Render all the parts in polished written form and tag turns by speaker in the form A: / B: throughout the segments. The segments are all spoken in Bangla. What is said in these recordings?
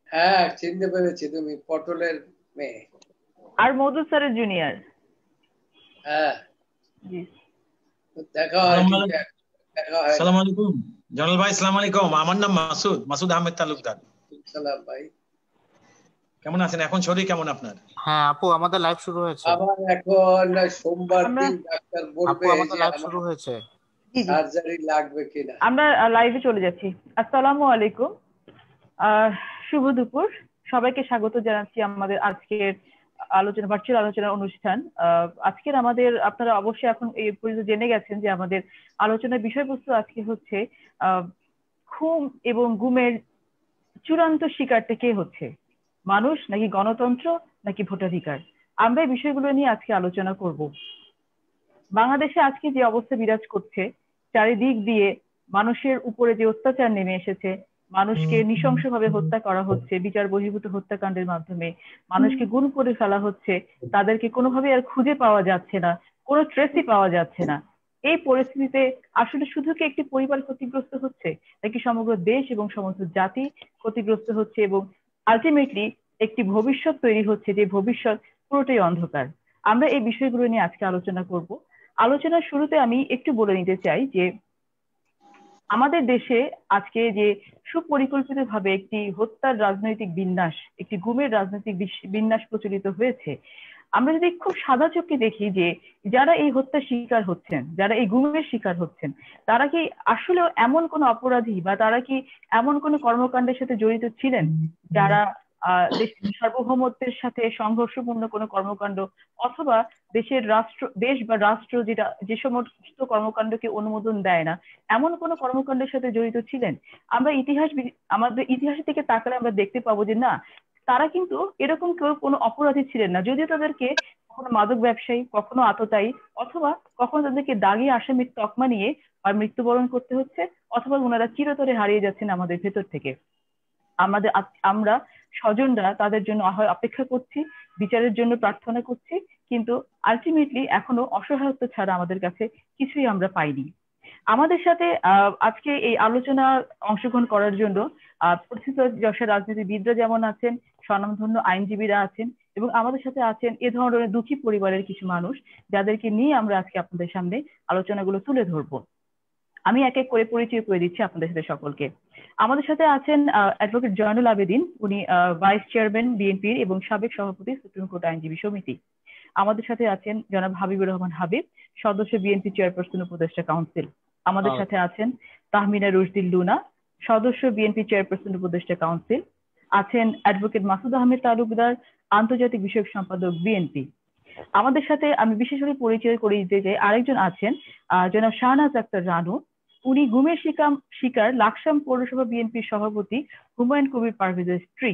A: হ্যাঁ, চিনতে পেরেছি, তুমি পটলের মেয়ে।
B: আর মধু স্যারের জুনিয়র।
A: হ্যাঁ,
B: জি।
A: তো দেখা হয়
C: সালাম
A: কিন্তু
C: আলাইকুম।
A: দেখা হয় না।
C: সালাম আলাইকুম জনাল ভাই, সালাম আলাইকুম। আমার নাম মাসুদ, মাসুদ আহমেদ তালুকদার।
A: সালাম ভাই।
C: কেমন আছেন? এখন শরীর কেমন আপনার?
D: হ্যাঁ আপু, আমাদের লাইভ শুরু হয়েছে।
A: আমার এখন সোমবার
B: আমরা
A: দিন ডাক্তার
D: আপু,
A: বলবে
D: আমাদের
A: যে
D: লাইভ
A: আমার
D: শুরু হয়েছে।
B: জি জি,
A: সার্জারি লাগবে কিনা।
B: আমরা লাইভে চলে যাচ্ছি। আসসালামু আলাইকুম। আহ শুভ দুপুর। সবাইকে স্বাগত জানাচ্ছি আমাদের আজকের আলোচনা, ভার্চুয়াল আলোচনা অনুষ্ঠান। আজকের আমাদের, আপনারা অবশ্যই এখন এই পর্যন্ত জেনে গেছেন যে আমাদের আলোচনার বিষয়বস্তু আজকে হচ্ছে আহ খুন এবং গুমের চূড়ান্ত শিকারটা কে হচ্ছে, মানুষ নাকি গণতন্ত্র নাকি ভোটাধিকার। আমরা এই বিষয়গুলো নিয়ে আজকে আলোচনা করব। বাংলাদেশে আজকে যে অবস্থা বিরাজ করছে, চারিদিক দিয়ে মানুষের উপরে যে অত্যাচার নেমে এসেছে, মানুষকে নৃশংসভাবে হত্যা করা হচ্ছে বিচার বহির্ভূত হত্যাকাণ্ডের মাধ্যমে, মানুষকে গুম করে ফেলা হচ্ছে, তাদেরকে কোনোভাবে আর খুঁজে পাওয়া যাচ্ছে না, কোনো ট্রেসই পাওয়া যাচ্ছে না। এই পরিস্থিতিতে আসলে শুধু কি একটি পরিবার ক্ষতিগ্রস্ত হচ্ছে, নাকি সমগ্র দেশ এবং সমস্ত জাতি ক্ষতিগ্রস্ত হচ্ছে, এবং আলটিমেটলি একটি ভবিষ্যৎ তৈরি হচ্ছে যে ভবিষ্যৎ পুরোটাই অন্ধকার। আমরা এই বিষয়গুলো নিয়ে আজকে আলোচনা করব। আলোচনার শুরুতে আমি একটু বলে নিতে চাই যে আমাদের দেশে আজকে যে সুপরিকল্পিতভাবে একটি হত্যার রাজনৈতিক বিন্যাস, একটি গুমের রাজনৈতিক বিন্যাস প্রচলিত হয়েছে, আমরা যদি খুব সাদা চোখে দেখি যে যারা এই হত্যার শিকার হচ্ছেন, যারা এই গুমের শিকার হচ্ছেন, তারা কি আসলে এমন কোন অপরাধী বা তারা কি এমন কোন কর্মকাণ্ডের সাথে জড়িত ছিলেন যারা দেশের সার্বভৌমত্বের সাথে সংঘর্ষপূর্ণ কোনো কর্মকাণ্ড, অথবা দেশ বা রাষ্ট্র যেটা যে সমস্ত কর্মকাণ্ডকে অনুমোদন দেয় না, এমন কোনো কর্মকাণ্ডের সাথে জড়িত ছিলেন? আমরা আমাদের ইতিহাসের দিকে তাকালে আমরা দেখতে পাবো যে না, তারা কিন্তু এরকম কেউ কোনো অপরাধী ছিলেন না, যদিও তাদেরকে কখনো মাদক ব্যবসায়ী, কখনো আততায়ী, অথবা কখনো তাদেরকে দাগী আসামির তকমা নিয়ে আর মৃত্যুবরণ করতে হচ্ছে, অথবা ওনারা চিরতরে হারিয়ে যাচ্ছেন আমাদের ভেতর থেকে। আমরা স্বজনরা তাদের জন্য অপেক্ষা করছি, বিচারের জন্য প্রার্থনা করছি, কিন্তু আলটিমেটলি এখনো অসহায়ত্ব ছাড়া আমাদের কাছে কিছুই আমরা পাইনি। আমাদের সাথে আজকে এই আলোচনা অংশগ্রহণ করার জন্য প্রথিত যশোর রাজনীতিবিদরা যেমন আছেন, স্বনামধন্য আইনজীবীরা আছেন, এবং আমাদের সাথে আছেন এ ধরনের দুঃখী পরিবারের কিছু মানুষ, যাদেরকে নিয়ে আমরা আজকে আপনাদের সামনে আলোচনাগুলো তুলে ধরবো। আমি এক এক করে পরিচয় করে দিচ্ছি আপনাদের সাথে সকলকে। আমাদের সাথে আছেন অ্যাডভোকেট জয়নুল আবেদিন, উনি ভাইস চেয়ারম্যান বিএনপির এবং সাবেক সভাপতি সুপ্রিম কোর্ট আইনজীবী সমিতি। আমাদের সাথে আছেন জনাব হাবিবুর রহমান হাবিব, সদস্য বিএনপি চেয়ারপারসন উপদেষ্টা কাউন্সিল। আমাদের সাথে আছেন তাহমিনা রুশদিন লুনা, সদস্য বিএনপি চেয়ারপারসন উপদেষ্টা কাউন্সিল। আছেন অ্যাডভোকেট মাসুদ আহমেদ তালুকদার, আন্তর্জাতিক বিষয়ক সম্পাদক বিএনপি। আমাদের সাথে আমি বিশেষভাবে পরিচয় করিয়ে দিতে চাই, আরেকজন আছেন জনাব শাহনাজ আক্তার রানু, উনি গুমের শিকার লাকসাম পৌরসভা বিএনপির সভাপতি হুমায়ুন কবির পারভেজের স্ত্রী।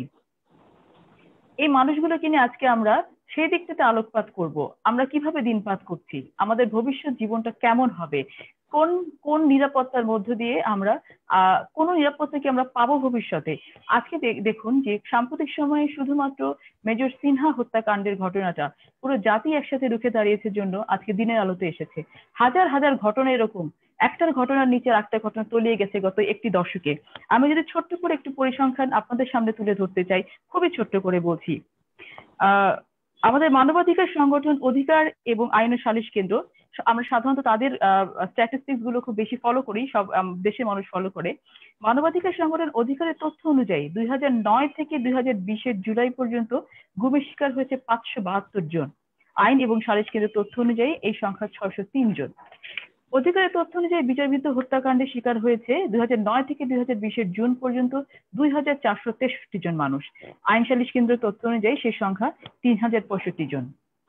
B: এই মানুষগুলোকে নিয়ে আজকে আমরা সেই দিকটাতে আলোকপাত করব। আমরা কিভাবে দিনপাত করছি, আমাদের ভবিষ্যৎ জীবনটা কেমন হবে, কোন কোন নিরাপত্তার মধ্য দিয়ে আমরা কোন নিরাপত্তা কি আমরা পাবো ভবিষ্যতে। আজকে দেখুন যে সাম্প্রতিক সময়ে শুধুমাত্র মেজর সিনহা হত্যাকাণ্ডের ঘটনাটা পুরো জাতি একসাথে রুখে দাঁড়িয়েছে জন্য আজকে দিনের আলোতে এসেছে। হাজার হাজার ঘটনা এরকম একটার ঘটনার নিচে একটা ঘটনা তলিয়ে গেছে গত একটি দশকে। আমি যদি ছোট্ট করে একটু পরিসংখ্যান আপনাদের সামনে তুলে ধরতে চাই, খুবই ছোট্ট করে বলছি। আমাদের মানবাধিকার সংগঠন অধিকার এবং আইন ও সালিশ কেন্দ্র, আমরা সাধারণত তাদের স্ট্যাটিস্টিক্স গুলো খুব বেশি ফলো করি, সব দেশের মানুষ ফলো করে। মানবাধিকার সংগঠন অধিকারের তথ্য অনুযায়ী 2009 থেকে 2020 জুলাই পর্যন্ত গুমের শিকার হয়েছে 572 জন। আইন এবং সালিশ কেন্দ্রের তথ্য অনুযায়ী এই সংখ্যা 603 জন। অধিকারের তথ্য অনুযায়ী বিচারবিহিত হত্যাকাণ্ডের শিকার হয়েছে 2009 থেকে 2020 জুন পর্যন্ত 2463 জন মানুষ। আইন সালিশ কেন্দ্রের তথ্য অনুযায়ী সেই সংখ্যা 3065 জন।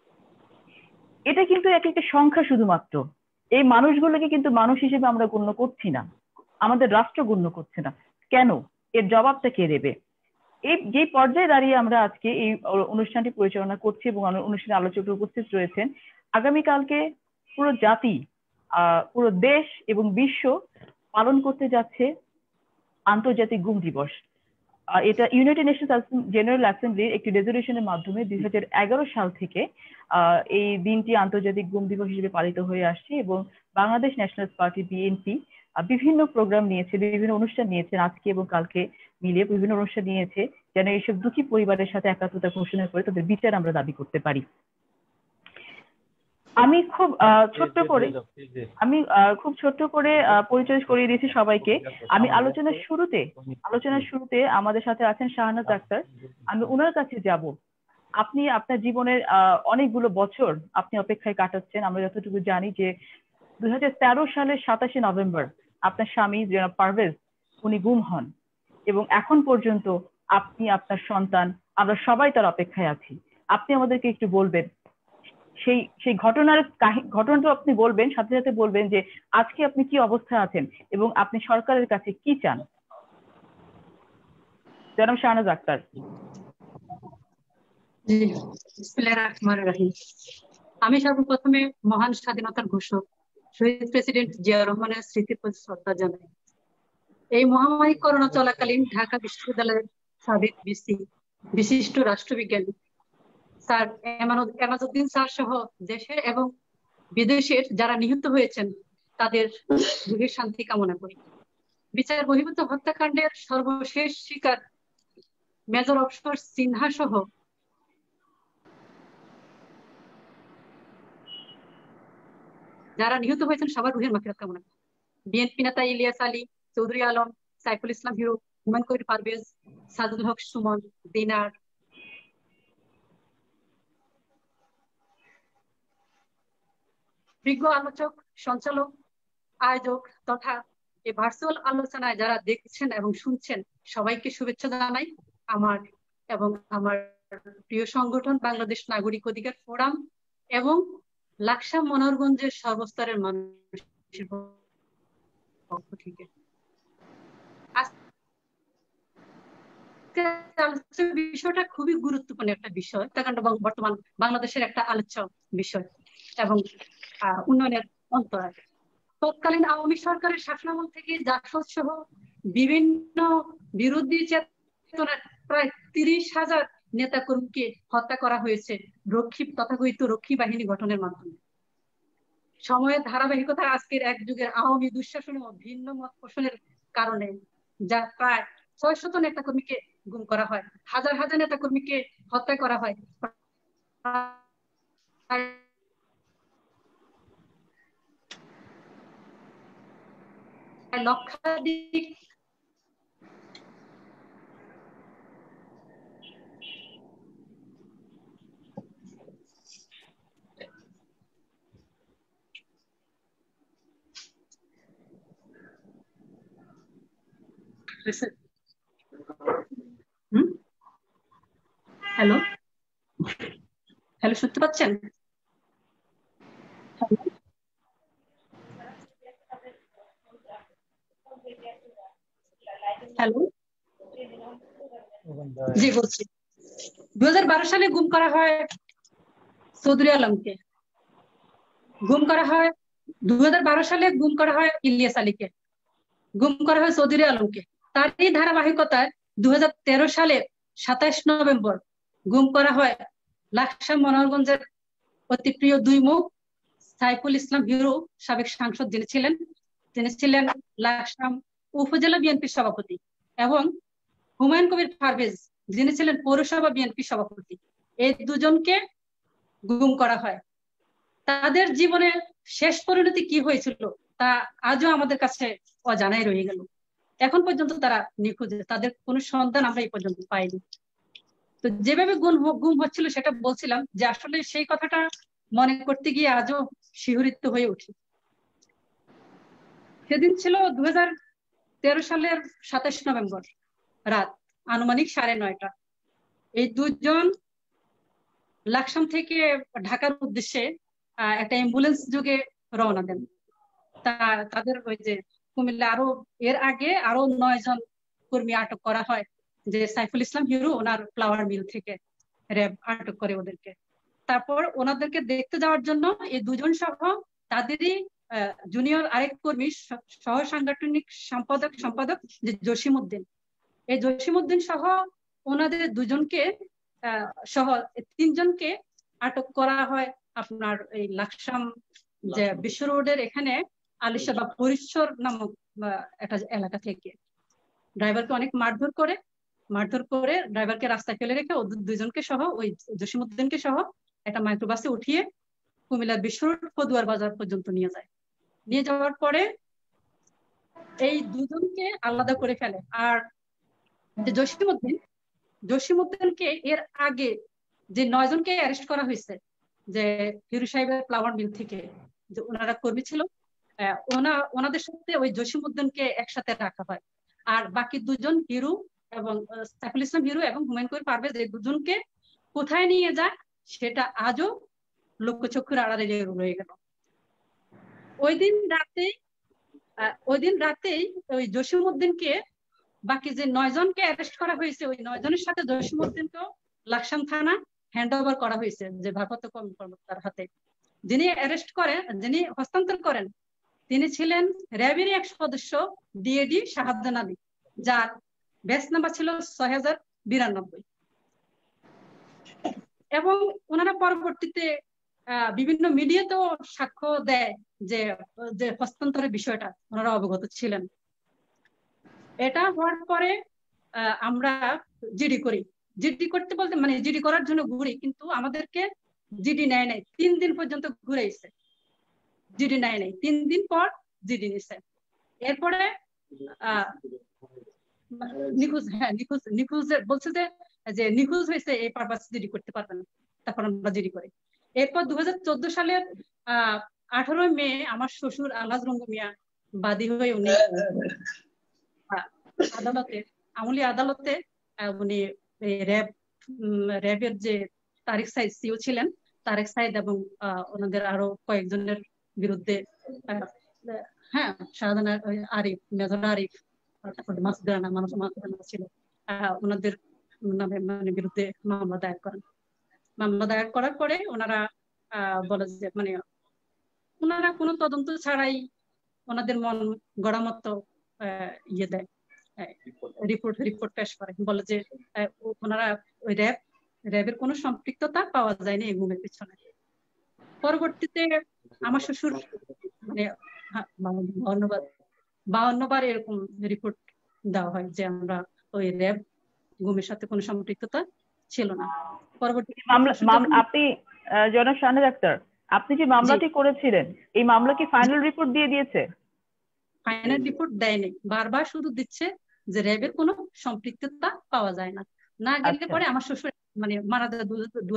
B: এটা কিন্তু এক একটা সংখ্যা শুধুমাত্র। এই মানুষগুলোকে কিন্তু মানুষ হিসেবে আমরা গণ্য করছি না, আমাদের রাষ্ট্র গণ্য করছে না। কেন? এর জবাবটা কে দেবে? এই যে পর্যায়ে দাঁড়িয়ে আমরা আজকে এই অনুষ্ঠানটি পরিচালনা করছি এবং অনুষ্ঠানে আলোচক উপস্থিত রয়েছেন, আগামীকালকে পুরো জাতি, পুরো দেশ এবং বিশ্ব পালন করতে যাচ্ছে আন্তর্জাতিক গুম দিবস। এটা ইউনাইটেড নেশনস জেনারেল অ্যাসেম্বলির একটি রেজলিউশনের মাধ্যমে 2011 সাল থেকে এই দিনটি আন্তর্জাতিক গুম দিবস হিসেবে পালিত হয়ে আসছে, এবং বাংলাদেশ ন্যাশনাল পার্টি বিএনপি বিভিন্ন প্রোগ্রাম নিয়েছে, বিভিন্ন অনুষ্ঠান নিয়েছেন আজকে এবং কালকে মিলিয়ে বিভিন্ন অনুষ্ঠান নিয়েছে যেন এইসব দুঃখী পরিবারের সাথে একাত্মতা ঘোষণা করে তাদের বিচার আমরা দাবি করতে পারি। আমি খুব ছোট্ট করে পরিচয় করিয়ে দিয়েছি সবাইকে। আমি আলোচনার শুরুতে আমাদের সাথে আছেন শাহনাজ আক্তার। আমি ওনার কাছে যাব। আপনি আপনার জীবনের অনেকগুলো বছর আপনি অপেক্ষায় কাটাচ্ছেন। আমরা যতটুকু জানি যে 2013 সালের 27শে নভেম্বর আপনার স্বামী জনাব পারভেজ উনি গুম হন এবং এখন পর্যন্ত আপনি, আপনার সন্তান, আমরা সবাই তার অপেক্ষায় আছি। আপনি আমাদেরকে একটু বলবেন সেই ঘটনাটা আপনি বলবেন, সাথে সাথে বলবেন যে আজকে আপনি কি অবস্থায় আছেন এবং আপনি সরকারের কাছে কি চান। জনাব শাহনাজ আক্তার।
E: জি, বিসমিল্লাহির রহমানির রহিম। আমি সর্বপ্রথমে মহান স্বাধীনতার ঘোষক শহীদ প্রেসিডেন্ট জিয়া রহমানের স্মৃতির প্রতি শ্রদ্ধা জানাই। এই মহামারী করোনা চলাকালীন ঢাকা বিশ্ববিদ্যালয়ের সাবেক ভিসি, বিশিষ্ট রাষ্ট্রবিজ্ঞানী স্যার এমাজউদ্দিন স্যার সহ দেশের এবং বিদেশের যারা নিহত হয়েছেন তাদের রুহের শান্তি কামনা করি। বিচার বহির্ভূত হত্যাকাণ্ডের সর্বশেষ শিকার মেজর অফিসার সিনহা সহ যারা নিহত হয়েছেন সবার রুহের মাগফিরাত কামনা করি। বিএনপি নেতা ইলিয়াস আলী, চৌধুরী আলম, সাইফুল ইসলাম হিরো, হুমায়ুন কবির পারভেজ, সাজুল হক সুমন, দিনার, বিজ্ঞ আলোচক, সঞ্চালক, আয়োজক তথা এই ভার্চুয়াল আলোচনায় যারা দেখছেন এবং শুনছেন সবাইকে শুভেচ্ছা জানাই। আমার এবং আমার প্রিয় সংগঠন বাংলাদেশ নাগরিক অধিকার ফোরাম এবং লাকসাম মনোহরগঞ্জের সর্বস্তরের মানুষের পক্ষ থেকে বিষয়টা খুবই গুরুত্বপূর্ণ একটা বিষয়, তার কারণ বর্তমান বাংলাদেশের একটা আলোচ্য বিষয় এবং উন্নয়নের অন্তরায়। তৎকালীন আওয়ামী সরকারের শাসনামল থেকে জাসদ সহ বিভিন্ন বিরোধী চেতনার প্রায় 30,000 নেতাকর্মীকে হত্যা করা হয়েছে তথাকথিত রক্ষী বাহিনী গঠনের মাধ্যমে। সময়ের ধারাবাহিকতা আজকের এক যুগের আওয়ামী দুঃশাসন ও ভিন্ন মত পোষণের কারণে যা প্রায় 600 নেতাকর্মীকে গুম করা হয়, হাজার হাজার নেতাকর্মীকে হত্যা করা হয়, লক্ষাধিক হ্যালো শুনতে পাচ্ছেন? হ্যালো, জি বলছি। 2012 সালে গুম করা হয় চৌধুরী আলমকে, গুম করা হয় 2012 সালে গুম করা হয় ইলিয়াস আলীকে, গুম করা হয় চৌধুরী আলমকে। তারই ধারাবাহিকতায় 2013 সালে 27 নভেম্বর গুম করা হয় লাকসাম মনোহরগঞ্জের অতি প্রিয় দুই মুখ সাইফুল ইসলাম হিরো, সাবেক সাংসদ যিনি ছিলেন লাকসাম উপজেলা বিএনপির সভাপতি, এবং হুমায়ুন কবির পারভেজ যিনি ছিলেন পৌরসভা বিএনপির সভাপতি। এই দুজনকে গুম করা হয়। তাদের জীবনের শেষ পরিণতি কি হয়েছিল তা আজও আমাদের কাছে অজানাই রয়ে গেল। এখন পর্যন্ত তারা নিখোঁজ, তাদের কোনো সন্ধান আমরা এই পর্যন্ত পাইনি। তো যেভাবে গুম হচ্ছিল সেটা বলছিলাম যে আসলে সেই কথাটা মনে করতে গিয়ে আজও শিহরিত হয়ে উঠি। সেদিন ছিল 2013 সালের 27 নভেম্বর রাত আনুমানিক 9:30। এই দুজন লাকসাম থেকে ঢাকার উদ্দেশ্যে একটা অ্যাম্বুলেন্স যোগে রওনা দেন। তাদের ওই যে কুমিল্লা এর আগে আরো 9 জন কর্মী আটক করা হয়, যে সাইফুল ইসলাম হিরো ওনার ফ্লাওয়ার মিল থেকে র্যাব আটক করে ওদেরকে। তারপর ওনাদেরকে দেখতে যাওয়ার জন্য এই দুজন সহ তাদেরই জুনিয়র আরেক কর্মী সহ সাংগঠনিক সম্পাদক যে জসিমউদ্দিন, এই জসিমউদ্দিন সহ ওনাদের দুজনকে সহ 3 জনকে আটক করা হয় আপনার এই লাকসাম যে বিশ্ব রোডের এখানে আলিশা বা পরিসর নামক একটা এলাকা থেকে। ড্রাইভারকে অনেক মারধর করে ড্রাইভারকে রাস্তায় ফেলে রেখে ওদের দুইজনকে সহ ওই জসিমউদ্দিনকে সহ একটা মাইক্রোবাসে উঠিয়ে কুমিল্লার বিশ্ব রোড ফদুয়ার বাজার পর্যন্ত নিয়ে যায়। নিয়ে যাওয়ার পরে এই দুজনকে আলাদা করে ফেলে। আর যে জসিমউদ্দিনকে এর আগে যে 9 জনকে অ্যারেস্ট করা হয়েছে, যে হিরু সাহেবের ফ্লাওয়ার মিল থেকে যে ওনারা কর্মী ছিল, ওনাদের সাথে ওই জসিমউদ্দিনকে একসাথে রাখা হয়। আর বাকি দুজন হিরু এবং সাইফুল ইসলাম হিরু এবং হুমায়ুন কবির পারভেজ, এই দুজনকে কোথায় নিয়ে যায় সেটা আজও লোকচক্ষুর আড়ালে রয়ে গেল। ওই দিন রাতেই ওই জসিমউদ্দিনকে, বাকি যে 9 জনকে অ্যারেস্ট করা হয়েছে, ওই 9 জনের সাথে জসিমউদ্দিনকেও লাকসাম থানা হ্যান্ড ওভার করা হয়েছে যে ভারপ্রাপ্ত কর্মকর্তার হাতে। যিনি হস্তান্তর করেন তিনি ছিলেন র্যাবের এক সদস্য ডিএডি শাহাবুদ্দিন আলী, যার ব্যাচ নাম্বার ছিল 6092। এবং ওনারা পরবর্তীতে বিভিন্ন মিডিয়াতেও সাক্ষ্য দেয় যে হস্তান্তরের বিষয়টা ওনারা অবগত ছিলেন। এটা হওয়ার পরে আমরা জিডি করতে বলতে মানে জিডি করার জন্য ঘুরি, কিন্তু আমাদেরকে জিডি নেয় নাই। 3 দিন পর্যন্ত ঘুরেছে, জিডি নেয় নাই। 3 দিন পর জিডি নিছে। এরপরে নিখোঁজ বলছে যে নিখোঁজ হয়েছে, এই পারপাস জিডি করতে পারবেন না। তারপর আমরা জিডি করি। এরপর 2014 সালের 18 মে আমার শ্বশুর আলহাজ রঙ্গু মিয়া বাদী হয়ে উনি আমলি আদালতে উনি র্যাবের যে তারেক সাইদ সিও ছিলেন, তারেক সাইদ এবং ওনাদের আরো কয়েকজনের বিরুদ্ধে শাহজাহান আরিফ, মেজর আরিফ, তারপরে মাসুদ রানা ছিল, ওনাদের নামে মানে বিরুদ্ধে মামলা দায়ের করেন। মামলা দায়ের করার পরে ওনারা বলে যে মানে ওনারা কোনো তদন্ত ছাড়াই ওনাদের মন গড়া মতো ইয়ে দেয়, রিপোর্ট পেশ করে। বলে যে ওনারা ওই র্যাবের কোনো সম্পৃক্ততা পাওয়া যায়নি এই গুমের পিছনে। পরবর্তীতে আমার শ্বশুর মানে 52 বার এরকম রিপোর্ট দেওয়া হয় যে আমরা ওই র্যাব গুমের সাথে কোনো সম্পৃক্ততা ছিল না। পরবর্তীতে
B: আপনি জনাব শাহনাজ আক্তার, আপনি যে মামলাটি করেছিলেন, এই মামলা কি ফাইনাল রিপোর্ট দিয়ে দিয়েছে?
E: ফাইনাল রিপোর্ট দেয়নি, বারবার শুধু দিচ্ছে যে র্যাবের কোনো সম্পৃক্ততা পাওয়া যায় না। না গেলে পরে আমার শ্বশুর মানে মারা যায়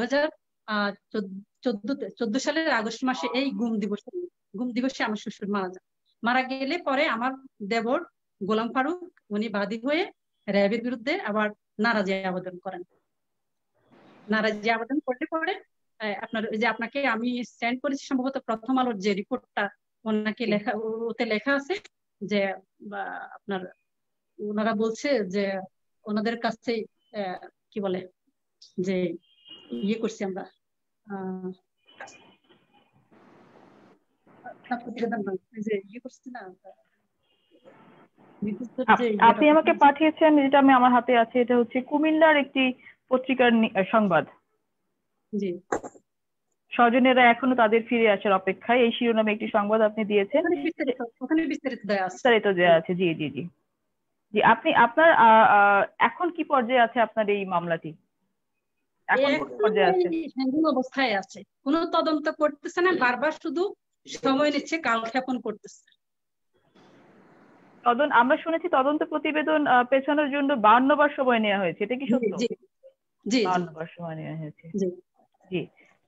E: 2014 সালের আগস্ট মাসে। এই গুম দিবসে আমার শ্বশুর মারা যায়। মারা গেলে পরে আমার দেবর গোলাম ফারুক উনি বাদী হয়ে র্যাবের বিরুদ্ধে আবার নারাজি আবেদন করেন। নারাজি আবেদন করলে পরে আপনাকে আমি সেন্ড করেছি সম্ভবত প্রথম আলোর যে রিপোর্টটা, ওনাকে ওতে লেখা আছে যে আপনার ওনারা বলছে যে ওনাদের কাছে কি বলে যে ইয়ে করছি আমরা
B: আপনি আমাকে পাঠিয়েছেন, যেটা আমি আমার হাতে আছে, এটা হচ্ছে কুমিল্লার একটি পত্রিকার সংবাদ।
E: জি,
B: স্বজনেরা এখনো তাদের ফিরে আসার অপেক্ষায়, এই শিরোনামে একটি সংবাদ আপনি দিয়েছেন।
E: ওখানে বিস্তারিত
B: দেওয়া আছে। জি জি জি জি। আপনার এখন কি পর্যায়ে আছে আপনার এই মামলাটি? এখন পর্যায়ে আছে,
E: অবস্থায় আছে, কোনো তদন্ত করতেছে না, বারবার শুধু সময় নিচ্ছে, কালক্ষেপণ করতেছে।
B: আমরা শুনেছি তদন্ত প্রতিবেদন পেছানোর জন্য 52 বার সময় নেওয়া হয়েছে, এটা কি সত্য?
E: জি,
B: 52 বার সময় নেওয়া হয়েছে। জি।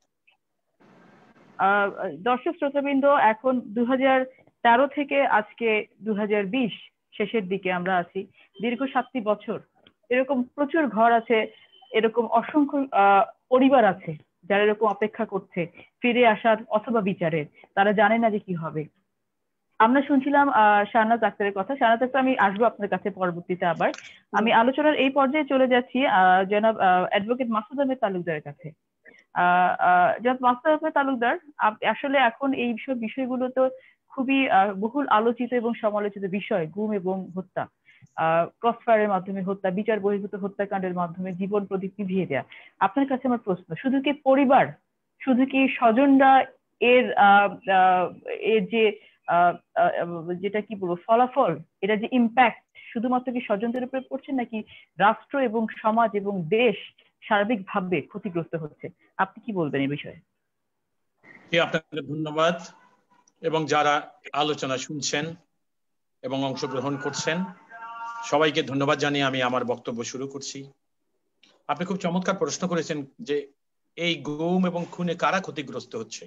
B: দর্শক শ্রোতাবৃন্দ, এখন 2013 থেকে আজকে 2020 শেষের দিকে আমরা আছি। দীর্ঘ 7টি বছর এরকম প্রচুর ঘর আছে, এরকম অসংখ্য পরিবার আছে যারা এরকম অপেক্ষা করছে ফিরে আসার অথবা বিচারের। তারা জানে না যে কি হবে। আমরা শুনছিলাম শাহনাজ আক্তারের কথা। শাহনাজ আক্তার, আমি আসবো আপনার কাছে পরবর্তীতে আবার। আমি আলোচনার এই পর্যায়ে চলে যাচ্ছি জনাব অ্যাডভোকেট মাসুদ আহমেদ তালুকদারের কাছে। জনাব মাসুদ আহমেদ তালুকদার, আসলে এখন এই বিষয়গুলো তো খুবই বহুল আলোচিত এবং সমালোচিত বিষয়। গুম এবং হত্যা, ক্রসফায়ারের মাধ্যমে হত্যা, বিচার বহির্ভূত হত্যাকাণ্ডের মাধ্যমে জীবন প্রদীপ নিভিয়ে দেয়া। আপনার কাছে আমার প্রশ্ন, শুধু কি পরিবার, শুধু কি স্বজনরা এর যে যেটা কি বলবো ফলাফল, এটা যে ইম্প্যাক্ট শুধুমাত্র কি স্বজনদের উপরে পড়ছে নাকি রাষ্ট্র এবং সমাজ এবং দেশ সার্বিকভাবে ক্ষতিগ্রস্ত হচ্ছে? আপনি কি বলবেন এই বিষয়ে?
C: আপনাকে ধন্যবাদ, এবং যারা আলোচনা শুনছেন এবং অংশগ্রহণ করছেন সবাইকে ধন্যবাদ জানিয়ে আমি আমার বক্তব্য শুরু করছি। আপনি খুব চমৎকার প্রশ্ন করেছেন যে এই গুম এবং খুনে কারা ক্ষতিগ্রস্ত হচ্ছে।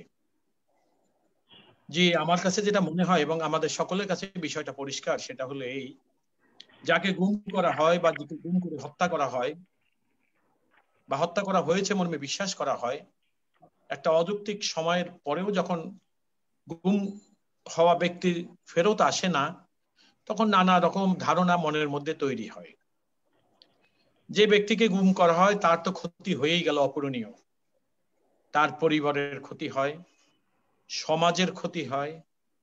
C: জি, আমার কাছে যেটা মনে হয় এবং আমাদের সকলের কাছে বিষয়টা পরিষ্কার, সেটা হলো এই, যাকে গুম করা হয় বা যাকে গুম করে হত্যা করা হয় বা হত্যা করা হয়েছে মর্মে বিশ্বাস করা হয়, একটা অযৌক্তিক সময়ের পরেও যখন গুম হওয়া ব্যক্তি ফেরত আসে না, তখন নানা রকম ধারণা মনের মধ্যে তৈরি হয়। যে ব্যক্তিকে গুম করা হয় তার তো ক্ষতি হয়েই গেল অপূরণীয়, তার পরিবারের ক্ষতি হয়, সমাজের ক্ষতি হয়,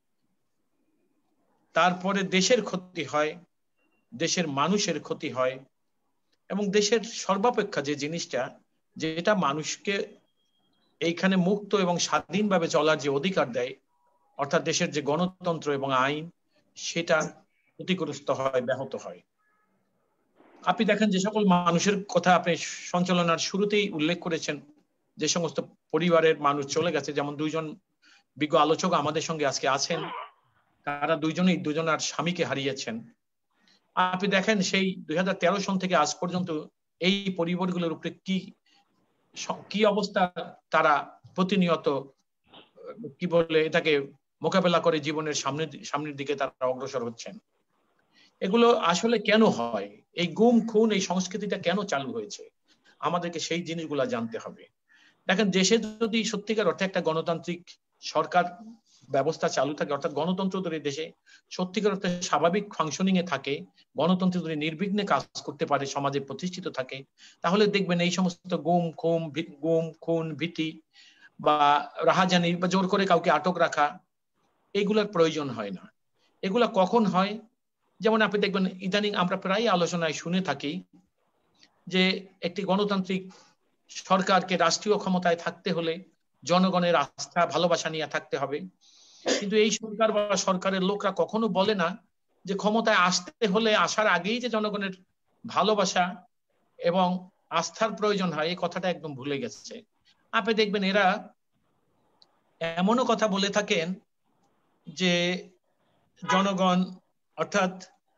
C: তারপরে দেশের ক্ষতি হয়, দেশের মানুষের ক্ষতি হয়, এবং দেশের সর্বাপেক্ষা যে জিনিসটা, যেটা মানুষকে এইখানে মুক্ত এবং স্বাধীনভাবে চলার যে অধিকার দেয়, অর্থাৎ দেশের যে গণতন্ত্র এবং আইন, সেটা ক্ষতিগ্রস্ত হয়, ব্যাহত হয়। আপনি দেখেন যে সকল মানুষের কথা আপনি সঞ্চালনার শুরুতেই উল্লেখ করেছেন, যে সমস্ত পরিবারের মানুষ চলে গেছে, যেমন দুইজন বিজ্ঞ আলোচক আমাদের সঙ্গে আজকে আছেন, তারা দুজনার স্বামীকে হারিয়েছেন। আপনি দেখেন সেই 2013 সন থেকে আজ পর্যন্ত এই পরিবারগুলোর উপরে কি অবস্থা, তারা প্রতিনিয়ত কি বলে এটাকে মোকাবেলা করে জীবনের সামনের দিকে তারা অগ্রসর হচ্ছেন। এগুলো আসলে কেন হয়? এই গুম খুন এই সংস্কৃতিটা কেন চালু হয়েছে? আমাদেরকে সেই জিনিসগুলো জানতে হবে। দেখেন, দেশে যদি সত্যিকার অর্থে একটা গণতান্ত্রিক সরকার ব্যবস্থা চালু থাকে, অর্থাৎ গণতন্ত্র ধরে দেশে সত্যিকার অর্থে স্বাভাবিক ফাংশনিং এ থাকে, গণতন্ত্র যদি নির্বিঘ্নে কাজ করতে পারে, সমাজে প্রতিষ্ঠিত থাকে, তাহলে দেখবেন এই সমস্ত গুম খুন ভীতি বা রাহাজানি বা জোর করে কাউকে আটক রাখা, এগুলোর প্রয়োজন হয় না। এগুলা কখন হয়? যেমন আপনি দেখবেন ইদানিং আমরা প্রায় আলোচনায় শুনে থাকি যে একটি গণতান্ত্রিক সরকারকে রাষ্ট্রীয় ক্ষমতায় থাকতে হলে জনগণের আস্থা ভালোবাসা নিয়ে থাকতে হবে, কিন্তু এই সরকার বা সরকারের লোকরা কখনো বলে না যে ক্ষমতায় আসতে হলে আসার আগেই যে জনগণের ভালোবাসা এবং আস্থার প্রয়োজন হয়, এই কথাটা একদম ভুলে গেছে। আপনি দেখবেন এরা এমনও কথা বলে থাকেন যে জনগণ অর্থাৎ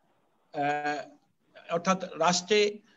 C: রাষ্ট্রে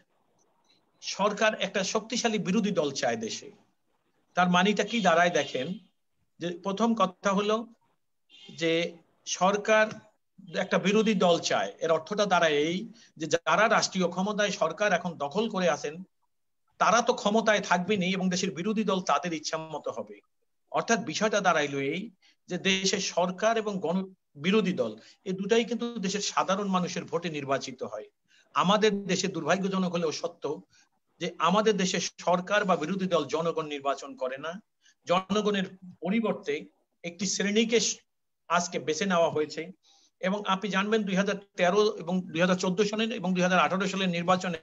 C: সরকার একটা শক্তিশালী বিরোধী দল চায় দেশে। তার মানেটা কি দাঁড়ায় দেখেন, যে প্রথম কথা হলো যে সরকার একটা বিরোধী দল চায়, এর অর্থটা দাঁড়ায় এই যে যারা রাষ্ট্রীয় ক্ষমতায় সরকার এখন দখল করে আছেন, তারা তো ক্ষমতায় থাকবেনই এবং দেশের বিরোধী দল তাদের ইচ্ছা মতো হবে। অর্থাৎ বিষয়টা দাঁড়াইলো এই যে দেশের সরকার এবং বিরোধী দল এই দুটাই কিন্তু দেশের সাধারণ মানুষের ভোটে নির্বাচিত হয়। আমাদের দেশে দুর্ভাগ্যজনক হলেও সত্য যে আমাদের দেশে সরকার বা বিরোধী দল জনগণ নির্বাচন করে না। জনগণের পরিবর্তে একটি শ্রেণীকে আজকে বেছে নেওয়া হয়েছে। এবং আপনি জানবেন 2013 এবং 2014 সনের এবং 2018 সালের নির্বাচনে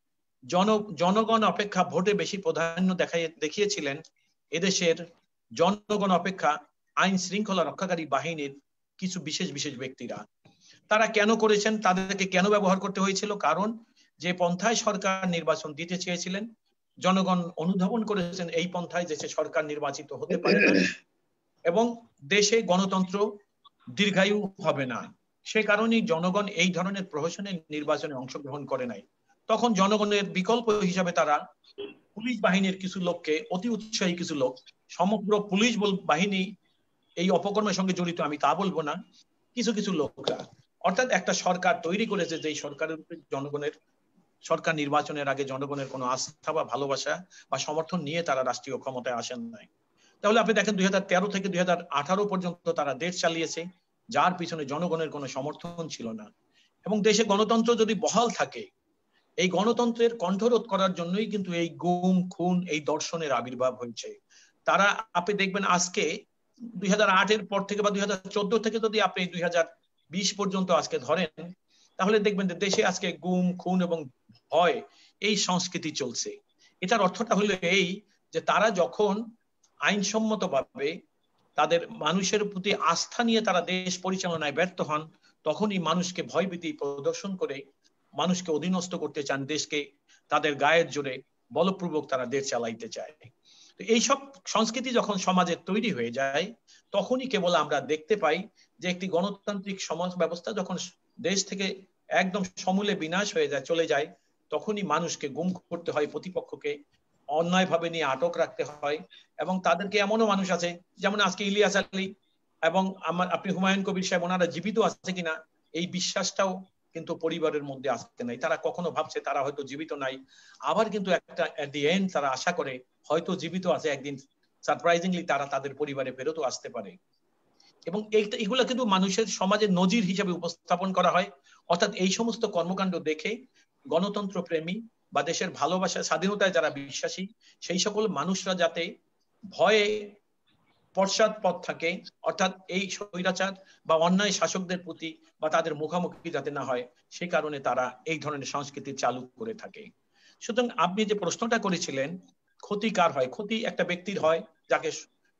C: জনগণ অপেক্ষা ভোটে বেশি প্রাধান্য দেখিয়েছিলেন এদেশের জনগণ অপেক্ষা আইন শৃঙ্খলা রক্ষাকারী বাহিনীর কিছু বিশেষ ব্যক্তিরা। তারা কেন করেছেন, তাদেরকে কেন ব্যবহার করতে হয়েছিল? কারণ যে পন্থায় সরকার নির্বাচন দিতে চেয়েছিলেন, জনগণ অনুধাবন করেছেন এই পন্থায় দেশে সরকার নির্বাচিত হতে পারে না এবং দেশে গণতন্ত্র দীর্ঘায়ু হবে না। সে কারণেই জনগণ এই ধরনের প্রহসনের নির্বাচনে অংশগ্রহণ করে নাই। তখন জনগণের বিকল্প হিসাবে তারা পুলিশ বাহিনীর কিছু লোককে, অতি উৎসাহী কিছু লোক, সমগ্র পুলিশ বাহিনী এই অপকর্মের সঙ্গে জড়িত আমি তা বলবো না, কিছু লোকরা, অর্থাৎ একটা সরকার তৈরি করেছে যে সরকারের উপরে জনগণের, সরকার নির্বাচনের আগে জনগণের কোনো আস্থা বা ভালোবাসা বা সমর্থন নিয়ে তারা রাষ্ট্রীয় ক্ষমতায় আসেন নাই। তাহলে আপনি দেখেন 2013 থেকে 2018 পর্যন্ত তারা দেশ চালিয়েছে যার পিছনে জনগণের কোনো সমর্থন ছিল না। এবং দেশে গণতন্ত্র যদি বহাল থাকে, এই গণতন্ত্রের কণ্ঠরোধ করার জন্যই কিন্তু এই গুম খুন এই দর্শনের আবির্ভাব হয়েছে। তারা আপনি দেখবেন আজকে 2008-এর পর থেকে বা 2014 থেকে যদি আপনি 2020 পর্যন্ত আজকে ধরেন, তাহলে দেখবেন যে দেশে আজকে গুম খুন এবং ভয় এই সংস্কৃতি চলছে। এটার অর্থটা হলো এই যে তারা যখন আইনসম্মতভাবে তাদের মানুষের প্রতি আস্থা নিয়ে তারা দেশ পরিচালনায় ব্যর্থ হন, তখনই মানুষকে ভয়ভীতি প্রদর্শন করে মানুষকে অধীনস্থ করতে চান, দেশকে তাদের গায়ের জোরে বলপূর্বক তারা দেশ চালাইতে চায়। তো এইসব সংস্কৃতি যখন সমাজে তৈরি হয়ে যায়, তখনই কেবল আমরা দেখতে পাই যে একটি গণতান্ত্রিক সমাজ ব্যবস্থা যখন দেশ থেকে একদম সমূলে বিনাশ হয়ে যায়, চলে যায়, তখনই মানুষকে গুম করতে হয়, প্রতিপক্ষকে অন্যায়ভাবে নিয়ে আটক রাখতে হয়। এবং তাদেরকে এমনও মানুষ আছে, যেমন আজকে ইলিয়াস আলী এবং আপনি হুমায়ুন কবির সাহেব, ওনারা জীবিত আছে কিনা এই বিশ্বাসটাও কিন্তু পরিবারের মধ্যে আসতে নাই। তারা কখনো ভাবছে তারা হয়তো জীবিত নাই, আবার কিন্তু একটা এট দি এন্ড তারা আশা করে হয়তো জীবিত আছে, একদিন সারপ্রাইজিংলি তারা তাদের পরিবারে ফেরতও আসতে পারে। এবং এইগুলা কিন্তু মানুষের সমাজের নজির হিসেবে উপস্থাপন করা হয়। অর্থাৎ এই সমস্ত কর্মকাণ্ড দেখে গণতন্ত্র প্রেমী বা দেশের ভালোবাসা স্বাধীনতায় যারা বিশ্বাসী সেই সকল মানুষরা যাতে ভয়ে পশ্চাৎপদ থাকে, অর্থাৎ এই স্বৈরাচার বা অন্যায় শাসকদের প্রতি বা তাদের মুখোমুখি যাতে না হয়, সেই কারণে তারা এই ধরনের সংস্কৃতি চালু করে থাকে। সুতরাং আপনি যে প্রশ্নটা করেছিলেন, ক্ষতি কার হয়? ক্ষতি একটা ব্যক্তির হয় যাকে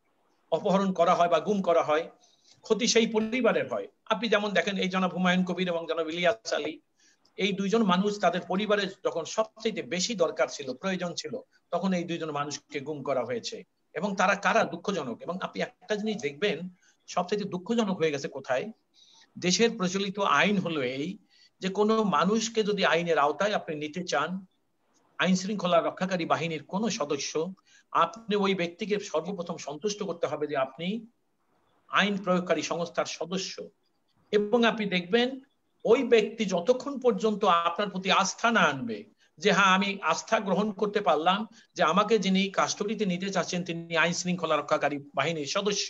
C: অপহরণ করা হয় বা গুম করা হয়, ক্ষতি সেই পরিবারের হয়। আপনি যেমন দেখেন এই জনাব হুমায়ুন কবির এবং জনাব ইলিয়াস আলী, এই দুইজন মানুষ তাদের পরিবারের যখন সবচেয়ে বেশি দরকার ছিল, প্রয়োজন ছিল, তখন এই দুইজন মানুষকে গুম করা হয়েছে। এবং তারা কারা? দুঃখজনক। এবং আপনি একটা জিনিস দেখবেন, সবচেয়ে দুঃখজনক হয়ে গেছে কোথায়, দেশের প্রচলিত আইন হলো এই যে কোনো মানুষকে যদি আইনের আওতায় আপনি নিতে চান, আইন শৃঙ্খলা রক্ষাকারী বাহিনীর কোন সদস্য, আপনি ওই ব্যক্তিকে সর্বপ্রথম সন্তুষ্ট করতে হবে যে আপনি আইন প্রয়োগকারী সংস্থার সদস্য। এবং আপনি দেখবেন ওই ব্যক্তি যতক্ষণ পর্যন্ত আপনার প্রতি আস্থা না আনবে যে হ্যাঁ আমি আস্থা গ্রহণ করতে পারলাম যে আমাকে যিনি কাস্টডিতে নিতে চাচ্ছেন তিনি আইন শৃঙ্খলা রক্ষাকারী বাহিনীর সদস্য,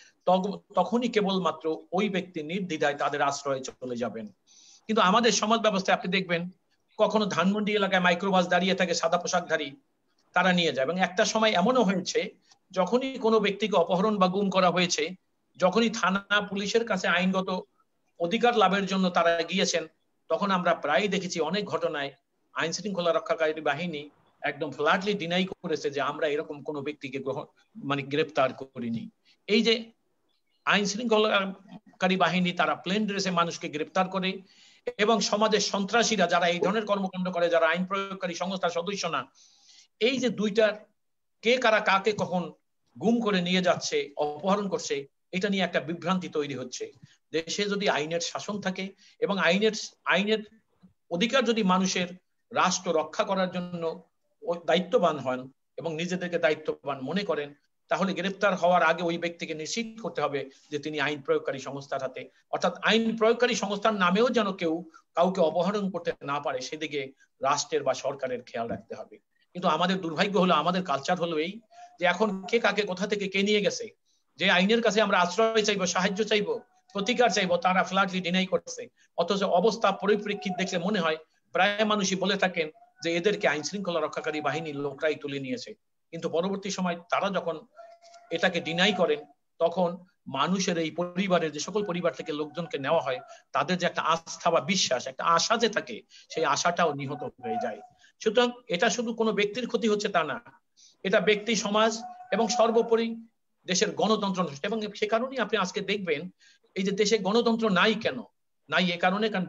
C: তখনই কেবলমাত্র ওই ব্যক্তি নির্দ্বিধায় তাদের আশ্রয়ে চলে যাবেন। কিন্তু আমাদের সমাজ ব্যবস্থায় আপনি দেখবেন কখনো ধানমন্ডি এলাকায় মাইক্রোবাস দাঁড়িয়ে থাকে, সাদা পোশাকধারী তারা নিয়ে যায়। এবং একটা সময় এমনও হয়েছে যখনই কোনো ব্যক্তিকে অপহরণ বা গুম করা হয়েছে, যখনই থানা পুলিশের কাছে আইনগত অধিকার লাভের জন্য তারা গিয়েছেন, তখন আমরা প্রায় দেখেছি অনেক ঘটনায় আইন শৃঙ্খলা রক্ষাকারী বাহিনী একদম ফ্ল্যাটলি ডিনাই করেছে যে আমরা এরকম কোনো ব্যক্তিকে গ্রেফতার করিনি। এই যে আইন শৃঙ্খলাকারী বাহিনী তারা প্লেন ড্রেসে মানুষকে গ্রেফতার করে এবং সমাজের সন্ত্রাসীরা যারা এই ধরনের কর্মকাণ্ড করে, যারা আইন প্রয়োগকারী সংস্থার সদস্য না, এই যে দুইটার কে কারা কাকে কখন গুম করে নিয়ে যাচ্ছে, অপহরণ করছে, এটা নিয়ে একটা বিভ্রান্তি তৈরি হচ্ছে। দেশে যদি আইনের শাসন থাকে এবং আইনের অধিকার যদি মানুষের রাষ্ট্র রক্ষা করার জন্য দায়িত্ববান হন এবং নিজেদেরকে দায়িত্ববান মনে করেন, তাহলে গ্রেফতার হওয়ার আগে ওই ব্যক্তিকে নিশ্চিত করতে হবে যে তিনি আইন প্রয়োগকারী সংস্থার হাতে, অর্থাৎ আইন প্রয়োগকারী সংস্থার নামেও যেন কেউ কাউকে অপহরণ করতে না পারে, সেদিকে রাষ্ট্রের বা সরকারের খেয়াল রাখতে হবে। কিন্তু আমাদের দুর্ভাগ্য হলো, আমাদের কালচার হলো এই যে এখন কে কাকে কোথা থেকে কে নিয়ে গেছে, যে আইনের কাছে আমরা আশ্রয় চাইবো, সাহায্য চাইবো, প্রতিকার চাইবো, তারা ফ্ল্যাটলি ডিনাই করছে। অথচ অবস্থা পরিপ্রেক্ষিত দেখলে মনে হয় প্রায় মানুষই বলে থাকেন যে এদেরকে আইন শৃঙ্খলা রক্ষাকারী বাহিনীর লোকরাই তুলে নিয়েছে। কিন্তু পরবর্তী সময় তারা যখন এটাকে ডিনাই করেন, তখন মানুষের এই পরিবারের যে সকল পরিবার থেকে লোকজনকে নেওয়া হয়, তাদের যে একটা আস্থা বা বিশ্বাস, একটা আশা যে থাকে, সেই আশাটাও নিহত হয়ে যায়। সুতরাং এটা শুধু কোনো ব্যক্তির ক্ষতি হচ্ছে তা না, এটা ব্যক্তি, সমাজ এবং সর্বোপরি দেশের গণতন্ত্র। এবং সে কারণেই আপনি আজকে দেখবেন এই যে দেশে গণতন্ত্র নাই কেন, নাই এ কারণে, কারণ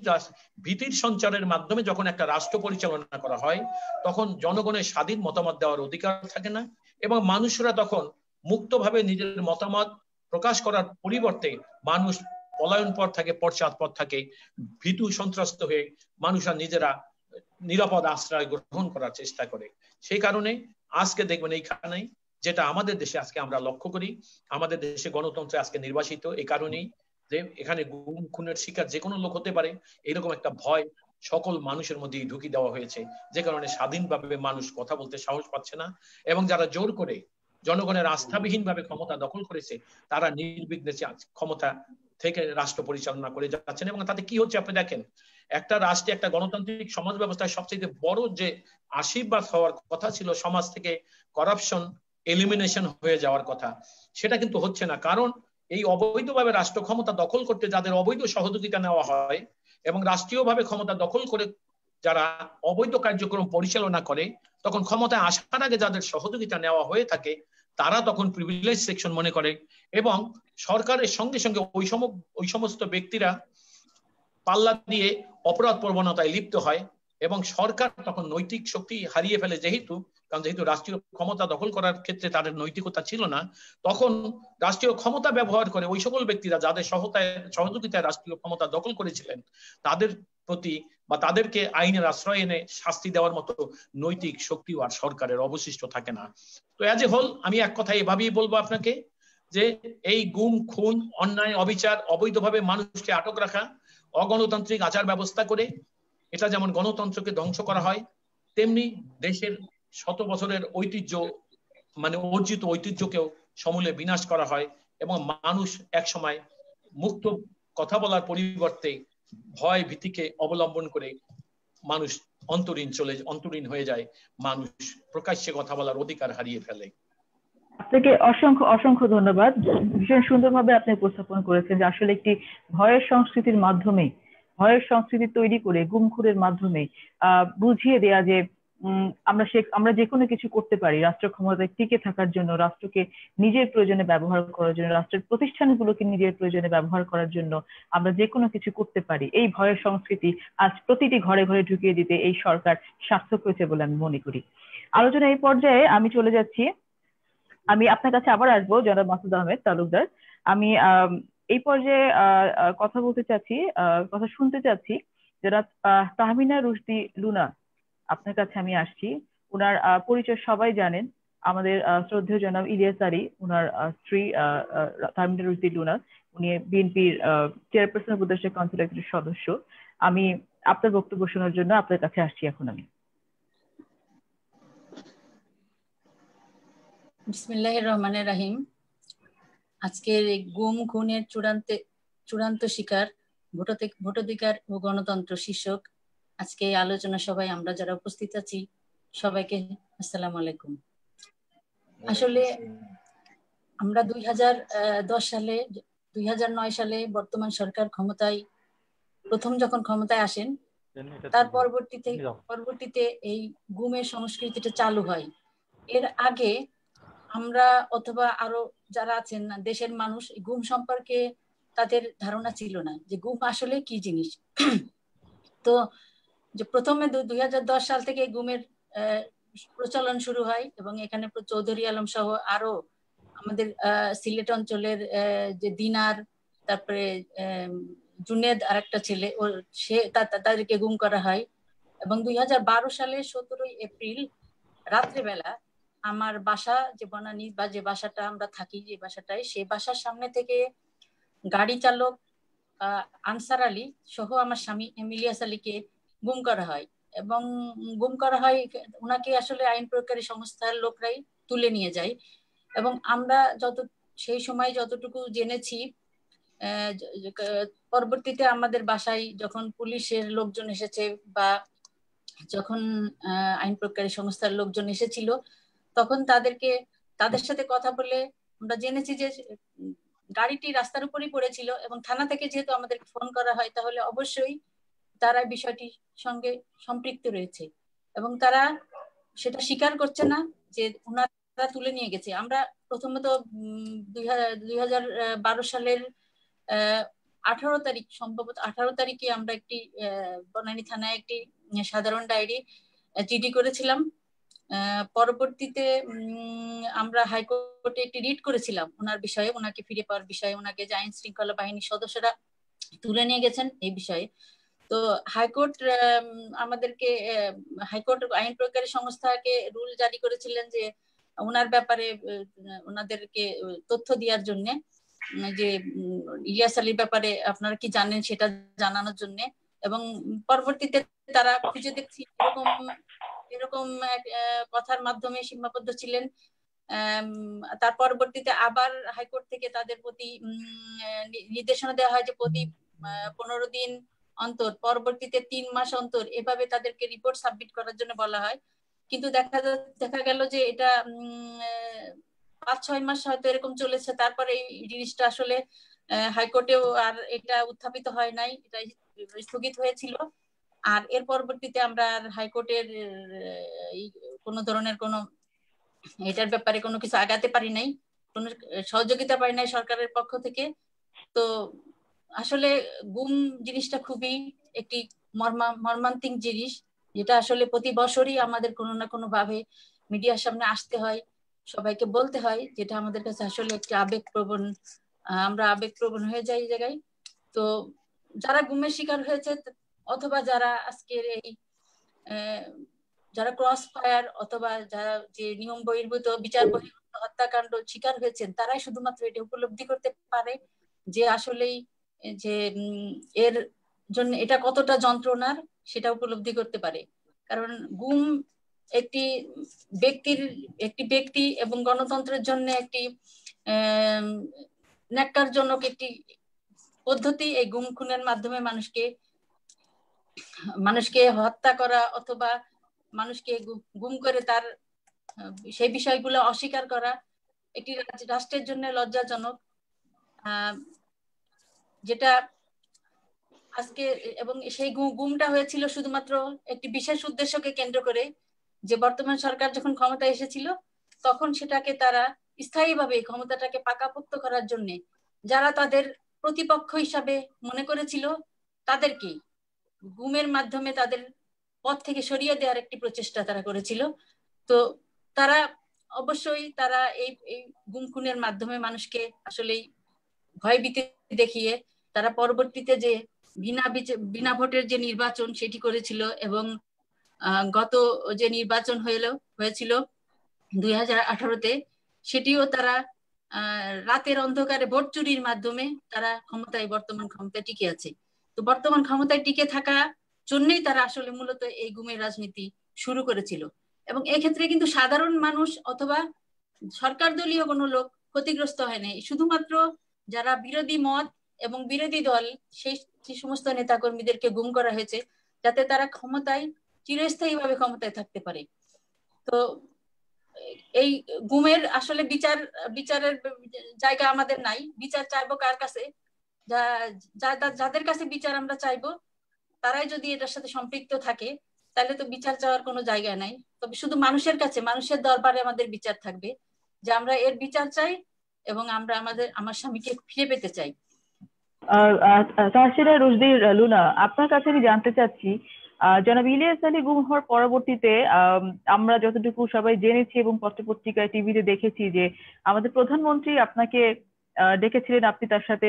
C: ভীতির সঞ্চারের মাধ্যমে যখন একটা রাষ্ট্র পরিচালনা করা হয়, তখন জনগণের স্বাধীন মতামত দেওয়ার অধিকার থাকে না এবং মানুষরা তখন মুক্তভাবে নিজের মতামত প্রকাশ করার পরিবর্তে মানুষ পলায়ন পথ থাকে, পশ্চাৎপদ থাকে, ভীতু সন্ত্রস্ত হয়ে মানুষরা নিজেরা নিরাপদ আশ্রয় গ্রহণ করার চেষ্টা করে। সেই কারণে আজকে দেখবেন এইখানেই যেটা আমাদের দেশে আজকে আমরা লক্ষ্য করি, আমাদের দেশে গণতন্ত্র আজকে নির্বাসিত এই কারণেই যে এখানে গুম খুনের শিকার যে কোনো লোক হতে পারে, এরকম একটা ভয় সকল মানুষের মধ্যে ঢুকিয়ে দেওয়া হয়েছে, যে কারণে স্বাধীনভাবে মানুষ কথা বলতে সাহস পাচ্ছে না। এবং যারা জোর করে জনগণের আস্থাবিহীন ভাবে ক্ষমতা দখল করেছে, তারা নির্বিঘ্নে ক্ষমতা থেকে রাষ্ট্র পরিচালনা করে যাচ্ছেন। এবং তাতে কি হচ্ছে আপনি দেখেন, একটা রাষ্ট্রে, একটা গণতান্ত্রিক সমাজ ব্যবস্থায় সবচেয়ে বড় যে আশীর্বাদ হওয়ার কথা ছিল, সমাজ থেকে করাপশন এলিমিনেশন হয়ে যাওয়ার কথা, সেটা কিন্তু হচ্ছে না। কারণ এই অবৈধভাবে রাষ্ট্র ক্ষমতা দখল করতে যাদের অবৈধ সহযোগিতা নেওয়া হয় এবং রাষ্ট্রীয়ভাবে ক্ষমতা দখল করে যারা অবৈধ কার্যক্রম পরিচালনা করে, তখন ক্ষমতায় আসার আগে যাদের সহযোগিতা নেওয়া হয়ে থাকে, তারা তখন প্রিভিলেজ সেকশন মনে করে এবং সরকারের সঙ্গে সঙ্গে ওই সমস্ত ব্যক্তিরা পাল্লা দিয়ে অপরাধ প্রবণতায় লিপ্ত হয় এবং সরকার তখন নৈতিক শক্তি হারিয়ে ফেলে যেহেতু রাষ্ট্রীয় ক্ষমতা দখল করার ক্ষেত্রে তাদের নৈতিকতা ছিল না, তখন রাষ্ট্রীয় ক্ষমতা ব্যবহার করে ওই সকল ব্যক্তিরা যাদের সহযোগিতায় রাষ্ট্রীয় ক্ষমতা দখল করেছিলেন তাদের প্রতি বা তাদেরকে আইনের আশ্রয় এনে শাস্তি দেওয়ার মতো নৈতিক শক্তিও আর সরকারের অবশিষ্ট থাকে না। তো অ্যাজ এ হোল আমি এক কথায় এভাবেই বলবো আপনাকে যে এই গুম খুন অন্যায় অবিচার অবৈধভাবে মানুষকে আটক রাখা অগণতান্ত্রিক আচার ব্যবস্থা করে এটা যেমন গণতন্ত্রকে ধ্বংস করা হয় তেমনি দেশের শত বছরের ঐতিহ্য মানে অর্জিত ঐতিহ্যকেও সমূলে বিনাশ করা হয় এবং মানুষ একসময় মুক্ত কথা বলার পরিবর্তে ভয় ভীতিকে অবলম্বন করে মানুষ অন্তরীণ হয়ে যায়, মানুষ প্রকাশ্যে কথা বলার অধিকার হারিয়ে ফেলে।
B: আপনাকে অসংখ্য অসংখ্য ধন্যবাদ। ভীষণ সুন্দরভাবে আপনি উপস্থাপন করেছেন যে আসলে একটি ভয়ের সংস্কৃতির মাধ্যমে, ভয়ের সংস্কৃতি তৈরি করে গুমখুরের মাধ্যমে বুঝিয়ে দেয়া যে আমরা যে কোনো কিছু করতে পারি রাষ্ট্র ক্ষমতায় টিকে থাকার জন্য, রাষ্ট্রকে নিজের প্রয়োজনে ব্যবহার করার জন্য, রাষ্ট্রের প্রতিষ্ঠানগুলোকে নিজের প্রয়োজনে ব্যবহার করার জন্য আমরা যে কোনো কিছু করতে পারি। এই ভয়ের সংস্কৃতি আজ প্রতিটি ঘরে ঘরে ঢুকিয়ে দিতে এই সরকার সার্থক হয়েছে বলে আমি মনে করি। আলোচনা এই পর্যায়ে আমি চলে যাচ্ছি, আমি আপনার কাছে আবার আসবো জনাব মাসুদ আহমেদ তালুকদার। আমি এই পর্যায়ে কথা বলতে চাচ্ছি, কথা শুনতে চাচ্ছি জনাব তাহমিনা রুশদি লুনা, আপনার কাছে আমি আসছি। ওনার পরিচয় সবাই জানেন, আমাদের শ্রদ্ধেয় জনাব ইলিয়াস আলী, ওনার স্ত্রী তাহমিনা রুশদি লুনা, উনি বিএনপির চেয়ারপারসন উপদেষ্টা কাউন্সিলের একজন সদস্য। আমি আপনার বক্তব্য শোনার জন্য আপনার কাছে আসছি এখন আমি।
F: বিসমিল্লাহির রহমানির রহিম। আজকের এই গুম খুনের চূড়ান্ত শিকার ভোটাধিকার ও গণতন্ত্র শীর্ষক আজকে এই আলোচনা সভায় আমরা যারা উপস্থিত আছি সবাইকে আসসালামু আলাইকুম। আসলে আমরা 2009 সালে বর্তমান সরকার ক্ষমতায় প্রথম যখন ক্ষমতায় আসেন তার পরবর্তীতে এই গুমের সংস্কৃতিটা চালু হয়। এর আগে আমরা অথবা আরো যারা আছেন দেশের মানুষ গুম সম্পর্কে তাদের ধারণা ছিল না যে গুম আসলে কি জিনিস। তো যে প্রথমে 2010 সাল থেকে গুমের প্রচলন শুরু হয় এবং এখানে চৌধুরী আলম সহ আরো আমাদের সিলেট অঞ্চলের যে দিনার, তারপরে জুনেদ আর একটা ছেলে, তাদেরকে গুম করা হয় এবং 2012 সালের 17 এপ্রিল রাত্রেবেলা আমার বাসা যে বনানী বা যে বাসাটা আমরা থাকি যে বাসাটায়, সেই বাসার সামনে থেকে গাড়ি চালক আনসার আলী সহ আমার স্বামী ইলিয়াস আলীকে গুম করা হয় এবং গুম করা হয় ওনাকে আসলে আইন প্রয়োগকারী সংস্থার লোকরাই তুলে নিয়ে যায়। এবং আমরা সেই সময় যতটুকু জেনেছি, পরবর্তীতে আমাদের বাসায় যখন পুলিশের লোকজন এসেছে বা যখন আইন প্রয়োগকারী সংস্থার লোকজন এসেছিল তখন তাদের সাথে কথা বলে আমরা জেনেছি যে গাড়িটি রাস্তার উপরই পড়েছিল এবং থানা থেকে যেহেতু আমাদের ফোন করা হয় তাহলে অবশ্যই তারা বিষয়টির সঙ্গে সম্পৃক্ত রয়েছে এবং তারা সেটা স্বীকার করছে না যে ওনারা তুলে নিয়ে গেছে। আমরা প্রথমত 2012 সালের 18 তারিখ, সম্ভবত 18 তারিখে আমরা একটি বনানী থানায় একটি সাধারণ ডায়েরি জিডি করেছিলাম। পরবর্তীতে আমরা হাইকোর্টে একটি রিট করেছিলাম ওনার বিষয়ে, ওনাকে ফিরে পাওয়ার বিষয়ে, ওনাকে যে আইন শৃঙ্খলা বাহিনীর সদস্যরা তুলে নিয়ে গেছেন এই বিষয়ে। তো হাইকোর্ট আমাদেরকে হাইকোর্ট আইন প্রয়োগকারী সংস্থাকে রুল জারি করেছিলেন যে ওনার ব্যাপারে ওনাদেরকে তথ্য দেওয়ার জন্য, যে ইলিয়াস আলীর ব্যাপারে আপনারা কি জানেন সেটা জানানোর জন্য। এবং পরবর্তীতে তারা খুঁজে দেখছি এরকম কথার মাধ্যমে সীমাবদ্ধ ছিলেন। তার পরবর্তীতে আবার হাইকোর্ট থেকে তাদের প্রতি নির্দেশনা দেওয়া হয় যে প্রতি 15 দিন অন্তর, পরবর্তীতে 3 মাস অন্তর এভাবে তাদেরকে রিপোর্ট সাবমিট করার জন্য বলা হয়। কিন্তু দেখা গেল যে এটা 5-6 মাস হয়তো এরকম চলেছে, তারপরে এই জিনিসটা আসলে হাইকোর্টেও আর এটা উত্থাপিত হয় নাই, এটা স্থগিত হয়েছিল। আর এর পরবর্তীতে আমরা হাইকোর্টের কোনো ধরনের কোনো এটার ব্যাপারে কোনো কিছু আগাতে পারি নাই, কোনো সহযোগিতা পাই নাই সরকারের পক্ষ থেকে। তো আসলে গুম জিনিসটা খুবই একটি মর্মান্তিক জিনিস, যেটা আসলে প্রতি বছরই আমাদের কোনো না কোনো ভাবে মিডিয়ার সামনে আসতে হয়, সবাইকে বলতে হয়, যেটা আমাদের কাছে আসলে একটি আবেগপ্রবণ, আমরা আবেগপ্রবণ হয়ে যাই এই জায়গায়। তো যারা গুমের শিকার হয়েছে অথবা যারা আজকের এই যারা ক্রস ফায়ার অথবা যারা যে নিয়ম বহির্ভূত বিচার বহির্ভূত হত্যাকাণ্ড শিকার হয়েছেন, তারাই শুধুমাত্র এটা উপলব্ধি করতে পারে যে আসলেই যে এর জন্য এটা কতটা যন্ত্রণার সেটা উপলব্ধি করতে পারে। কারণ গুম একটি ব্যক্তি এবং গণতন্ত্রের জন্য একটি ন্যাক্কারজনক একটি পদ্ধতি। এই গুম খুনের মাধ্যমে মানুষকে হত্যা করা অথবা মানুষকে গুম করে তার সেই বিষয়গুলো অস্বীকার করা একটি রাষ্ট্রের জন্য লজ্জাজনক, যেটা আজকে এবং সেই গুমটা হয়েছিল শুধুমাত্র একটি বিশেষ উদ্দেশ্যকে কেন্দ্র করে, যে বর্তমান সরকার যখন ক্ষমতায় এসেছিল তখন সেটাকে তারা স্থায়ীভাবে ক্ষমতাটাকে পাকাপোক্ত করার জন্য যারা তাদের প্রতিপক্ষ হিসাবে মনে করেছিল তাদেরকে গুমের মাধ্যমে তাদের পথ থেকে সরিয়ে দেওয়ার একটি প্রচেষ্টা তারা করেছিল। তো তারা অবশ্যই তারা এই গুম খুনের মাধ্যমে মানুষকে আসলেই ভয়ভীতি দেখিয়ে তারা পরবর্তীতে যে বিনা ভোটের যে নির্বাচন সেটি করেছিল এবং গত যে নির্বাচন হয়েছিল 2018-তে, সেটিও তারা রাতের অন্ধকারে ভোট চুরির মাধ্যমে তারা বর্তমান ক্ষমতায় টিকে আছে। তো বর্তমান ক্ষমতায় টিকে থাকা জন্যই তারা আসলে মূলত এই গুমের রাজনীতি শুরু করেছিল। এবং এক্ষেত্রে কিন্তু সাধারণ মানুষ অথবা সরকার দলীয় কোনো লোক ক্ষতিগ্রস্ত হয় নাই, শুধুমাত্র যারা বিরোধী মত এবং বিরোধী দল সেই সমস্ত নেতাকর্মীদেরকে গুম করা হয়েছে যাতে তারা চিরস্থায়ীভাবে ক্ষমতায় থাকতে পারে। তো এই গুমের আসলে বিচারের জায়গা আমাদের নাই। বিচার চাইবো কার কাছে? যাদের কাছে বিচার আমরা চাইবো তারাই যদি এটার সাথে সম্পৃক্ত থাকে তাহলে তো বিচার চাওয়ার কোনো জায়গা নাই। তবে শুধু মানুষের কাছে, মানুষের দরবারে আমাদের বিচার থাকবে যে আমরা এর বিচার চাই এবং আমরা আমার স্বামীকে ফিরে পেতে চাই।
B: তাহসিনা রুশদি লুনা, আপনার কাছে আমি জানতে চাচ্ছি, জনাব ইলিয়াস আলী গুম হওয়ার পরবর্তীতে আমরা যতটুকু সবাই জেনেছি এবং পত্রপত্রিকায় টিভিতে দেখেছি যে আমাদের প্রধানমন্ত্রী আপনাকে ডেকেছিলেন, আপনি তার সাথে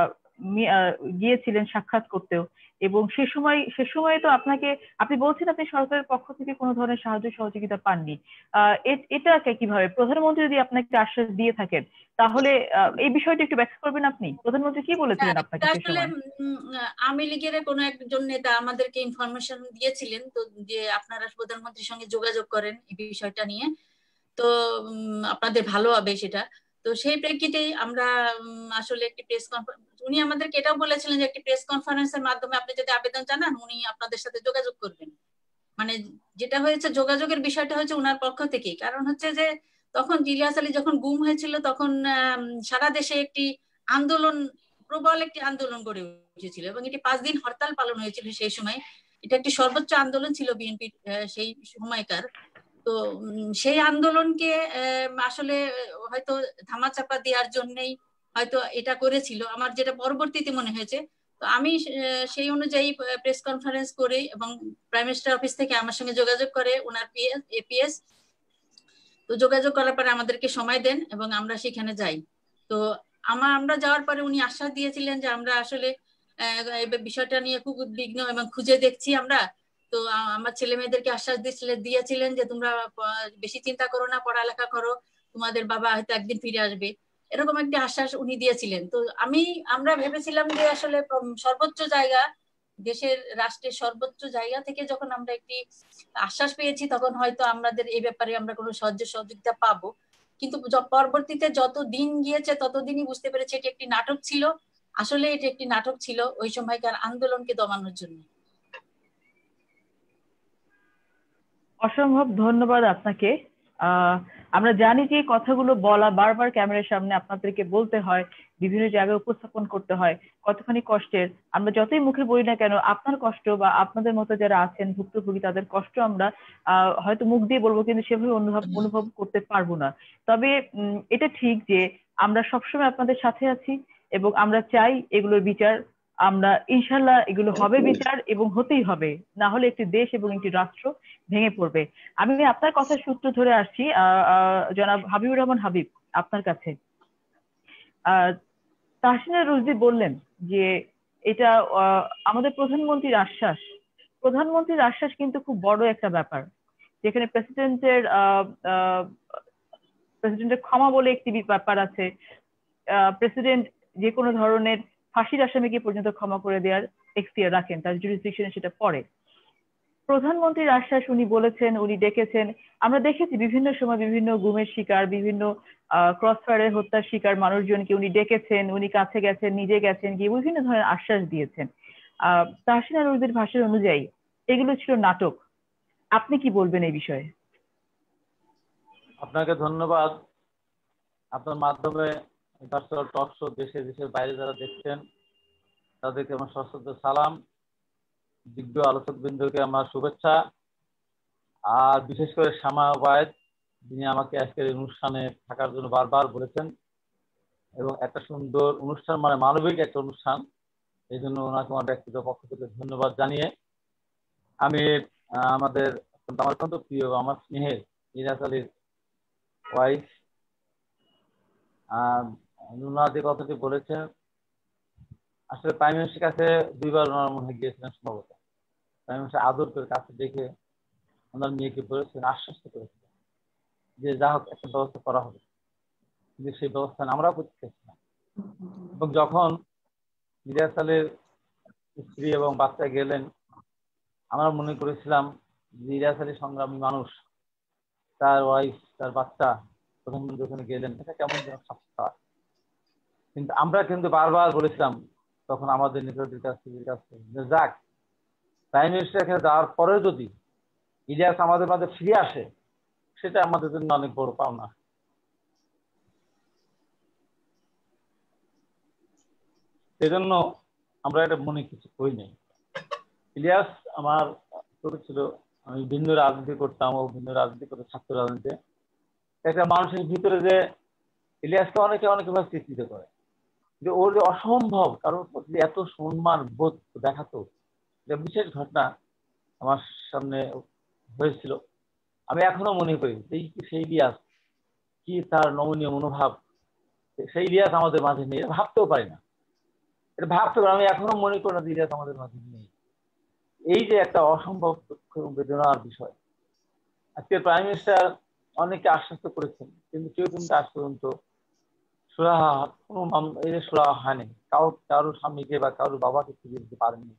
B: গিয়েছিলেন সাক্ষাৎ করতেও, এবং সে সময় তো আপনি বলছেন আপনি সরকারের পক্ষ থেকে কোনো ধরনের সাহায্য সহযোগিতা পাননি। এটা কিভাবে প্রধানমন্ত্রী যদি আপনাকে আশ্বাস দিয়ে থাকেন তাহলে এই বিষয়টা একটু ব্যাখ্যা করবেন আপনি? প্রধানমন্ত্রী কি বলেছিলেন আপনাকে সে সময়?
F: আওয়ামী লীগের কোনো একজন নেতা আমাদেরকে ইনফরমেশন দিয়েছিলেন তো যে আপনারা প্রধানমন্ত্রীর সঙ্গে যোগাযোগ করেন এই বিষয়টা নিয়ে, তো আপনাদের ভালো হবে সেটা। তো সেই প্রেক্ষিতেই আমরা আসলে একটি প্রেস কনফারেন্স, উনি আমাদেরকে এটাও বলেছিলেন যে একটি প্রেস কনফারেন্সের মাধ্যমে আপনি যদি আবেদন জানান উনি আপনাদের সাথে যোগাযোগ করবেন। মানে যেটা হয়েছে যোগাযোগের বিষয়টা হচ্ছে উনার পক্ষ থেকেই, কারণ হচ্ছে যে তখন ইলিয়াস আলী যখন গুম হয়েছিল তখন সারা দেশে একটি প্রবল একটি আন্দোলন গড়ে উঠেছিল এবং এটি 5 দিন হরতাল পালন হয়েছিল সেই সময়। এটা একটি সর্বোচ্চ আন্দোলন ছিল বিএনপির সেই সময়কার। তো সেই আন্দোলনকে আসলে হয়তো ধামাচাপা দেওয়ার জন্যই হয়তো এটা করেছিল, আমার যেটা পরবর্তীতে মনে হয়েছে। তো আমি সেই অনুযায়ী প্রেস কনফারেন্স করে এবং প্রাইম মিনিস্টার অফিস থেকে আমার সঙ্গে যোগাযোগ করে ওনার এপিএস, তো যোগাযোগ করার পরে আমাদেরকে সময় দেন এবং আমরা সেখানে যাই। তো আমরা যাওয়ার পরে উনি আশ্বাস দিয়েছিলেন যে আমরা আসলে বিষয়টা নিয়ে খুব উদ্বিগ্ন এবং খুঁজে দেখছি আমরা। তো আমার ছেলে মেয়েদেরকে আশ্বাস দিয়েছিলেন যে তোমরা বেশি চিন্তা করো না, পড়ালেখা করো, তোমাদের বাবা হয়তো একদিন ফিরে আসবে, এরকম একটি আশ্বাস উনি দিয়েছিলেন। তো আমরা ভেবেছিলাম যে আসলে সর্বোচ্চ জায়গা, দেশের রাষ্ট্রের সর্বোচ্চ জায়গা থেকে যখন আমরা একটি আশ্বাস পেয়েছি তখন হয়তো আমাদের এই ব্যাপারে আমরা কোনো সাহায্য সহযোগিতা পাবো। কিন্তু পরবর্তীতে যত দিন গিয়েছে ততদিনই বুঝতে পেরেছি এটি একটি নাটক ছিল। আসলে এটি একটি নাটক ছিল ওই সময়কার আন্দোলনকে দমানোর জন্য।
B: অসম্ভব ধন্যবাদ আপনাকে। আমরা জানি যে এই কথাগুলো বলা, বারবার ক্যামেরার সামনে আপনাদেরকে বলতে হয়, বিভিন্ন জায়গায় উপস্থাপন করতে হয়, কতখানি কষ্টের। আমরা যতই মুখে বলি না কেন, আপনার কষ্ট বা আপনাদের মতো যারা আছেন ভুক্তভোগী তাদের কষ্ট আমরা হয়তো মুখ দিয়ে বলবো, কিন্তু সেভাবে অনুভব করতে পারবো না। তবে এটা ঠিক যে আমরা সবসময় আপনাদের সাথে আছি এবং আমরা চাই এগুলোর বিচার। আমরা ইনশাল্লাহ এগুলো হবে বিচার, এবং হতেই হবে, না হলে একটি দেশ এবং একটি রাষ্ট্র ভেঙে পড়বে। আমি আপনার কথার সূত্র ধরে আসছি জনাব হাবিবুর রহমান হাবিব, আপনার কাছে। তাহসিনা রুজভী বললেন যে এটা আমাদের প্রধানমন্ত্রীর আশ্বাস। প্রধানমন্ত্রীর আশ্বাস কিন্তু খুব বড় একটা ব্যাপার, যেখানে প্রেসিডেন্টের ক্ষমা বলে একটি ব্যাপার আছে। প্রেসিডেন্ট যে কোনো ধরনের ফাঁসির আসামিকে পর্যন্ত ক্ষমা করে দেওয়ার এখতিয়ার রাখেন, তার জুরিসডিকশনে সেটা পড়ে। প্রধানমন্ত্রীর আশ্বাস উনি বলেছেন, উনি ডেকেছেন। আমরা দেখেছি বিভিন্ন সময় বিভিন্ন গুমের শিকার, বিভিন্ন ক্রসফায়ারের হত্যার শিকার মানুষজনকে উনি ডেকেছেন, উনি কাছে গেছেন, নিজে গেছেন, গিয়ে বিভিন্ন ধরনের আশ্বাস দিয়েছেন। তাহসিনা রুজভীর ভাষার অনুযায়ী এগুলো ছিল নাটক। আপনি কি বলবেন এই বিষয়ে?
G: আপনাকে ধন্যবাদ। আপনার মাধ্যমে ভার্চুয়াল টক শো দেশে দেশের বাইরে যারা দেখছেন তাদেরকে আমার সশ্রদ্ধ সালাম, বিজ্ঞ আলোচক বৃন্দকে আমার শুভেচ্ছা। আর বিশেষ করে শামা ওবায়েদ, যিনি আমাকে আজকের অনুষ্ঠানে থাকার জন্য বারবার বলেছেন, এবং একটা সুন্দর অনুষ্ঠান, মানে মানবিক একটা অনুষ্ঠান, এই জন্য ওনাকে আমার ব্যক্তিগত পক্ষ থেকে ধন্যবাদ জানিয়ে আমি আমার অত্যন্ত প্রিয়, আমার স্নেহের ইলিয়াস আলীর ওয়াইফ নুনা যে কথাটি বলেছেন, আসলে প্রাইম মিনিস্টারের কাছে 2 বার ওনার মনে গিয়েছিলেন সম্ভবত। প্রাইম মিনিস্টার আদর করে কাছে দেখে ওনার মেয়েকে বলেছেন, আশ্বস্ত করেছিলেন যে যা হোক একটা ব্যবস্থা করা হবে, কিন্তু সেই ব্যবস্থা আমরাও করতে চাইছিলাম। এবং যখন ইলিয়াস আলীর স্ত্রী এবং বাচ্চা গেলেন, আমরা মনে করেছিলাম যে ইলিয়াস আলী সংগ্রামী মানুষ, তার ওয়াইফ, তার বাচ্চা, প্রধানমন্ত্রী ওখানে গেলেন, এটা কেমন যেন সাক্ষা। কিন্তু আমরা কিন্তু বারবার বলেছিলাম তখন আমাদের নেতাদের কাছ থেকে যাক, প্রাইম মিনিস্টার এখানে যাওয়ার পরেও যদি ইলিয়াস আমাদের মাঝে ফিরে আসে, সেটা আমাদের জন্য অনেক বড় পাওনা। সেজন্য আমরা এটা মনে কিছু করি নাই। ইলিয়াস আমার ছোট ছিল, আমি ভিন্ন রাজনীতি করতাম, ও ভিন্ন রাজনীতি করতে, ছাত্র রাজনীতিতে। একটা মানুষের ভিতরে যে ইলিয়াসকে অনেকভাবে চিত্রিত করে, যে ওর যে অসম্ভব কারোর প্রতি এত সম্মান বোধ দেখাতো। বিশেষ ঘটনা আমার সামনে হয়েছিল, আমি এখনো মনে করি সেই ইলিয়াস, কি তার নমনীয় মনোভাব, সেই ইলিয়াস আমাদের মাঝে নেই, ভাবতেও পারি না। এটা ভাবতে পারি, আমি এখনো মনে করি না ইলিয়াস আমাদের মাঝে নেই। এই যে একটা অসম্ভব দুঃখ এবং বেদনার বিষয়। আজকে প্রাইম মিনিস্টার অনেকে আশ্বস্ত করেছেন, কিন্তু কেউ কিন্তু আজ পর্যন্ত সুরাহা হয়নি, কারোর স্বামীকে বা কারোর বাবাকে ফিরিয়ে দিতে পারেননি।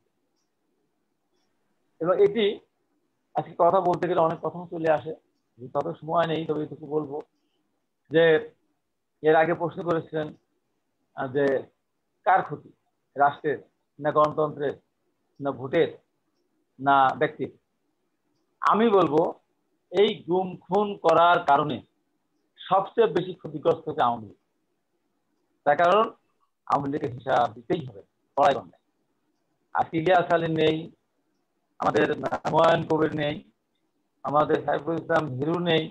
G: এবং এটি আজকে কথা বলতে গেলে অনেক কথা চলে আসে, তত সময় নেই, তবে এটুকু বলবো যে এর আগে প্রশ্ন করেছিলেন যে কার ক্ষতি, রাষ্ট্রের না গণতন্ত্রের না ভোটের না ব্যক্তির? আমি বলবো এই গুম খুন করার কারণে সবচেয়ে বেশি ক্ষতিগ্রস্ত হচ্ছে আওয়ামী লীগ। তার কারণ আওয়ামী লীগের হিসাব দিতেই হবে, পড়াই বন্ধ। আজকে ইলিয়াস আলী নেই, আমাদের হুমায়ুন কবির নেই, আমাদের সাইফুল ইসলাম হিরু নেই,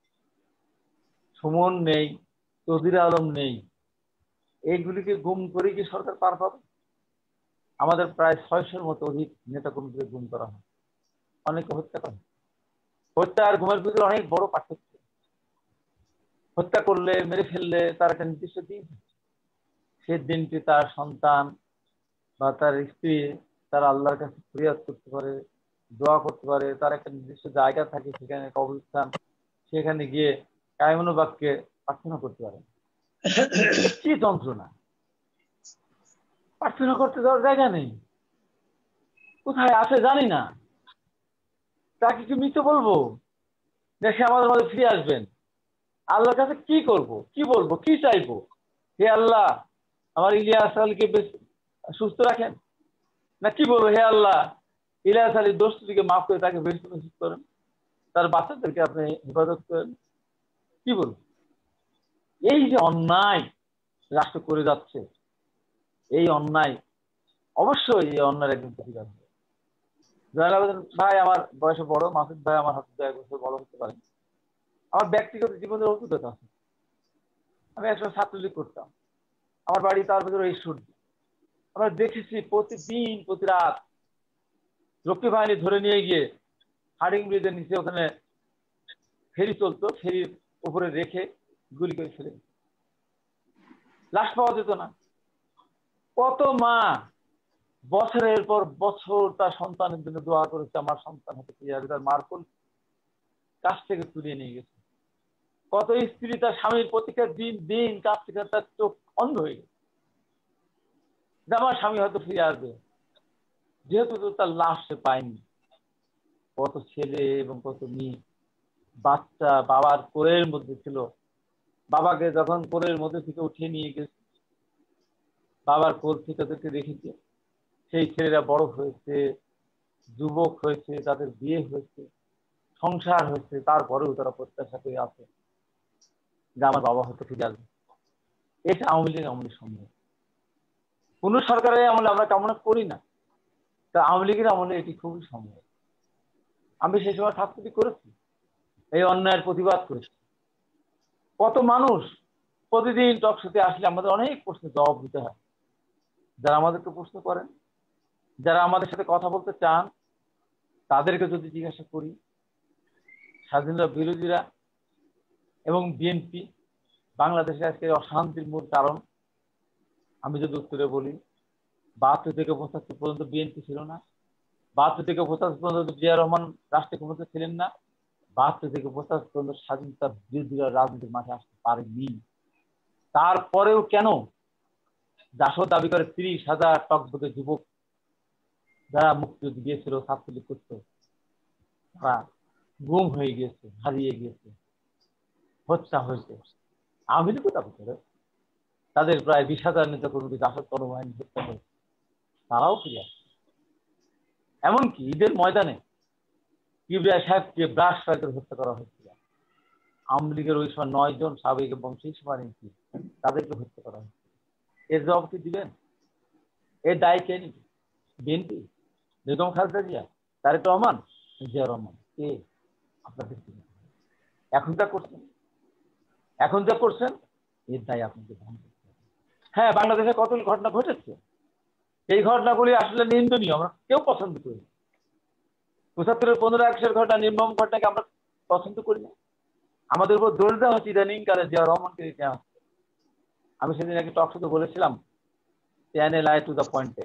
G: সুমন নেই, তৌহিদ আলম নেই। এইগুলিকে গুম করে কি সরকার পার পাবে? আমাদের প্রায় 600-র মতো অধিক নেতা কর্মীকে গুম করা হয়, অনেকে হত্যা করে। হত্যা আর গুমের ভিতরে অনেক বড় পার্থক্য। হত্যা করলে, মেরে ফেললে তার একটা নির্দিষ্ট দিন, সে দিনটি তার সন্তান বা তার স্ত্রী তার আল্লাহর কাছে ফরিয়াদ করতে পারে, দোয়া করতে পারে, তার একটা নির্দিষ্ট জায়গা থাকে, সেখানে কবরস্থান, সেখানে গিয়ে কায়মনো বাক্যে প্রার্থনা করতে পারে। কি যন্ত্রণা! প্রার্থনা করতে যাওয়ার জায়গা নেই, কোথায় আছে জানি না, তাকে কি মৃত বলবো, সে আমাদের মধ্যে ফিরে আসবেন? আল্লাহর কাছে কি করব, কি বলবো, কি চাইবো? হে আল্লাহ, আমার ইলিয়াস আলীকে সুস্থ রাখেন, না কি বলবো? হে আল্লাহ, ইলিয়াস আলীর দোষটিকে মাফ করে তাকে বেশ সুস্থ করেন, তার বাচ্চাদেরকে আপনি হেফাজত করেন। কি বলবো? এই যে অন্যায় রাষ্ট্র করে যাচ্ছে, এই অন্যায় অবশ্যই এই অন্যায়ের একদিন প্রতিকার হবে। জয়নাল আবেদিন ভাই আমার বয়সে বড়, মাসুদ ভাই আমার হাতে 1 বছর বড় হতে পারে। আমার ব্যক্তিগত জীবনের অভিজ্ঞতা আছে। আমি একসময় ছাত্রলীগ করতাম, আমার বাড়ি তার ভিতরে এই সূর্য। আমরা দেখেছি প্রতিদিন প্রতি রাত রক্ষী বাহিনী ধরে নিয়ে গিয়ে হার্ডিং ব্রিজের নিচে ওখানে ফেরি চলতো, ফেরির উপরে রেখে গুলি করে ফেলে লাশ পাওয়া যেত না। কত মা বছরের পর বছর তার সন্তানের জন্য দোয়া করেছে, আমার সন্তান হাতে ফিরে আসবে, তার মার্কল কাছ থেকে তুলিয়ে নিয়ে গেছে। কত স্ত্রী তার স্বামীর প্রতিকার দিন দিন কাছ থেকে তার চোখ অন্ধ হয়ে গেছে, আমার স্বামী হয়তো ফিরে আসবে, যেহেতু তার লাশ সে পায়নি। কত ছেলে এবং কত মেয়ে বাচ্চা বাবার কোলের মধ্যে ছিল, বাবাকে যখন কোলের মধ্যে থেকে উঠিয়ে নিয়ে গেছে, বাবার কোল থেকে তাদেরকে রেখেছে, সেই ছেলেরা বড় হয়েছে, যুবক হয়েছে, তাদের বিয়ে হয়েছে, সংসার হয়েছে, তারপরেও তারা প্রত্যাশা করে আছে যে আমার বাবা হয়তো ফিরে আসবে। এটা আওয়ামী লীগ আমলের সম্ভব, কোন সরকারের আমলে আমরা কামনা করি না, তা আওয়ামী লীগের আমলে এটি খুবই সম্ভব। আমি সেই সময় ছাত্রলীগ করেছি, এই অন্যায়ের প্রতিবাদ করেছি। কত মানুষ প্রতিদিন টকশোতে আসলে আমাদের অনেক প্রশ্নের জবাব দিতে হয়। যারা আমাদেরকে প্রশ্ন করেন, যারা আমাদের সাথে কথা বলতে চান, তাদেরকে যদি জিজ্ঞাসা করি, স্বাধীনতা বিরোধীরা এবং বিএনপি বাংলাদেশে আজকে অশান্তির মূল কারণ, আমি যদি উত্তরে বলি 72 থেকে 75 পর্যন্ত বিএনপি ছিল না, 72 থেকে 85 পর্যন্ত জিয়া রহমান রাষ্ট্রীয় ক্ষমতা ছিলেন না, 72 থেকে 85 পর্যন্ত স্বাধীনতা বিরোধীরা রাজনীতির মাঠে আসতে পারেনি। তারপরেও কেন জাসদ দাবি করে 30,000 টকবকে যুবক যারা মুক্তিযুদ্ধ দিয়েছিল, ছাত্রলীগ করতো, তারা গুম হয়ে গিয়েছে, হারিয়ে গিয়েছে, হত্যা হয়েছে। আওয়ামী লীগও দাবি করে তাদের প্রায় 20,000 নেতা কর্মী জাসদ কর্মবাহিনী হত্যা হয়েছে, তারাও ফিরে আসছে। এমনকি ঈদের ময়দানে কিবরিয়া সাহেবকে ব্রাশ ফায়ার করে হত্যা করা হয়েছিল। আওয়ামী লীগের ওই সময় 9 জন সাবেক এবং সেই সময় তাদেরকে হত্যা করা হয়েছিল। এর জবাব কি দিবেন? এর দায় কে নিবে? বিএনপি, বেগম খালেদা জিয়া, তারেক রহমান, জিয়া রহমান? কে? আপনাদের এখন যা করছেন এর দায় আপনাদের বহন করতে হবে। হ্যাঁ, বাংলাদেশে কত ঘটনা ঘটেছে, এই ঘটনাগুলি আসলে নিন্দনীয়, আমরা কেউ পছন্দ করি না। 75-এর 15 ঘটনা, নির্মম ঘটনাকে আমরা পছন্দ করি না। আমাদের উপর দোষ দেওয়া হচ্ছে ইদানিং কালে জিয়া রহমানকে দিতে হচ্ছে। আমি সেদিন একটা টক শোতে বলেছিলাম, লাই টু দ্য পয়েন্টে,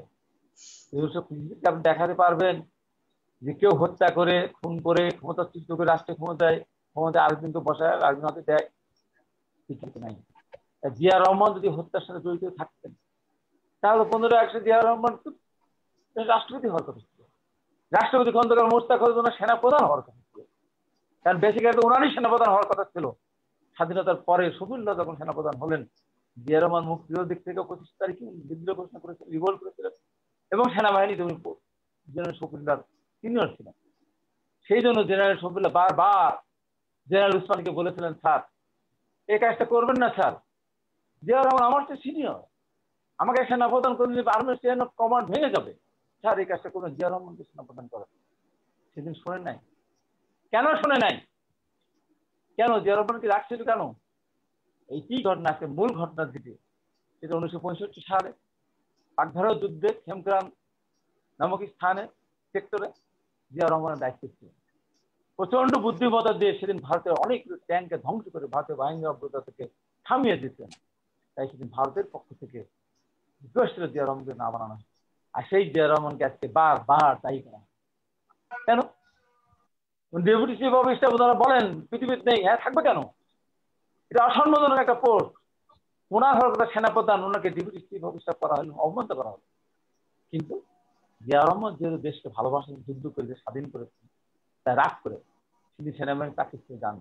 G: আপনি দেখাতে পারবেন যে কেউ হত্যা করে, খুন করে, ক্ষমতাচ্যুত করে রাষ্ট্রীয় ক্ষমতায় আরেকজনকে বসায়, আরেকজন হাতে দেয়, ঠিক নাই। জিয়া রহমান যদি হত্যার সাথে জড়িত থাকতেন তাহলে 15 জিয়া রহমান রাষ্ট্রপতি হওয়ার কথা ছিল, রাষ্ট্রপতি খন্দকার মোশতাক হোসেন সেনাপ্রধান হওয়ার কথা ছিল। কারণ বেসিক্যালি ওনারই সেনাপ্রধান হওয়ার কথা ছিল। স্বাধীনতার পরে শফিউল্লাহ যখন সেনাপ্রধান হলেন, জিয়া রহমান মুক্তিযুদ্ধের দিক থেকে 25 তারিখে বিদ্রোহ ঘোষণা করেছিলেন, রিভোল্ট করেছিলেন, এবং সেনাবাহিনীতে উনি জেনারেল শফিউল্লাহ সিনিয়র ছিলেন। সেই জন্য জেনারেল শফিউল্লাহ বারবার জেনারেল উসমানীকে বলেছিলেন, স্যার এই কাজটা করবেন না স্যার, জিয়া রহমান আমার চেয়ে সিনিয়র, আমাকে সেনাপ্রধান করলে আর্মির চেইন অফ কমান্ড ভেঙে যাবে, স্যার এই কাজটা করবেন, জিয়া রহমানকে সেনাপ্রধান করেন। সেদিন শোনেন নাই। কেন শোনে নাই? কেন জিয়া রহমানকে রাখছিল কেন? এই কি ঘটনা আছে মূল ঘটনার দিকে, সেটা 1965 সালে পাক ভারত যুদ্ধে খেমক্রান নামক স্থানে সেক্টরে জিয়া রহমানের দায়িত্ব ছিল। প্রচন্ড বুদ্ধিমত্তা দিয়ে সেদিন ভারতের অনেক ট্যাঙ্ককে ধ্বংস করে ভারতের বাহিনী অগ্রতা থেকে থামিয়ে দিতেন। তাই সেদিন ভারতের পক্ষ থেকে রিকোয়েস্ট ছিল জিয়া রহমানকে না বানানো। আর সেই জিয়া রহমানকে আজকে বারবার দায়ী করা। কেন? ডেপুটি চিফ অফ স্টাফ ওনারা বলেন পৃথিবীতে নেই, হ্যাঁ থাকবে কেন? এটা অসম্মানজনক একটা পোস্ট। ওনার হওয়ার কথা সেনাপ্রধান, ওনাকে ডেপুটি চিফ অফ স্টাফ করা হলো, অবমানিত করা হলো। কিন্তু জিয়া রহমান যেহেতু দেশকে ভালোবাসেন, যুদ্ধ করে স্বাধীন করেছেন, তাই রাগ করে তিনি সেনাবাহিনী চাকরি থেকে যান।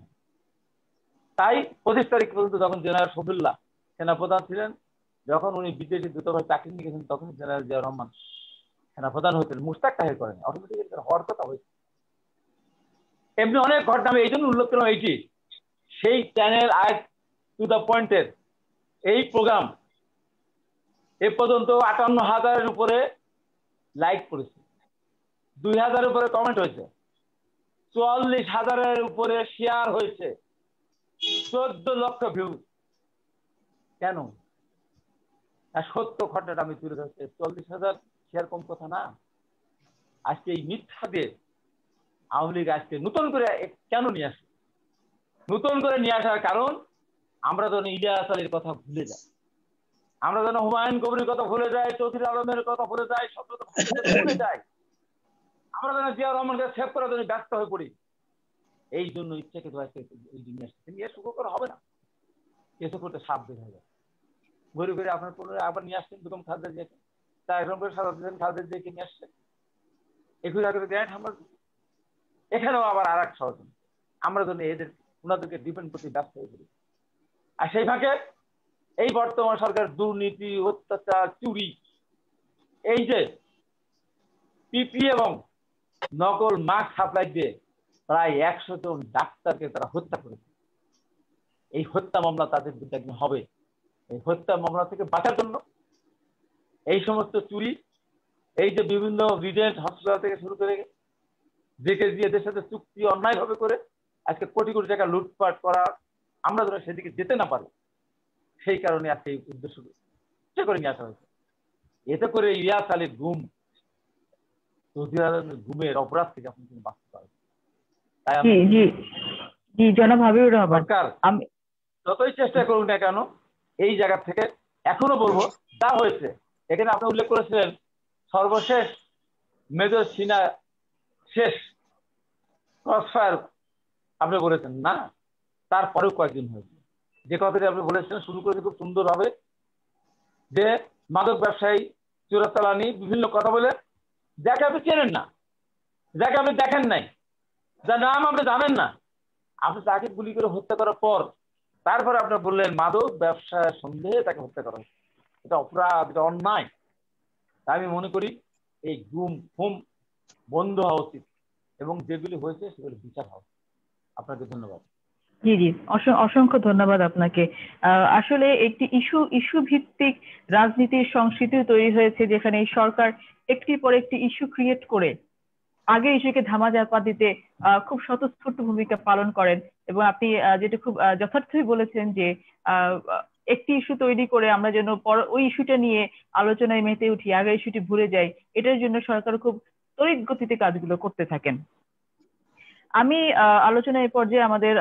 G: তাই 25 তারিখ পর্যন্ত যখন জেনারেল শফিউল্লাহ সেনাপ্রধান ছিলেন, যখন উনি বিদেশি দূতাবাসে চাকরি নিয়ে গেছেন, তখন জেনারেল জিয়া রহমান সেনাপ্রধান হতেন। মুশতাক তাহের করেন, অটোমেটিক্যালি হওয়ার কথা হয়েছে। এমনি অনেক ঘটনা আমি এই জন্য উল্লেখ করলাম। এইটি সেই চ্যানেল আজ টু দ্য পয়েন্টের এই প্রোগ্রাম এ পর্যন্ত 58,000-এর উপরে লাইক করেছে, 2,000-এর উপরে কমেন্ট হয়েছে, 44,000-এর উপরে শেয়ার হয়েছে, 14 লক্ষ ভিউ। কেন? সত্য ঘটনাটা আমি তুলে ধরছি। 40,000 শেয়ার কম কথা না। আজকে এই মিথ্যাদের আওয়ামী লীগ আজকে নতুন করে কেন নিয়ে আসে? নতুন করে নিয়ে আসার কারণ আমরা যেন ইলিয়াস আলীর কথা ভুলে যাই, আমরা যেন হুমায়ুন কবিরের কথা ভুলে যাই, চৌধুরী আলমের কথা ভুলে যাই, ভুলে যাই, আমরা যেন জিয়া রহমানকে সেভ করার জন্য ব্যস্ত হয়ে পড়ি। এই জন্য ইচ্ছাকে নিয়ে সুখকর হবে না, কেসে করতে সাপ বের হয়ে যায়। ঘুরে ঘুরে আপনার আবার নিয়ে আসছেন বেগম খালেদা জিয়াকে, তা এখন করে সারা দিন খালেদা জিয়াকে নিয়ে আসছেন 21 গ্র্যান্ড আমরা এখানেও আবার আর এক ষড়যন্ত্র, আমরা যেন ওনাদেরকে ডিপেন্ড করতে ব্যস্ত হয়ে পড়ি। আর সেই ফাঁকে এই বর্তমান সরকার দুর্নীতি, অত্যাচার, চুরি, এই যে পিপি এবং নকল মাস্ক সাপ্লাই দিয়ে প্রায় 100 জন ডাক্তারকে তারা হত্যা করেছে। এই হত্যা মামলা তাদের বিরুদ্ধে একদিন হবে। এই হত্যা মামলা থেকে বাঁচার জন্য এই সমস্ত চুরি, এই যে বিভিন্ন রিজেন্ট হসপিটাল থেকে শুরু করে জেকে জিয়াদের সাথে চুক্তি অন্যায়ভাবে করে আজকে কোটি কোটি টাকা লুটপাট করা, আমরা যেন সেদিকে যেতে না পারি, সেই কারণে আজকে এই উদ্দেশ্য করে নিয়ে আসা হয়েছে। এতে করে ইলিয়াস আলীর ঘুমের অপরাধ থেকে আপনি বাঁচতে পারবেন। সরকার যতই চেষ্টা করুন না কেন এই জায়গা থেকে এখনো বলবো যা হয়েছে, এখানে আপনি উল্লেখ করেছিলেন সর্বশেষ মেজর সিনা শেষ ক্রসফায়ার আপনি বলেছেন না, তারপরেও কয়েকদিন হয়েছে। যে কথাটি আপনি বলেছেন শুরু করেছে খুব সুন্দর হবে, যে মাদক ব্যবসায়ী, চোরাচালানি, বিভিন্ন কথা বলে যাকে আপনি চেনেন না, যাকে আপনি দেখেন নাই, যার নাম আপনি জানেন না, আপনি তাকে গুলি করে হত্যা করার পর তারপরে আপনি বললেন মাদক ব্যবসার সন্দেহে তাকে হত্যা করা হয়েছে। এটা অপরাধ, এটা অন্যায়। আমি মনে করি এই গুম খুম বন্ধ হওয়া উচিত এবং যেগুলি হয়েছে সেগুলি বিচার হওয়া। আপনাকে ধন্যবাদ।
B: জি জি, অসংখ্য ধন্যবাদ আপনাকে। আসলে একটি ইস্যু ভিত্তিক রাজনীতির সংস্কৃতি তৈরি হয়েছে, যেখানে এই সরকার একটির পর একটি ইস্যু ক্রিয়েট করে আগে ইস্যুকে ধামাচাপা দিতে খুব স্বতঃস্ফূর্ত ভূমিকা পালন করেন। এবং আপনি যেটা খুব যথার্থই বলেছেন যে একটি ইস্যু তৈরি করে আমরা যেন ওই ইস্যুটা নিয়ে আলোচনায় মেতে উঠি, আগে ইস্যুটি ভুলে যাই, এটার জন্য সরকার খুব তড়িৎ গতিতে কাজগুলো করতে থাকেন। আমি আলোচনা এই পর্যায়ে আমাদের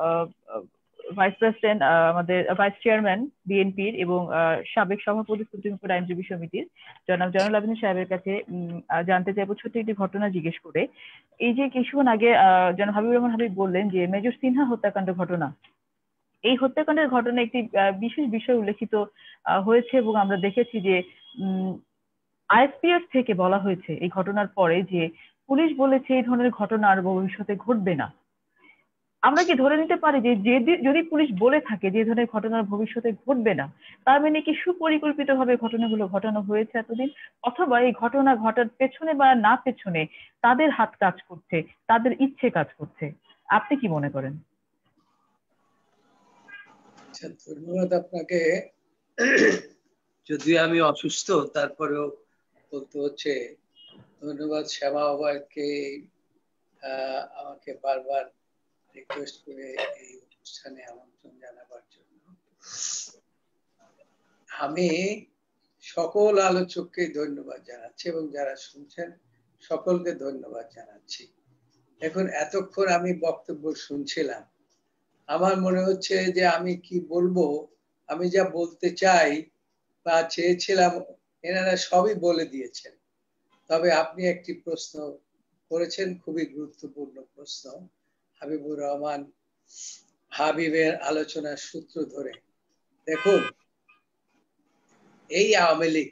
B: ভাইস প্রেসিডেন্ট, আমাদের ভাইস চেয়ারম্যান বিএনপির এবং সাবেক সভাপতি সুপ্রিম কোর্ট আইনজীবী সমিতির জনাব জয়নুল আবেদিন সাহেবের কাছে জানতে চাইবো ছোট্ট একটি ঘটনা জিজ্ঞেস করে। এই যে কিছুক্ষণ আগে জনাব হাবিবুর রহমান হাবিব বললেন যে মেজর সিনহা হত্যাকাণ্ড ঘটনা, এই হত্যাকাণ্ডের ঘটনা একটি বিশেষ বিষয় উল্লেখিত হয়েছে এবং আমরা দেখেছি যে আইএসপিএস থেকে বলা হয়েছে এই ঘটনার পরে যে পুলিশ বলেছে এই ধরনের ঘটনা আর ভবিষ্যতে ঘটবে না। আমরা কি ধরে নিতে পারি যে যদি পুলিশ বলে থাকে যে এই ধরনের ঘটনার ভবিষ্যতে ঘটবে না, তার মানে কি সুপরিকল্পিতভাবে ঘটনাগুলো ঘটানো হয়েছে এতদিন, অথবা এই ঘটনা ঘটার পেছনে বা না পেছনে তাদের হাত কাজ করছে, তাদের ইচ্ছে কাজ করছে? আপনি কি মনে করেন?
A: ধন্যবাদ আপনাকে। যদিও আমি অসুস্থ তারপরেও বলতে হচ্ছে ধন্যবাদ শ্যামা ওবায়দকে আমাকে বারবার রিকোয়েস্ট করে এই অনুষ্ঠানে আমন্ত্রণ জানাবার জন্য। আমি সকল আলোচককে ধন্যবাদ জানাচ্ছি এবং যারা শুনছেন সকলকে ধন্যবাদ জানাচ্ছি। এখন এতক্ষণ আমি বক্তব্য শুনছিলাম, আমার মনে হচ্ছে যে আমি কি বলবো, আমি যা বলতে চাই বা চেয়েছিলাম এনারা সবই বলে দিয়েছেন। তবে আপনি একটি প্রশ্ন করেছেন, খুবই গুরুত্বপূর্ণ প্রশ্ন, হাবিবুর রহমান হাবিবের আলোচনার সূত্র ধরে। দেখুন, এই আওয়ামী লীগ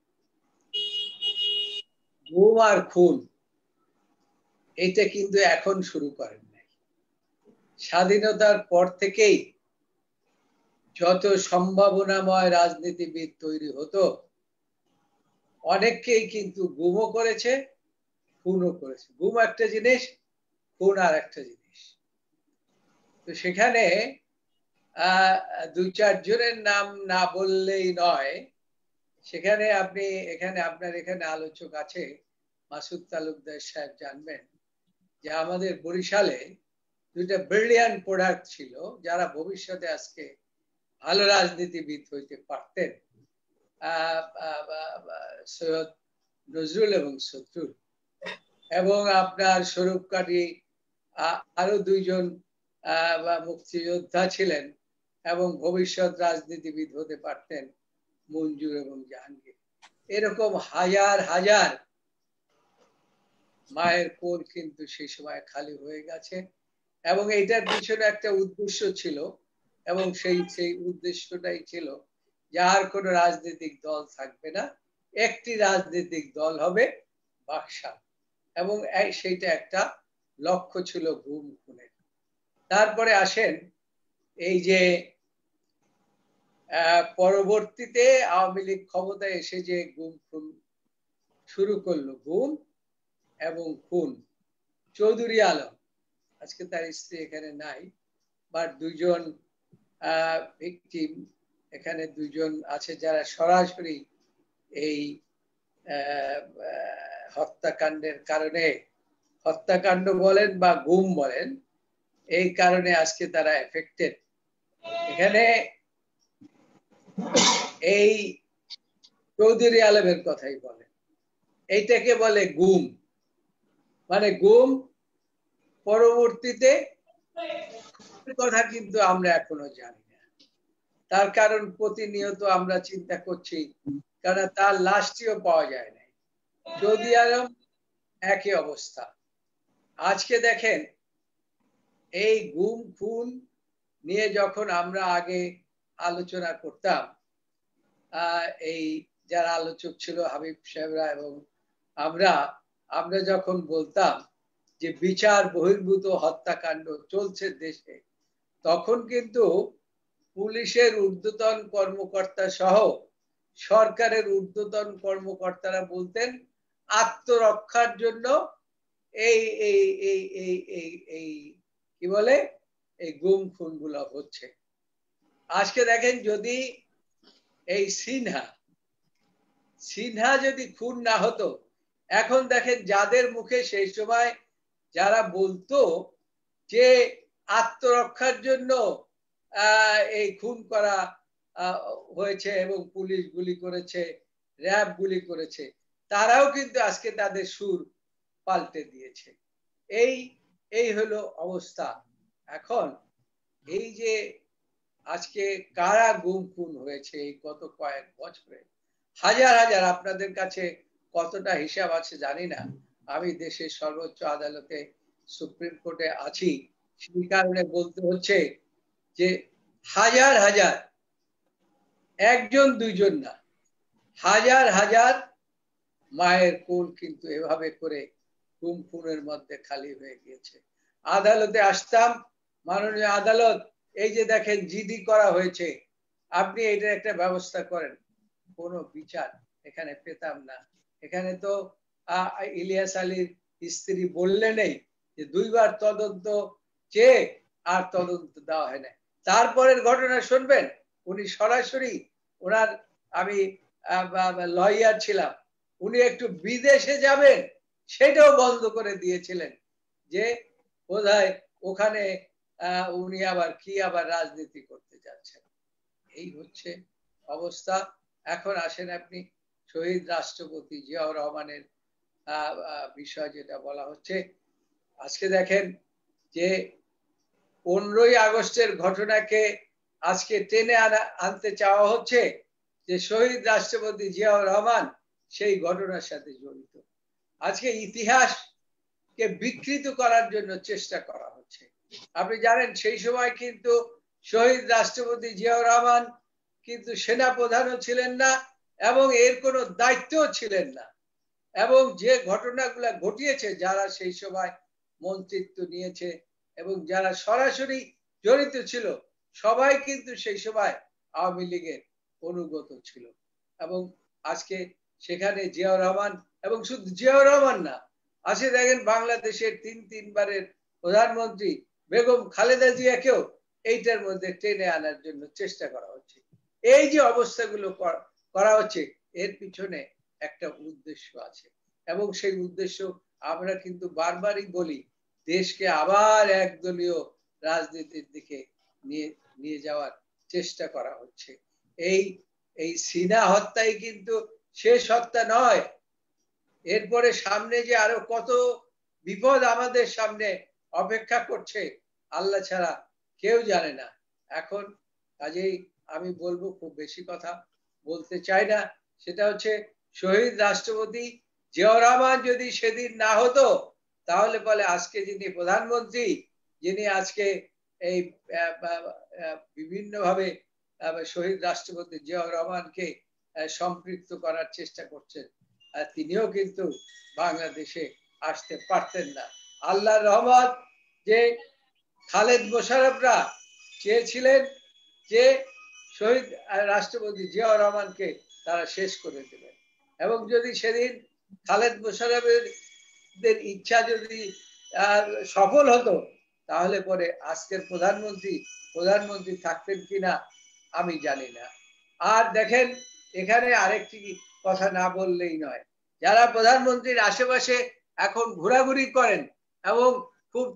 A: গুম আর খুন এটা কিন্তু এখন শুরু করেন নাই। স্বাধীনতার পর থেকেই যত সম্ভাবনাময় রাজনীতিবিদ তৈরি হতো অনেককেই কিন্তু গুমও করেছে, খুনও করেছে। গুম একটা জিনিস, খুন আর একটা জিনিস। তো সেখানে দুই চার জনের নাম না বললেই নয়, সেখানে আপনার এখানে আলোচক আছে, মাসুদ তালুকদার সাহেব জানবেন যে আমাদের বরিশালে দুইটা ব্রিলিয়ান্ট প্রোডাক্ট ছিল যারা ভবিষ্যতে আজকে ভালো রাজনীতিবিদ হইতে পারতেন, সৈয়দ নজরুল এবং শত্রুল, এবং আপনার স্বরূপকারী আরো দুইজন মুক্তিযোদ্ধা ছিলেন এবং ভবিষ্যৎ রাজনীতিবিদ হতে পারতেন, মঞ্জুর এবং জাহাঙ্গীর। এরকম হাজার হাজার মায়ের কোল কিন্তু সেই সময় খালি হয়ে গেছে, এবং এইটার পিছনে একটা উদ্দেশ্য ছিল, এবং সেই উদ্দেশ্যটাই ছিল যে আর কোনো রাজনৈতিক দল থাকবে না, একটি রাজনৈতিক দল হবে বাকশাল, এবং সেইটা একটা লক্ষ্য ছিল গুম খুনের। তারপরে আসেন এই যে পরবর্তীতে আওয়ামী লীগ ক্ষমতায় এসে যে গুম খুন শুরু করলো, গুম এবং খুন। চৌধুরী আলম, আজকে তার স্ত্রী এখানে নাই, বাট দুইজন ভিকটিম এখানে দুইজন আছে যারা সরাসরি এই হত্যাকাণ্ডের কারণে, হত্যাকাণ্ড বলেন বা গুম বলেন, এই কারণে আজকে তারা এফেক্টেড। এখানে এই চৌধুরী আলমের কথাই বলেন, এইটাকে বলে গুম, মানে গুম পরবর্তীতে কথা কিন্তু আমরা এখনো জানি না। তার কারণ প্রতিনিয়ত আমরা চিন্তা করছি, কারণ তার লাশটিও পাওয়া যায় না। চৌধুরী আলম একই অবস্থা। আজকে দেখেন এই গুম খুন নিয়ে যখন আমরা আগে আলোচনা করতাম, এই যারা আলোচক ছিল হাবিব সাহেবরা এবং আমরা যখন বলতাম যে বিচার বহির্ভূত হত্যাকাণ্ড চলছে দেশে, তখন কিন্তু পুলিশের ঊর্ধ্বতন কর্মকর্তা সহ সরকারের ঊর্ধ্বতন কর্মকর্তারা বলতেন আত্মরক্ষার জন্য এই এই এই এই এই এই কি বলে এই গুম খুন গুলো হচ্ছে। আজকে দেখেন যদি এই সিনহা যদি খুন না হতো, এখন দেখেন যাদের মুখে সেই সময় যারা বলতো যে আত্মরক্ষার জন্য এই খুন করা হয়েছে এবং পুলিশ গুলি করেছে, র্যাব গুলি করেছে, তারাও কিন্তু আজকে তাদের সুর পাল্টে দিয়েছে। এই হলো অবস্থা। এখন এই যে আজকে কারা গুম খুন হয়েছে এই গত কয়েক বছরে, হাজার হাজার, আপনাদের কাছে কতটা হিসাব আছে জানি না, আমি দেশের সর্বোচ্চ আদালতে সুপ্রিম কোর্টে আছি, সেই কারণে বলতে হচ্ছে যে হাজার হাজার, একজন দুইজন না, হাজার হাজার মায়ের কোল কিন্তু এভাবে করে গুম খুনের মধ্যে খালি হয়ে গিয়েছে। আদালতে আসতাম, মাননীয় আদালত এই যে দেখেন জিডি করা হয়েছে, আপনি এটার একটা ব্যবস্থা করেন, কোনো বিচার এখানে পেতাম না। এখানে তো ইলিয়াস আলীর স্ত্রী বললে নেই যে দুইবার তদন্ত চেয়ে আর তদন্ত দেওয়া হয় না। তারপরের ঘটনা শুনবেন, উনি সরাসরি ওনার, আমি লয়ার ছিলাম, উনি একটু বিদেশে যাবেন সেটাও বন্ধ করে দিয়েছিলেন, যে বোধহয় ওখানে উনি আবার রাজনীতি করতে যাচ্ছেন। এই হচ্ছে অবস্থা। এখন আসেন আপনি শহীদ রাষ্ট্রপতি জিয়াউর রহমানের বিষয় যেটা বলা হচ্ছে, আজকে দেখেন যে 15ই আগস্টের ঘটনাকে আজকে টেনে আনতে চাওয়া হচ্ছে যে শহীদ রাষ্ট্রপতি জিয়াউর রহমান সেই ঘটনার সাথে জড়িত। আজকে ইতিহাসকে বিকৃত করার জন্য চেষ্টা করা হচ্ছে। আপনি জানেন সেই সময় কিন্তু শহীদ রাষ্ট্রপতি জিয়াউর রহমান কিন্তু সেনা প্রধানও ছিলেন না এবং এর কোনো দায়িত্বও ছিলেন না, এবং যে ঘটনাগুলো ঘটিয়েছে, যারা সেই সময় মন্ত্রিত্ব নিয়েছে এবং যারা সরাসরি জড়িত ছিল, সবাই কিন্তু সেই সময় আওয়ামী লীগের অনুগত ছিল। এবং আজকে সেখানে জিয়াউর রহমান, এবং শুধু জিয়াউর রহমান না, আজকে দেখেন বাংলাদেশের তিনবারের প্রধানমন্ত্রী বেগম খালেদা জিয়াকেও এইটার মধ্যে টেনে আনার জন্য চেষ্টা করা হচ্ছে। এই যে অবস্থাগুলো করা হচ্ছে এর পিছনে একটা উদ্দেশ্য আছে, এবং সেই উদ্দেশ্য আমরা কিন্তু বারবারই বলি, দেশকে আবার একদলীয় রাজনীতির দিকে নিয়ে যাওয়ার চেষ্টা করা হচ্ছে। এই সিনা হত্যাই কিন্তু শেষ হত্যা নয়। এরপরে সামনে যে আরো কত বিপদ আমাদের সামনে অপেক্ষা করছে আল্লাহ ছাড়া কেউ জানে না। এখন কাজেই আমি বলবো, খুব বেশি কথা বলতে চাই না, সেটা হচ্ছে শহীদ রাষ্ট্রপতি জিয়াউর রহমান যদি সেদিন না হতো, তাহলে বলে আজকে যিনি প্রধানমন্ত্রী, যিনি আজকে এই বিভিন্নভাবে শহীদ রাষ্ট্রপতি জিয়াউর রহমানকে সম্পৃক্ত করার চেষ্টা করছেন, তিনিও কিন্তু বাংলাদেশে আসতে পারতেন না। আল্লাহর রহমত যে খালেদ মোশাররফরা চেয়েছিলেন যে শহীদ রাষ্ট্রপতি জিয়াউর রহমানকে তারা শেষ করে দেবেন, এবং যদি সেদিন খালেদ মোশাররফের ইচ্ছা যদি সফল হতো, তাহলে পরে আজকের প্রধানমন্ত্রী থাকতেন কিনা আমি জানি না। আর দেখেন, এখানে আরেকটি কথা না বললেই নয়, যারা প্রধানমন্ত্রীর আশেপাশে এখন ঘোরাঘুরি করেন এবং খুব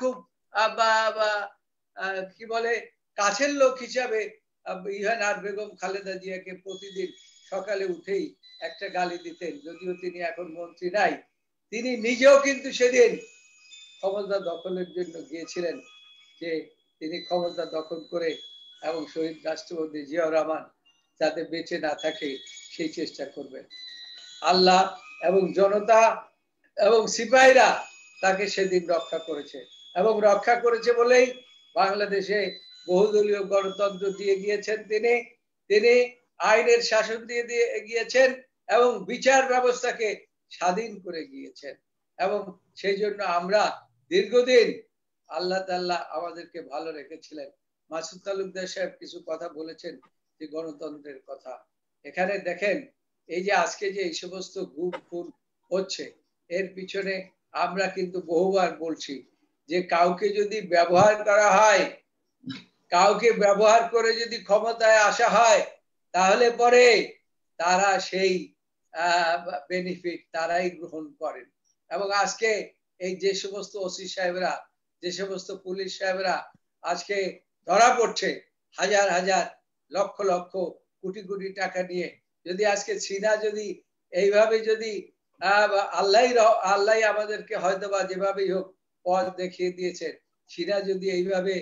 A: কি বলে কাছের লোক হিসাবে ইহানার বেগম খালেদা জিয়াকে প্রতিদিন সকালে উঠেই একটা গালি দিতেন, যদিও তিনি এখন মন্ত্রী নাই। তিনি নিজেও কিন্তু সেদিন ক্ষমতা দখলের জন্য গিয়েছিলেন, যে তিনি ক্ষমতা দখল করে এবং শহীদ রাষ্ট্রপতি জিয়াউর রহমান যাতে বেঁচে না থাকে সেই চেষ্টা করবেন। আল্লাহ এবং জনতা এবং সিপাহীরা তাকে সেদিন রক্ষা করেছে, এবং রক্ষা করেছে বলেই বাংলাদেশে বহুদলীয় গণতন্ত্র দিয়ে গিয়েছেন তিনি আইনের শাসন দিয়ে গিয়েছেন এবং বিচার ব্যবস্থাকে স্বাধীন করে গিয়েছেন। এবং সেই জন্য আমরা দীর্ঘদিন আল্লাহ তাআলা আমাদেরকে ভালো রেখেছিলেন। মাসুদ তালুকদার সাহেব কিছু কথা বলেছেন যে গণতন্ত্রের কথা। এখানে দেখেন, এই যে আজকে যে এই সমস্ত গুম খুন হচ্ছে, এর পিছনে আমরা কিন্তু বহুবার বলছি যে কাউকে যদি ব্যবহার করা হয়, কাউকে ব্যবহার করে যদি ক্ষমতায় আসা হয়, তাহলে পরে তারা সেই বেনিফিট তারাই গ্রহণ করেন। এবং আজকে এই যে সমস্ত ওসি সাহেবরা, যে সমস্ত পুলিশ সাহেবরা আজকে ধরা পড়ছে হাজার হাজার লক্ষ লক্ষ কোটি কোটি টাকা নিয়ে, যদি আজকে সিনা যদি এইভাবে যদি আল্লাহ আমাদেরকে হয়তো বা যেভাবেই হোক পথ দেখিয়ে দিয়েছেন, সিনা যদি এইভাবে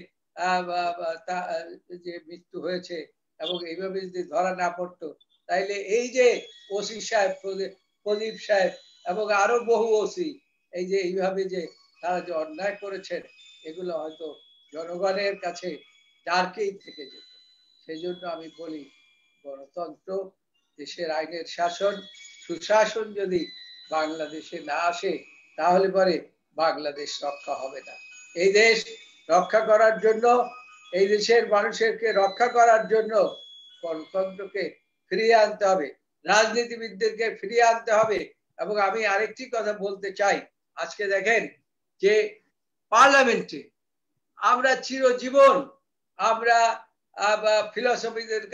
A: যে মৃত্যু হয়েছে এবং এইভাবে যদি ধরা না পড়তো, তাইলে এই যে ওসি সাহেব, প্রদীপ সাহেব এবং আরো বহু ওসি এই যে এইভাবে যে তারা যে অন্যায় করেছেন, এগুলো হয়তো জনগণের কাছে ডার্কেই থেকে যেত। সেই জন্য আমি বলি, গণতন্ত্র, দেশের আইনের শাসন, সুশাসন যদি বাংলাদেশে না আসে, তাহলে পরে বাংলাদেশ রক্ষা হবে না। এই দেশ রক্ষা করার জন্য, এই দেশের মানুষকে রক্ষা করার জন্য গণতন্ত্রকে ফিরিয়ে আনতে হবে, রাজনীতিবিদদেরকে ফিরিয়ে আনতে হবে। এবং আমি আরেকটি কথা বলতে চাই, আজকে দেখেন যে পার্লামেন্টে আমরা চিরজীবন আমরা ফিলোসফারদের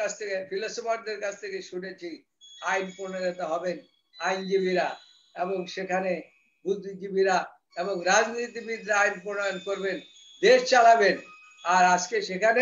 A: কাছ থেকে শুনেছি আইন প্রণয়ন হবেন আইনজীবীরা, এবং সেখানে বুদ্ধিজীবীরা এবং রাজনীতিবিদরা আইন প্রণয়ন করবেন, দেশ চালাবেন। আর আজকে সেখানে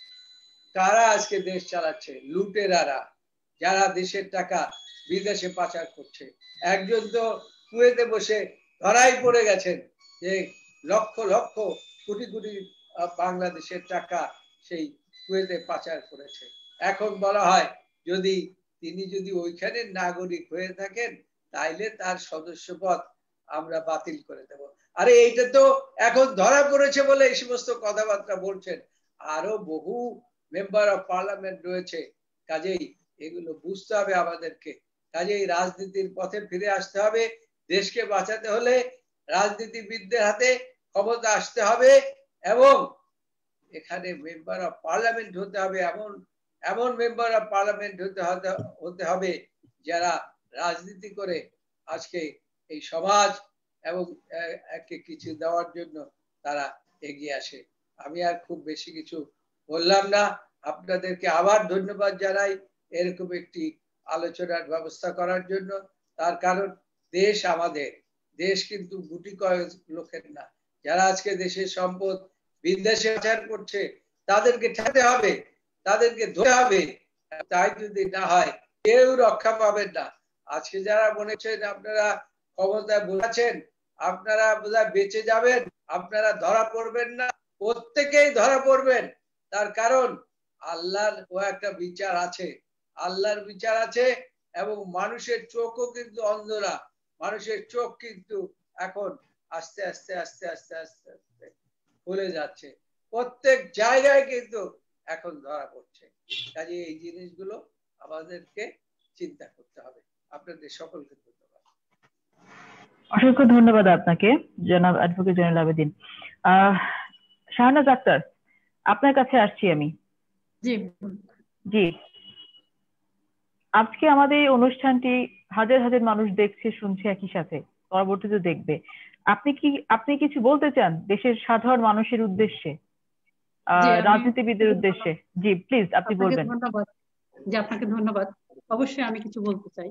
A: কারা আজকে দেশ চালাচ্ছে? লুটেরারা, যারা দেশের টাকা বিদেশে পাচার করছে। একজন তো কুয়েতে বসে ধরাই পড়ে গেছেন যে লক্ষ লক্ষ কোটি কোটি বাংলাদেশের টাকা সেই কুয়েতে পাচার করেছে। এখন বলা হয় তিনি যদি ওইখানের নাগরিক হয়ে থাকেন, তাইলে তার সদস্যপদ আমরা বাতিল করে দেব। আরে এইটা তো এখন ধরা পড়েছে বলে এই সমস্ত কথাবার্তা বলছেন। আরো বহু মেম্বার অফ পার্লামেন্ট রয়েছে, কাজেই এগুলো বুঝতে হবে আমাদেরকে। কাজেই রাজনীতির পথে ফিরে আসতে হবে। দেশকে বাঁচাতে হলে রাজনীতিবিদদের হাতে ক্ষমতা আসতে হবে, এবং এখানে মেম্বার অফ পার্লামেন্ট হতে হবে, এমন মেম্বার অফ পার্লামেন্ট হতে হবে যারা রাজনীতি করে আজকে এই সমাজ এবং একে কিছু দেওয়ার জন্য তারা এগিয়ে আসে। আমি আর খুব বেশি কিছু বললাম না, আপনাদেরকে আবার ধন্যবাদ জানাই এরকম একটি আলোচনার ব্যবস্থা করার জন্য। তার কারণ দেশ আমাদের, দেশ কিন্তু গুটি কয়েক লোকের না। যারা আজকে দেশের সম্পদ বিদেশে পাচার করছে তাদেরকে ঠেকাতে হবে, তাদেরকে ধরতে হবে। তাই যদি না হয় কেউ রক্ষা পাবেন না। আজকে যারা মনে করছেন আপনারা ক্ষমতায় বসেছেন, আপনারা বোধহয় বেঁচে যাবেন, আপনারা ধরা পড়বেন না, প্রত্যেকেই ধরা পড়বেন। তার কারণ আল্লাহর ও একটা বিচার আছে, আল্লাহর বিচার আছে। এবং মানুষের চোখও কিন্তু অন্ধ না, মানুষের চোখ কিন্তু এখন আস্তে আস্তে আস্তে আস্তে আস্তে আস্তে খুলে যাচ্ছে। প্রত্যেক জায়গায় কিন্তু এখন ধরা পড়ছে। কাজে এই জিনিসগুলো আমাদেরকে চিন্তা করতে হবে। আপনাদের সকলকে ধন্যবাদ।
B: অসংখ্য ধন্যবাদ আপনাকে জনাব অ্যাডভোকেট জয়নুল আবেদিন। শাহনাজ আক্তার, আপনার কাছে আসছি আমি। জি, আজকে আমাদের এই অনুষ্ঠানটি হাজার হাজার মানুষ দেখছে, শুনছে, একই সাথে পরবর্তীতে দেখবে। আপনি কিছু বলতে চান দেশের সাধারণ মানুষের উদ্দেশ্যে, রাজনীতিবিদদের উদ্দেশ্যে? জি প্লিজ, আপনি বলবেন।
E: ধন্যবাদ। আপনাকে ধন্যবাদ। অবশ্যই আমি কিছু বলতে চাই।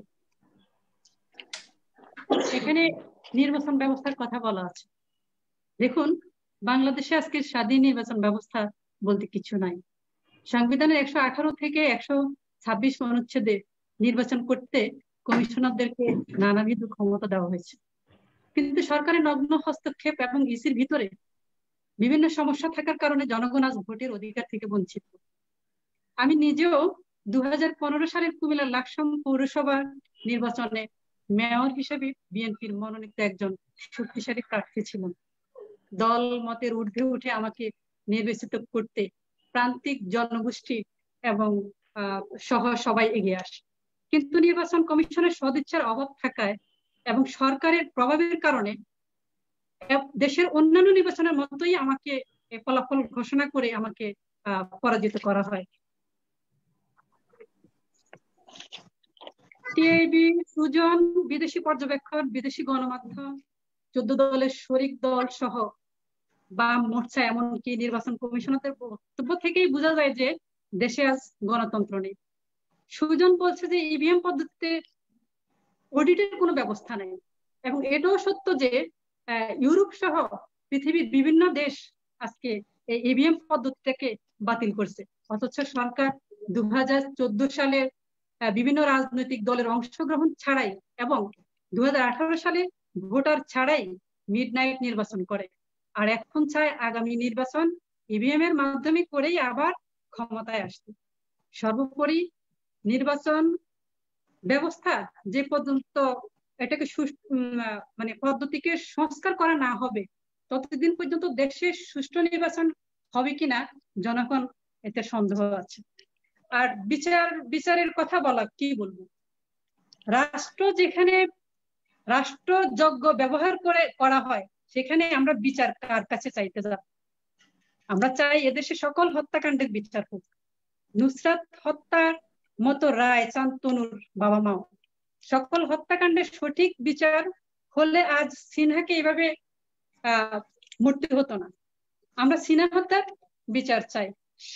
E: এখানে নির্বাচন ব্যবস্থার কথা বলা আছে। দেখুন, বাংলাদেশে আজকে স্বাধীন নির্বাচন ব্যবস্থা বলতে কিছু নাই। সংবিধানের 118 থেকে 126 অনুচ্ছেদে নির্বাচন করতে কমিশনারদেরকে নানাবিধ ক্ষমতা দেওয়া হয়েছে, কিন্তু সরকারের নগ্ন হস্তক্ষেপ এবং ইসির ভিতরে বিভিন্ন সমস্যা থাকার কারণে জনগণ আজ ভোটের অধিকার থেকে বঞ্চিত। আমি নিজেও 2015 সালের কুমিল্লার লাকসাম পৌরসভা নির্বাচনে মেয়র হিসেবে বিএনপির মনোনীত একজন শক্তিশালী প্রার্থী ছিলাম। দল মতের ঊর্ধ্বে উঠে আমাকে নির্বাচিত করতে প্রান্তিক জনগোষ্ঠী এবং সহ সবাই এগিয়ে আসে, কিন্তু নির্বাচন কমিশনের সদিচ্ছার অভাব থাকায় এবং সরকারের প্রভাবের কারণে দেশের অন্যান্য নির্বাচনের মতোই আমাকে ফলাফল ঘোষণা করে আমাকে পরাজিত করা হয়। টিআইবি, সুজন, বিদেশি পর্যবেক্ষণ, বিদেশি গণমাধ্যম, 14 দলের শরিক দল সহ বাম মোর্চা, এমনকি নির্বাচন কমিশনারদের বক্তব্য থেকেই বোঝা যায় যে দেশে আজ গণতন্ত্র নেই। সুজন বলছে যে ইভিএম পদ্ধতিতে অডিটের কোনো ব্যবস্থা নেই, এবং এটাও সত্য যে ইউরোপ সহ পৃথিবীর বিভিন্ন দেশ আজকে এই ইভিএম পদ্ধতিটাকে বাতিল করছে, অথচ সরকার 2014 সালে বিভিন্ন রাজনৈতিক দলের অংশগ্রহণ ছাড়াই এবং 2018 সালে ভোটার ছাড়াই মিডনাইট নির্বাচন করে, আর এখন চায় আগামী নির্বাচন ইভিএম এর মাধ্যমে করেই আবার ক্ষমতায় আসছে। সর্বোপরি নির্বাচন ব্যবস্থা যে পর্যন্ত এটাকে মানে পদ্ধতিকে সংস্কার করা না হবে ততদিন পর্যন্ত দেশে সুষ্ঠু নির্বাচন হবে কিনা জনগণ এতে সন্দেহ আছে। আর বিচারের কথা বলা কি বলবো, রাষ্ট্র যেখানে রাষ্ট্রযজ্ঞ ব্যবহার করা হয় সেখানে আমরা বিচার কার কাছে চাইতে যাব? আমরা চাই এদেশে সকল হত্যাকাণ্ডের বিচার হোক। নুসরাত হত্যার মতো রায় চান তনুর বাবা মাও। সকল হত্যাকাণ্ডের সঠিক বিচার হলে আজ সিনহাকে এইভাবে মরতে হতো না। আমরা সিনহা হত্যার বিচার চাই।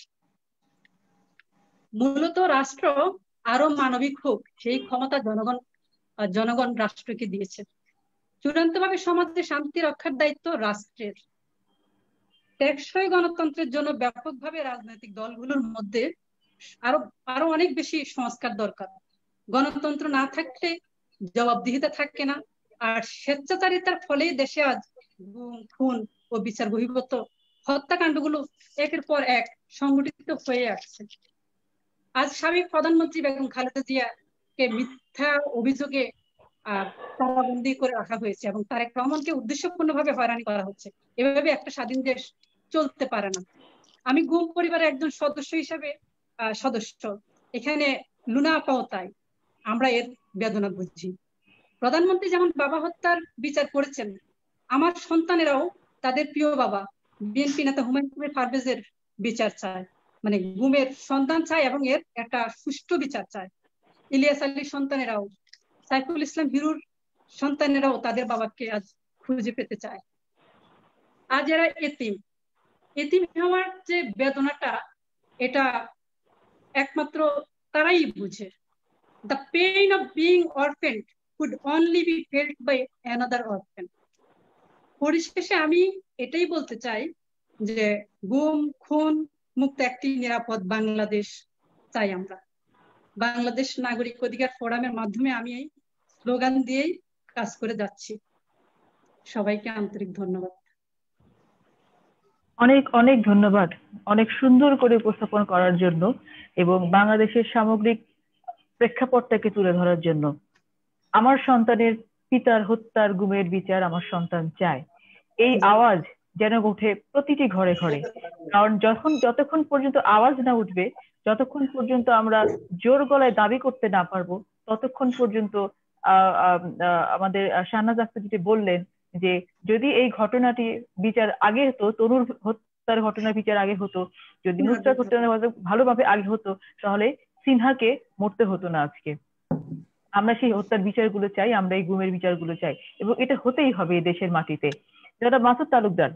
E: মূলত রাষ্ট্র আরো মানবিক হোক সেই ক্ষমতা জনগণ রাষ্ট্রকে দিয়েছে। চূড়ান্তভাবে সমাজে শান্তি রক্ষার দায়িত্ব রাষ্ট্রের। টেকসই গণতন্ত্রের জন্য ব্যাপকভাবে রাজনৈতিক দলগুলোর মধ্যে আরো অনেক বেশি সংস্কার দরকার। গণতন্ত্র না থাকলে জবাবদিহিতা থাকে না, আর স্বেচ্ছাচারিতার ফলেই দেশে আজ গুম, খুন ও বিচার বহির্ভূত হত্যাকাণ্ডগুলো একের পর এক সংগঠিত হয়ে আসছে। আজ সাবেক প্রধানমন্ত্রী বেগম খালেদা জিয়াকে মিথ্যা অভিযোগে কারাবন্দী করে রাখা হয়েছে এবং তারেক রহমানকে উদ্দেশ্যপূর্ণভাবে হয়রানি করা হচ্ছে। এভাবে একটা স্বাধীন দেশ চলতে পারে না। আমি গুম পরিবারের একজন সদস্য হিসেবে সদস্য, এখানে লুনা আপাও তাই, আমরা এর বেদনা বুঝি। প্রধানমন্ত্রী যেমন বাবা হত্যার বিচার করেছেন, আমার সন্তানেরাও তাদের প্রিয় বাবা বিএনপি নেতা হুমায়ুন কবির পারভেজের বিচার চায়, মানে গুমের সন্ধান চায় এবং এর একটা সুষ্ঠু বিচার চায়। ইলিয়াস আলীর সন্তানেরাও, সাইফুল ইসলাম হিরুর সন্তানেরাও তাদের বাবাকে আজ খুঁজে পেতে চায়। আজ এরা এতিম হওয়ার যে বেদনাটা এটা একমাত্র তারাই বুঝে। The pain of being orphaned could only be felt by another orphan. পরিশেষে আমি এটাই বলতে চাই যে গুম খুন মুক্ত একটি নিরাপদ বাংলাদেশ চাই আমরা। বাংলাদেশ নাগরিক অধিকার ফোরামের মাধ্যমে আমি এই স্লোগান দিয়েই কাজ করে যাচ্ছি। সবাইকে আন্তরিক ধন্যবাদ।
B: অনেক অনেক ধন্যবাদ অনেক সুন্দর করে উপস্থাপন করার জন্য এবং বাংলাদেশের সামগ্রিক প্রেক্ষাপটটাকে তুলে ধরার জন্য। আমার সন্তানের পিতার হত্যার গুমের বিচার আমার সন্তান চায়, এই আওয়াজ যেন ওঠে প্রতিটি ঘরে ঘরে। কারণ যতক্ষণ পর্যন্ত আওয়াজ না উঠবে, যতক্ষণ পর্যন্ত আমরা জোর গলায় দাবি করতে না পারবো, ততক্ষণ পর্যন্ত আমাদের শাহনাজ আক্তার যেটি বললেন যে যদি এই ঘটনাটি বিচার আগে হতো, তনুর হত্যার ঘটনার বিচার আগে হতো, যদি নুসরাত হত্যার ভালোভাবে আগে হতো, তাহলে সিনহাকে মরতে হতো না আজকে। আমরা সেই হত্যার বিচারগুলো চাই, আমরা এই গুমের বিচারগুলো চাই, এবং এটা হতেই হবে এই দেশের মাটিতে। যারা মাসুদ তালুকদার,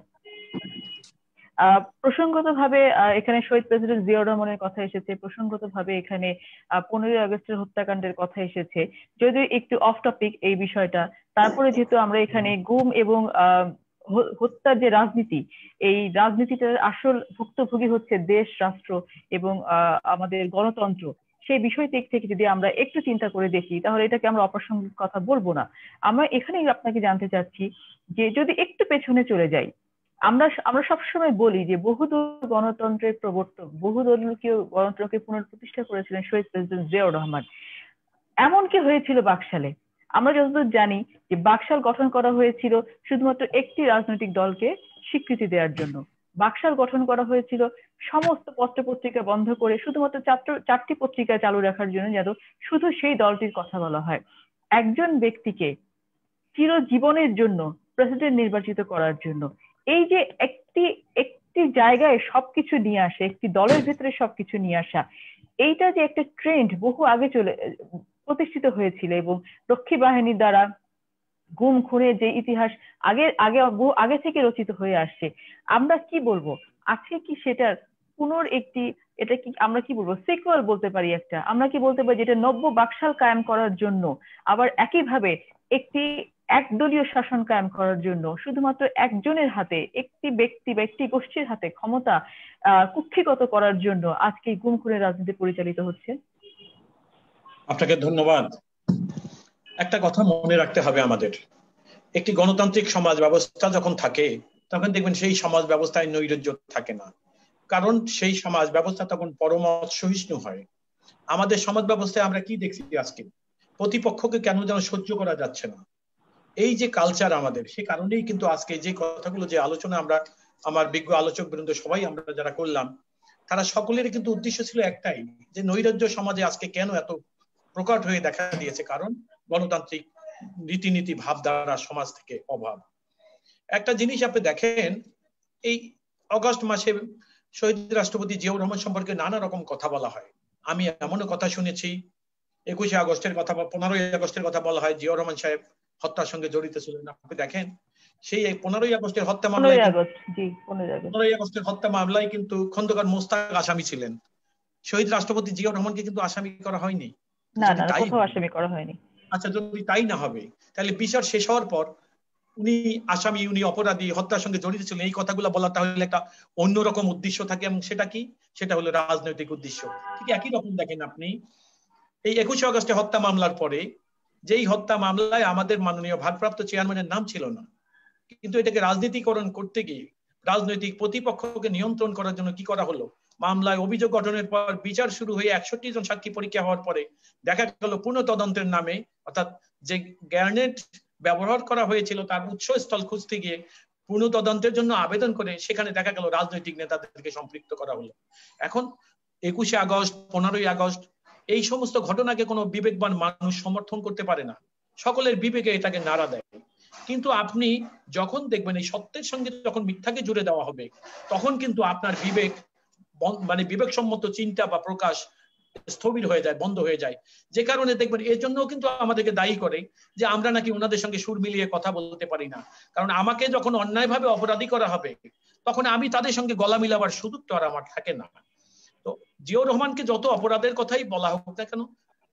B: প্রসঙ্গতভাবে এখানে শহীদ প্রেসিডেন্ট জিয়াউর রহমানের কথা এসেছে, প্রসঙ্গতভাবে এখানে 15ই আগস্টের হত্যাকাণ্ডের কথা এসেছে, যদিও একটু অফ টপিক এই বিষয়টা। তারপরে যেহেতু আমরা এখানে গুম এবং হত্যার যে রাজনীতি, এই রাজনীতিটার আসল ভুক্তভোগী হচ্ছে দেশ, রাষ্ট্র এবং আমাদের গণতন্ত্র, সেই বিষয় দিক থেকে যদি আমরা একটু চিন্তা করে দেখি, তাহলে এটাকে আমরা অপ্রাসঙ্গিক কথা বলবো না। আমরা এখানেই আপনাকে জানতে চাচ্ছি যে যদি একটু পেছনে চলে যাই, আমরা সবসময় বলি যে বহুদল গণতন্ত্রের প্রবর্তক, বহুদলীয় গণতন্ত্রকে পুনঃপ্রতিষ্ঠা করেছিলেন শহীদ প্রেসিডেন্ট জিয়াউর রহমান। এমন কি হয়েছিল বাকশালে? আমরা যতদূর জানি যে বাকশাল গঠন করা হয়েছিল শুধুমাত্র একটি রাজনৈতিক দলকে স্বীকৃতি দেওয়ার জন্য। বাকশাল গঠন করা হয়েছিল সমস্ত পত্রপত্রিকা বন্ধ করে শুধুমাত্র 4টি পত্রিকা চালু রাখার জন্য, যেন শুধু সেই দলটির কথা বলা হয়। একজন ব্যক্তিকে চিরজীবনের জন্য প্রেসিডেন্ট নির্বাচিত করার জন্য এই যে একটি জায়গায় সবকিছু নিয়ে আসে, একটি দলের ভিতরে সবকিছু নিয়ে আসা, এইটা যে একটা ট্রেন্ড বহু আগে প্রতিষ্ঠিত হয়েছিল এবং রক্ষী বাহিনীর দ্বারা গুম খুনের যে ইতিহাস আগে থেকে রচিত হয়ে আসছে, আমরা কি বলবো আজকে কি সেটার এটা কি আমরা কি বলবো সিকুয়াল বলতে পারি একটা? আমরা কি বলতে পারি যেটা নব্য বাকশাল কায়েম করার জন্য, আবার একইভাবে একদলীয় শাসন কায়েম করার জন্য শুধুমাত্র একজনের হাতে, একটি ব্যক্তি বা একটি গোষ্ঠীর হাতে ক্ষমতা কুক্ষিগত করার জন্য আজকে গুম খুনের রাজনীতি পরিচালিত হচ্ছে?
C: আপনাকে ধন্যবাদ। একটা কথা মনে রাখতে হবে আমাদের, একটি গণতান্ত্রিক সমাজ ব্যবস্থা যখন থাকে তখন দেখবেন সেই সমাজ ব্যবস্থায় নৈরাজ্য থাকে না, কারণ সেই সমাজ ব্যবস্থা তখন পরমত সহিষ্ণু হয়। আমাদের সমাজ ব্যবস্থায় আমরা কি দেখছি আজকে, প্রতিপক্ষকে কেন যেন সহ্য করা যাচ্ছে না, এই যে কালচার আমাদের, সে কারণেই কিন্তু আজকে যে কথাগুলো, যে আলোচনা আমরা আমার বিজ্ঞ আলোচক বৃন্দ সবাই আমরা যারা করলাম, তারা সকলেরই কিন্তু উদ্দেশ্য ছিল একটাই, যে নৈরাজ্য সমাজে আজকে কেন এত প্রকট হয়ে দেখা দিয়েছে, কারণ গণতান্ত্রিক রীতিনীতি ভাবধারা সমাজ থেকে অভাব। একটা জিনিস আপনি দেখেন, এই অগস্ট মাসে শহীদ রাষ্ট্রপতি জিয়াউর রহমান সম্পর্কে নানা রকম কথা বলা হয়। আমি এমনও কথা শুনেছি 21 আগস্টের কথা বা 15ই আগস্টের কথা বলা হয় জিয়াউর রহমান সাহেব হত্যার সঙ্গে জড়িত ছিলেন। আপনি দেখেন সেই 15ই আগস্টের হত্যা মামলায় 15ই আগস্টের হত্যা মামলায় কিন্তু খন্দকার মোস্তাক আসামি ছিলেন, শহীদ রাষ্ট্রপতি জিয়াউর রহমানকে কিন্তু আসামি করা হয়নি। আচ্ছা, যদি তাই না হবে তাহলে বিচার শেষ হওয়ার পর উনি আসামি, উনি অপরাধী, হত্যার সঙ্গে জড়িত ছিলেন, এই কথাগুলো বলার তাহলে একটা অন্যরকম উদ্দেশ্য থাকে, এবং সেটা কি? সেটা হলো রাজনৈতিক উদ্দেশ্য। ঠিক একই রকম দেখেন আপনি এই 21 আগস্টে হত্যা মামলার পরে, যেই হত্যা মামলায় আমাদের মাননীয় ভারপ্রাপ্ত চেয়ারম্যানের নাম ছিল না, কিন্তু এটাকে রাজনীতিকরণ করতে গিয়ে রাজনৈতিক প্রতিপক্ষকে নিয়ন্ত্রণ করার জন্য কি করা হলো, মামলায় অভিযোগ গঠনের পর বিচার শুরু হয়ে 61 জন সাক্ষী পরীক্ষা হওয়ার পরে দেখা গেল পূর্ণ তদন্তের নামে, অর্থাৎ যে গ্রেনেড ব্যবহার করা হয়েছিল তার উৎসস্থল খুঁজতে গিয়ে পূর্ণ তদন্তের জন্য আবেদন করে সেখানে দেখা গেল রাজনৈতিক নেতাদেরকে সম্পৃক্ত করা হলো। এখন 21 আগস্ট 15ই আগস্ট এই সমস্ত ঘটনাকে কোনো বিবেকবান মানুষ সমর্থন করতে পারে না, সকলের বিবেকে এটাকে নাড়া দেয়। কিন্তু আপনি যখন দেখবেন এই সত্যের সঙ্গে যখন মিথ্যাকে জুড়ে দেওয়া হবে, তখন কিন্তু আপনার বিবেকসম্মত চিন্তা বা প্রকাশ স্থবির হয়ে যায়, বন্ধ হয়ে যায়। যে কারণে দেখবেন এর জন্য কিন্তু আমাদেরকে দায়ী করে যে আমরা নাকি ওনাদের সঙ্গে সুর মিলিয়ে কথা বলতে পারি না, কারণ আমাকে যখন অন্যায়ভাবে অপরাধী করা হবে তখন আমি তাদের সঙ্গে গলা মিলাবার সুযোগ তো আর আমার থাকে না। তো জিয়াউর রহমানকে যত অপরাধের কথাই বলা হোক না কেন,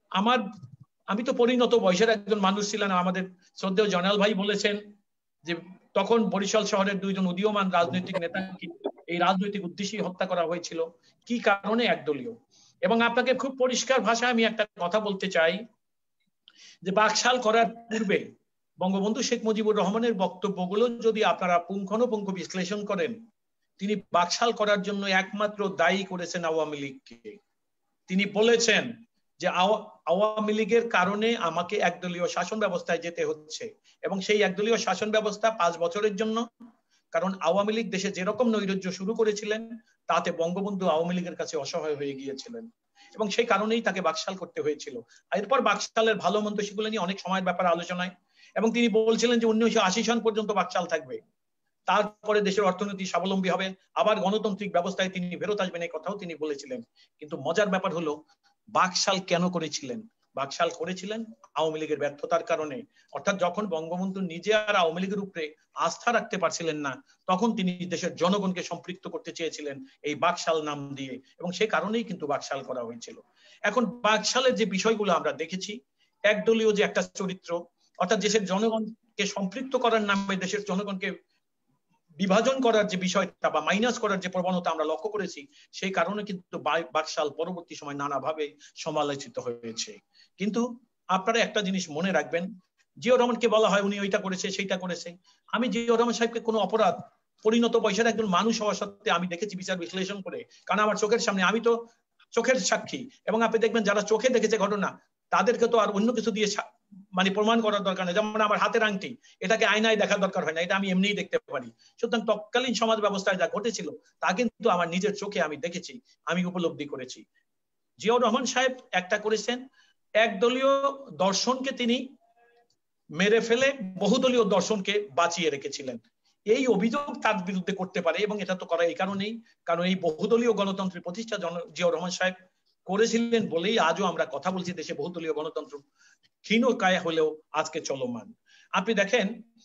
C: আমি তো পরিণত বয়সের একজন মানুষ ছিলাম। আমাদের শ্রদ্ধেয় জয়নাল ভাই বলেছেন যে তখন বরিশাল শহরের দুইজন উদীয়মান রাজনৈতিক নেতাকে এই রাজনৈতিক উদ্দেশ্যে হত্যা করা হয়েছিল, কি কারণে? একদলীয়। এবং আপনাকে খুব পরিষ্কার ভাষায় আমি একটা কথা বলতে চাই যে বাকশাল করার পূর্বে বঙ্গবন্ধু শেখ মুজিবুর রহমানের বক্তব্যগুলো যদি আপনারা পুঙ্খানুপুঙ্খ বিশ্লেষণ করেন, তিনি বাকশাল করার জন্য একমাত্র দায়ী করেছেন আওয়ামী লীগকে। তিনি বলেছেন যে আওয়ামী লীগের কারণে আমাকে একদলীয় শাসন ব্যবস্থায় যেতে হচ্ছে, এবং সেই একদলীয় শাসন ব্যবস্থা 5 বছরের জন্য। কারণ আওয়ামী লীগ দেশে যেরকম নৈরাজ্য শুরু করেছিলেন তাতে বঙ্গবন্ধু আওয়ামী লীগের কাছে অসহায় হয়ে গিয়েছিলেন, এবং সেই কারণেই তাকে বাকশাল করতে হয়েছিল। এরপর বাকশালের ভালো মন্দ সেগুলো নিয়ে অনেক সময়ের ব্যাপারে আলোচনায়, এবং তিনি বলছিলেন যে 1980 সন পর্যন্ত বাকশাল থাকবে, তারপরে দেশের অর্থনীতি স্বাবলম্বী হবে, আবার গণতান্ত্রিক ব্যবস্থায় তিনি ফেরত আসবেন, এই কথাও তিনি বলেছিলেন। কিন্তু মজার ব্যাপার হলো বাকশাল কেন করেছিলেন? বাকশাল করেছিলেন আওয়ামী লীগের ব্যর্থতার কারণে। অর্থাৎ যখন বঙ্গবন্ধু নিজে আর আওয়ামী লীগের উপরে আস্থা রাখতে পারছিলেন না, তখন তিনি দেশের জনগণকে সম্পৃক্ত করতে চেয়েছিলেন এই বাকশাল নাম দিয়ে, এবং সেই কারণেই কিন্তু বাকশাল করা হয়েছিল। এখন বাকশালের যে বিষয়গুলো আমরা দেখেছি, একদলীয় যে একটা চরিত্র, অর্থাৎ দেশের জনগণকে সম্পৃক্ত করার নামে দেশের জনগণকে বিভাজন করার যে বিষয়টা বা মাইনাস করার যে প্রবণতা আমরা লক্ষ্য করেছি, সেই কারণে কিন্তু বাকশাল পরবর্তী সময় নানাভাবে সমালোচিত হয়েছে। কিন্তু আপনারা একটা জিনিস মনে রাখবেন, জিয়াউর রহমানকে বলা হয় উনি ওইটা করেছে সেইটা করেছে। আমি জিয়াউর রহমান সাহেবকে কোনো অপরাধ, পরিণত বয়সের একজন মানুষ হওয়া সত্ত্বে আমি দেখেছি বিচার বিশ্লেষণ করে, কারণ আমার চোখের সামনে, আমি তো চোখের সাক্ষী। এবং আপনি দেখবেন যারা চোখে দেখেছে ঘটনা, তাদেরকে তো আর অন্য কিছু দিয়ে মানে প্রমাণ করার দরকার নেই। যেমন আমার হাতের আংটি, এটাকে আয়নায় দেখার দরকার হয় না, এটা আমি এমনিই দেখতে পারি। সুতরাং তৎকালীন সমাজ ব্যবস্থায় যা ঘটেছিল তা কিন্তু আমার নিজের চোখে আমি দেখেছি, আমি উপলব্ধি করেছি। জিয়াউর রহমান সাহেব একটা করেছেন, একদলীয় দর্শনকে তিনি মেরে ফেলে বহুদলীয় দর্শনকে বাঁচিয়ে রেখেছিলেন। এই অভিযোগ তার বিরুদ্ধে করতে পারে, এবং এটা তো করা এই কারণেই, কারণ এই বহুদলীয় গণতন্ত্রের প্রতিষ্ঠা জিয়াউর রহমান সাহেব করেছিলেন বলেই আজও আমরা কথা বলছি দেশে বহুদলীয় গণতন্ত্র ক্ষীণ কায়া হলেও আজকে চলমান। আপনি দেখেন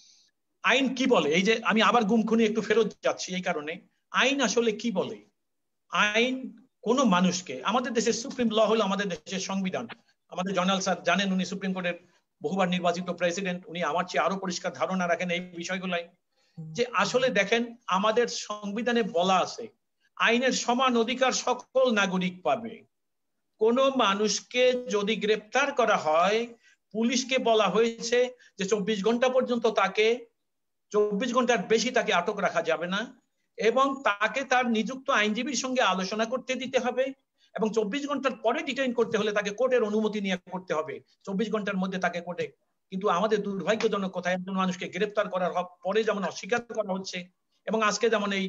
C: আইন কি বলে, এই যে আমি আবার গুম খুনি একটু ফেরত যাচ্ছি এই কারণে, আইন আসলে কি বলে? আইন কোন মানুষকে, আমাদের দেশের সুপ্রিম ল হলো আমাদের দেশের সংবিধান। আমাদের জয়নাল স্যার জানেন, উনি সুপ্রিম কোর্টের বহুবার নির্বাচিত প্রেসিডেন্ট, উনি আমার চেয়ে আরো পরিষ্কার ধারণা রাখেন এই বিষয়গুলাই। যে আসলে দেখেন আমাদের সংবিধানে বলা আছে আইনের সমান অধিকার সকল নাগরিক পাবে। কোন মানুষকে যদি গ্রেপ্তার করা হয়, পুলিশকে বলা হয়েছে যে 24 ঘন্টা পর্যন্ত তাকে, 24 ঘন্টার বেশি তাকে আটক রাখা যাবে না, এবং তাকে তার নিযুক্ত আইনজীবীর সঙ্গে আলোচনা করতে দিতে হবে, এবং 24 ঘন্টার পরে ডিটেইন করতে হলে তাকে কোর্টের অনুমতি নিয়ে করতে হবে, 24 ঘন্টার মধ্যে তাকে কোর্টে। কিন্তু আমাদের দুর্ভাগ্যজনক কথা, একজন মানুষকে গ্রেপ্তার করার পরে যেমন অস্বীকার করা হচ্ছে, এবং আজকে যেমন এই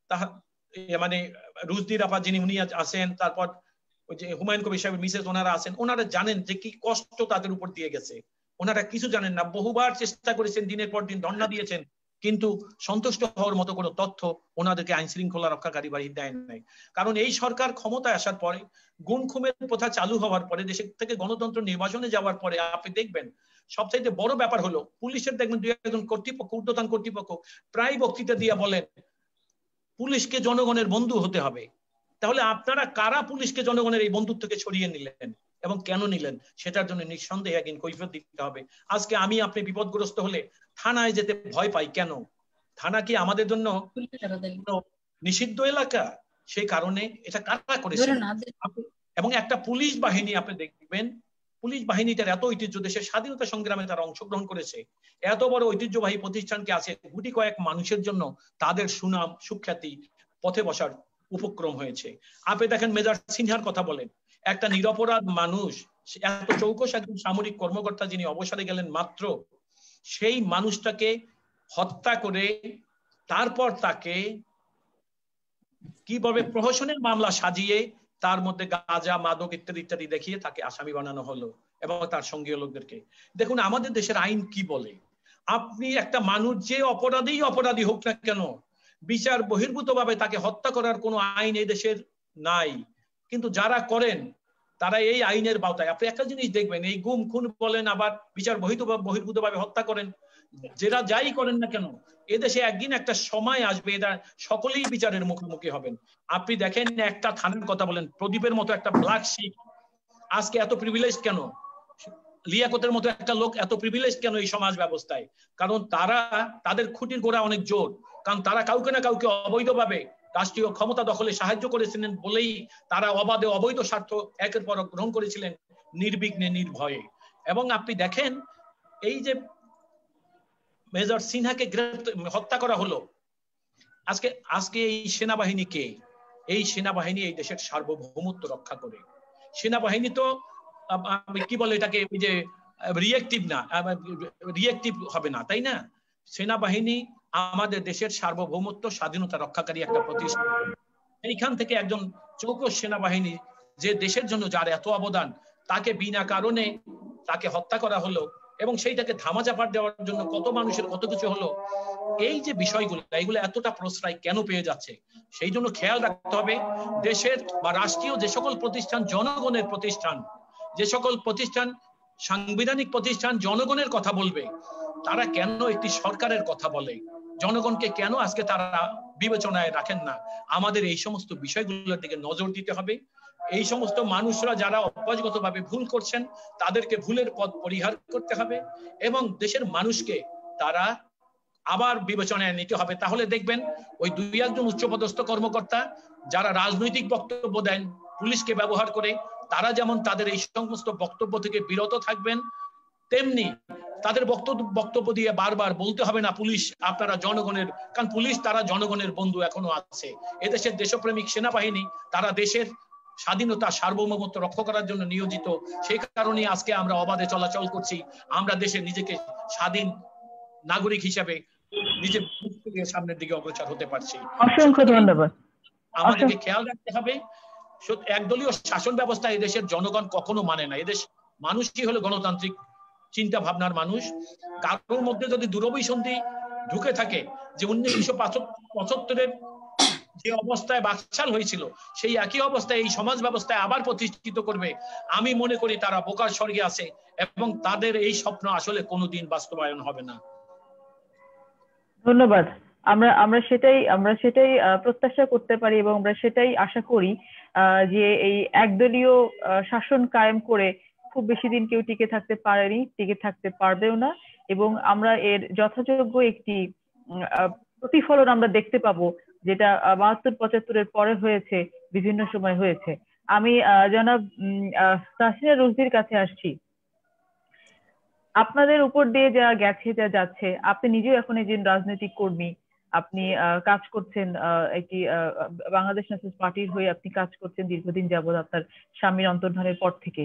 C: মানে রুজদির আপা যিনি উনি আছেন, তারপর ওই যে হুমায়ুন কবির সাহেব মিসেস ওনারা আছেন, ওনারা জানেন যে কি কষ্ট তাদের উপর দিয়ে গেছে, ওনারা কিছু জানেন না। বহুবার চেষ্টা করেছেন, দিনের পর দিন ধর্ণা দিয়েছেন, কিন্তু সন্তুষ্ট হওয়ার মতো কোনো তথ্য ওনাদেরকে আইন শৃঙ্খলা রক্ষাকারী বাহিনী দেয় নাই। কারণ এই সরকার ক্ষমতায় আসার পরে, গুম খুনের প্রথা চালু হওয়ার পরে, দেশের থেকে গণতন্ত্র নির্বাচনে যাওয়ার পরে আপনি দেখবেন সবচাইতে বড় ব্যাপার হলো পুলিশের, দেখবেন দুই একজন কর্তৃপক্ষ, ঊর্ধ্বতন কর্তৃপক্ষ প্রায় বক্তৃতা দিয়ে বলেন পুলিশকে জনগণের বন্ধু হতে হবে। তাহলে আপনারা কারা পুলিশকে জনগণের এই বন্ধুত্ব থেকে ছড়িয়ে নিলেন এবং কেন নিলেন, সেটার জন্য নিঃসন্দেহে একদিন কৈফিয়ত দিতে হবে। আজকে আমি আপনি বিপদগ্রস্ত হলে থানায় যেতে ভয় পাই কেন? থানা কি আমাদের জন্য নিষিদ্ধ এলাকা? সেই কারণে এটা কারা করেছে। এবং একটা পুলিশ বাহিনী আপনি দেখবেন, পুলিশ বাহিনীটার এত ঐতিহ্য, দেশের স্বাধীনতা সংগ্রামে তারা অংশগ্রহণ করেছে, এত বড় ঐতিহ্যবাহী প্রতিষ্ঠানকে আছে গুটি কয়েক মানুষের জন্য তাদের সুনাম সুখ্যাতি পথে বসার উপক্রম হয়েছে। আপনি দেখেন মেজর সিনহার কথা বলেন, একটা নিরপরাধ মানুষ, এত চৌকস একজন সামরিক কর্মকর্তা যিনি অবসরে গেলেন মাত্র, সেই মানুষটাকে হত্যা করে তারপর তাকে কিভাবে প্রহসনের মামলা সাজিয়ে তার মধ্যে গাঁজা মাদক ইত্যাদি ইত্যাদি দেখিয়ে তাকে আসামি বানানো হলো এবং তার সঙ্গীয় লোকদেরকে। দেখুন আমাদের দেশের আইন কি বলে, আপনি একটা মানুষ যে অপরাধী হোক না কেন, বিচার বহির্ভূত ভাবে তাকে হত্যা করার কোনো আইন এই দেশের নাই। কিন্তু যারা করেন তারা এই আইনের বাওতায়। আপনি একটা জিনিস দেখবেন, এই গুম খুন বলেন, আবার বিচার বহির্ভূতভাবে হত্যা করেন, যেটা যাই করেন না কেন, এদেশে একদিন একটা সময় আসবে এরা সকলেই বিচারের মুখোমুখি হবেন। আপনি দেখেন একটা থানার কথা বলেন, প্রদীপের মতো একটা ব্ল্যাক শিপ আজকে এত প্রিভিলেজ কেন? লিয়াকতের মতো একটা লোক এত প্রিভিলেজ কেন এই সমাজ ব্যবস্থায়? কারণ তারা, তাদের খুঁটির গোড়া অনেক জোর, কারণ তারা কাউকে না কাউকে অবৈধভাবে রাষ্ট্রীয় ক্ষমতা দখলে সাহায্য করেছিলেন বলেই তারা অবাধে অবৈধ স্বার্থ একের পর গ্রহণ করেছিলেন নির্বিঘ্নে নির্ভয়ে। এবং আপনি দেখেন এই যে মেজর সিনহাকে হত্যা করা হলো, আজকে এই সেনাবাহিনী কে? এই সেনাবাহিনী এই দেশের সার্বভৌমত্ব রক্ষা করে। সেনাবাহিনী তো কি বলে এটাকে, যে রিয়েক্টিভ হবে না, তাই না? সেনাবাহিনী আমাদের দেশের সার্বভৌমত্ব স্বাধীনতা রক্ষাকারী একটা প্রতিষ্ঠান। এইখান থেকে একজন চৌকস সেনাবাহিনী, যে দেশের জন্য যার এত অবদান, তাকে বিনা কারণে তাকে হত্যা করা হলো এবং সেইটাকে ধামাচাপা দেওয়ার জন্য কত মানুষের কত কিছু হলো। এই যে বিষয়গুলো, এইগুলো এতটা প্রশ্রয় কেন পেয়ে যাচ্ছে? সেই জন্য খেয়াল রাখতে হবে, দেশের বা রাষ্ট্রীয় যে সকল প্রতিষ্ঠান জনগণের প্রতিষ্ঠান, যে সকল প্রতিষ্ঠান সাংবিধানিক প্রতিষ্ঠান জনগণের কথা বলবে, তারা কেন একটি সরকারের কথা বলে? জনগণকে কেন আজকে তারা বিবেচনায় রাখেন না? আমাদের এই সমস্ত বিষয়গুলোর দিকে নজর দিতে হবে। এই সমস্ত মানুষরা যারা অভ্যাসগতভাবে ভুল করছেন, তাদেরকে ভুলের পথ পরিহার করতে হবে এবং দেশের মানুষকে তারা আবার বিবেচনায় নিতে হবে। তাহলে দেখবেন ওই দুই একজন উচ্চপদস্থ কর্মকর্তা যারা রাজনৈতিক বক্তব্য দেন পুলিশকে ব্যবহার করে, তারা যেমন তাদের এই সমস্ত বক্তব্য থেকে বিরত থাকবেন, তেমনি তাদের বক্তব্য দিয়ে বারবার বলতে হবে না পুলিশ আপনারা জনগণের, কারণ পুলিশ তারা জনগণের বন্ধু এখনো আছে। এদেশের দেশপ্রেমিক সেনাবাহিনী তারা দেশের স্বাধীনতা সার্বভৌমত্ব রক্ষা করার জন্য নিয়োজিত। সেই কারণে আজকে আমরা অবাধে চলাচল করছি, আমরা দেশে নিজেকে স্বাধীন নাগরিক হিসেবে নিজের সামনের দিকে অগ্রসর হতে পারছি।
B: অসংখ্য ধন্যবাদ।
C: আমাদেরকে খেয়াল রাখতে হবে, একদলীয় শাসন ব্যবস্থা এদেশের জনগণ কখনো মানে না। এদেশ মানুষই হলো গণতান্ত্রিক চিন্তা ভাবনার মানুষ। কারোর মধ্যে যদি দুরভিসন্ধি ঢুকে থাকে যে 1975-এর যে অবস্থায় বাকশাল হয়েছিল, সেই একই অবস্থায় এই সমাজ ব্যবস্থায় আবার প্রতিষ্ঠিত করবে, আমি মনে করি তারা বোকার স্বর্গে আছে এবং তাদের এই স্বপ্ন আসলে কোনোদিন বাস্তবায়ন হবে না।
B: ধন্যবাদ। আমরা সেটাই প্রত্যাশা করতে পারি এবং আমরা সেটাই আশা করি যে এই একদলীয় শাসন কায়েম করে খুব বেশি দিন কেউ টিকে থাকতে পারেনি, টিকে থাকতে পারবেও না, এবং আমরা এর যথাযোগ্য একটি প্রতিফলন আমরা দেখতে পাবো, যেটা 72-75-এর পরে হয়েছে, বিভিন্ন সময় হয়েছে। আমি জনাব তাসনিয়া রুশদীর কাছে আসছি। আপনাদের উপর দিয়ে যা গেছে, যা যাচ্ছে, আপনি নিজেও এখন একজন রাজনৈতিক কর্মী, আপনি কাজ করছেন একটি বাংলাদেশ ন্যাশনাল পার্টির হয়ে আপনি কাজ করছেন দীর্ঘদিন যাবত, আপনার স্বামীর অন্তর্ধানের পর থেকে।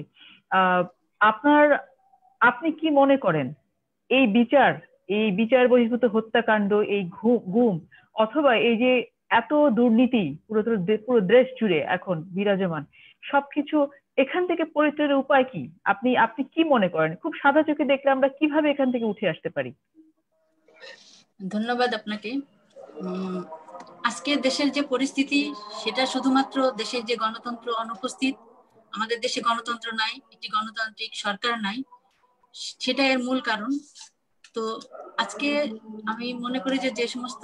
B: আপনি কি মনে করেন এই বিচার বহির্ভূত হত্যাকাণ্ড, এই গুম, অথবা এই যে এত দুর্নীতি পুরো দেশ জুড়ে এখন বিরাজমান, সবকিছু এখান থেকে পরিত্রাণের উপায় কি? আপনি কি মনে করেন? খুব সাদা চোখে দেখলে আমরা কিভাবে এখান থেকে উঠে আসতে পারি?
F: ধন্যবাদ আপনাকে। আজকে দেশের যে পরিস্থিতি, সেটা শুধুমাত্র দেশের যে গণতন্ত্র অনুপস্থিত, আমাদের দেশে গণতন্ত্র নাই, একটি গণতান্ত্রিক সরকার নাই, সেটা এর মূল কারণ। তো আজকে আমি মনে করি যে সমস্ত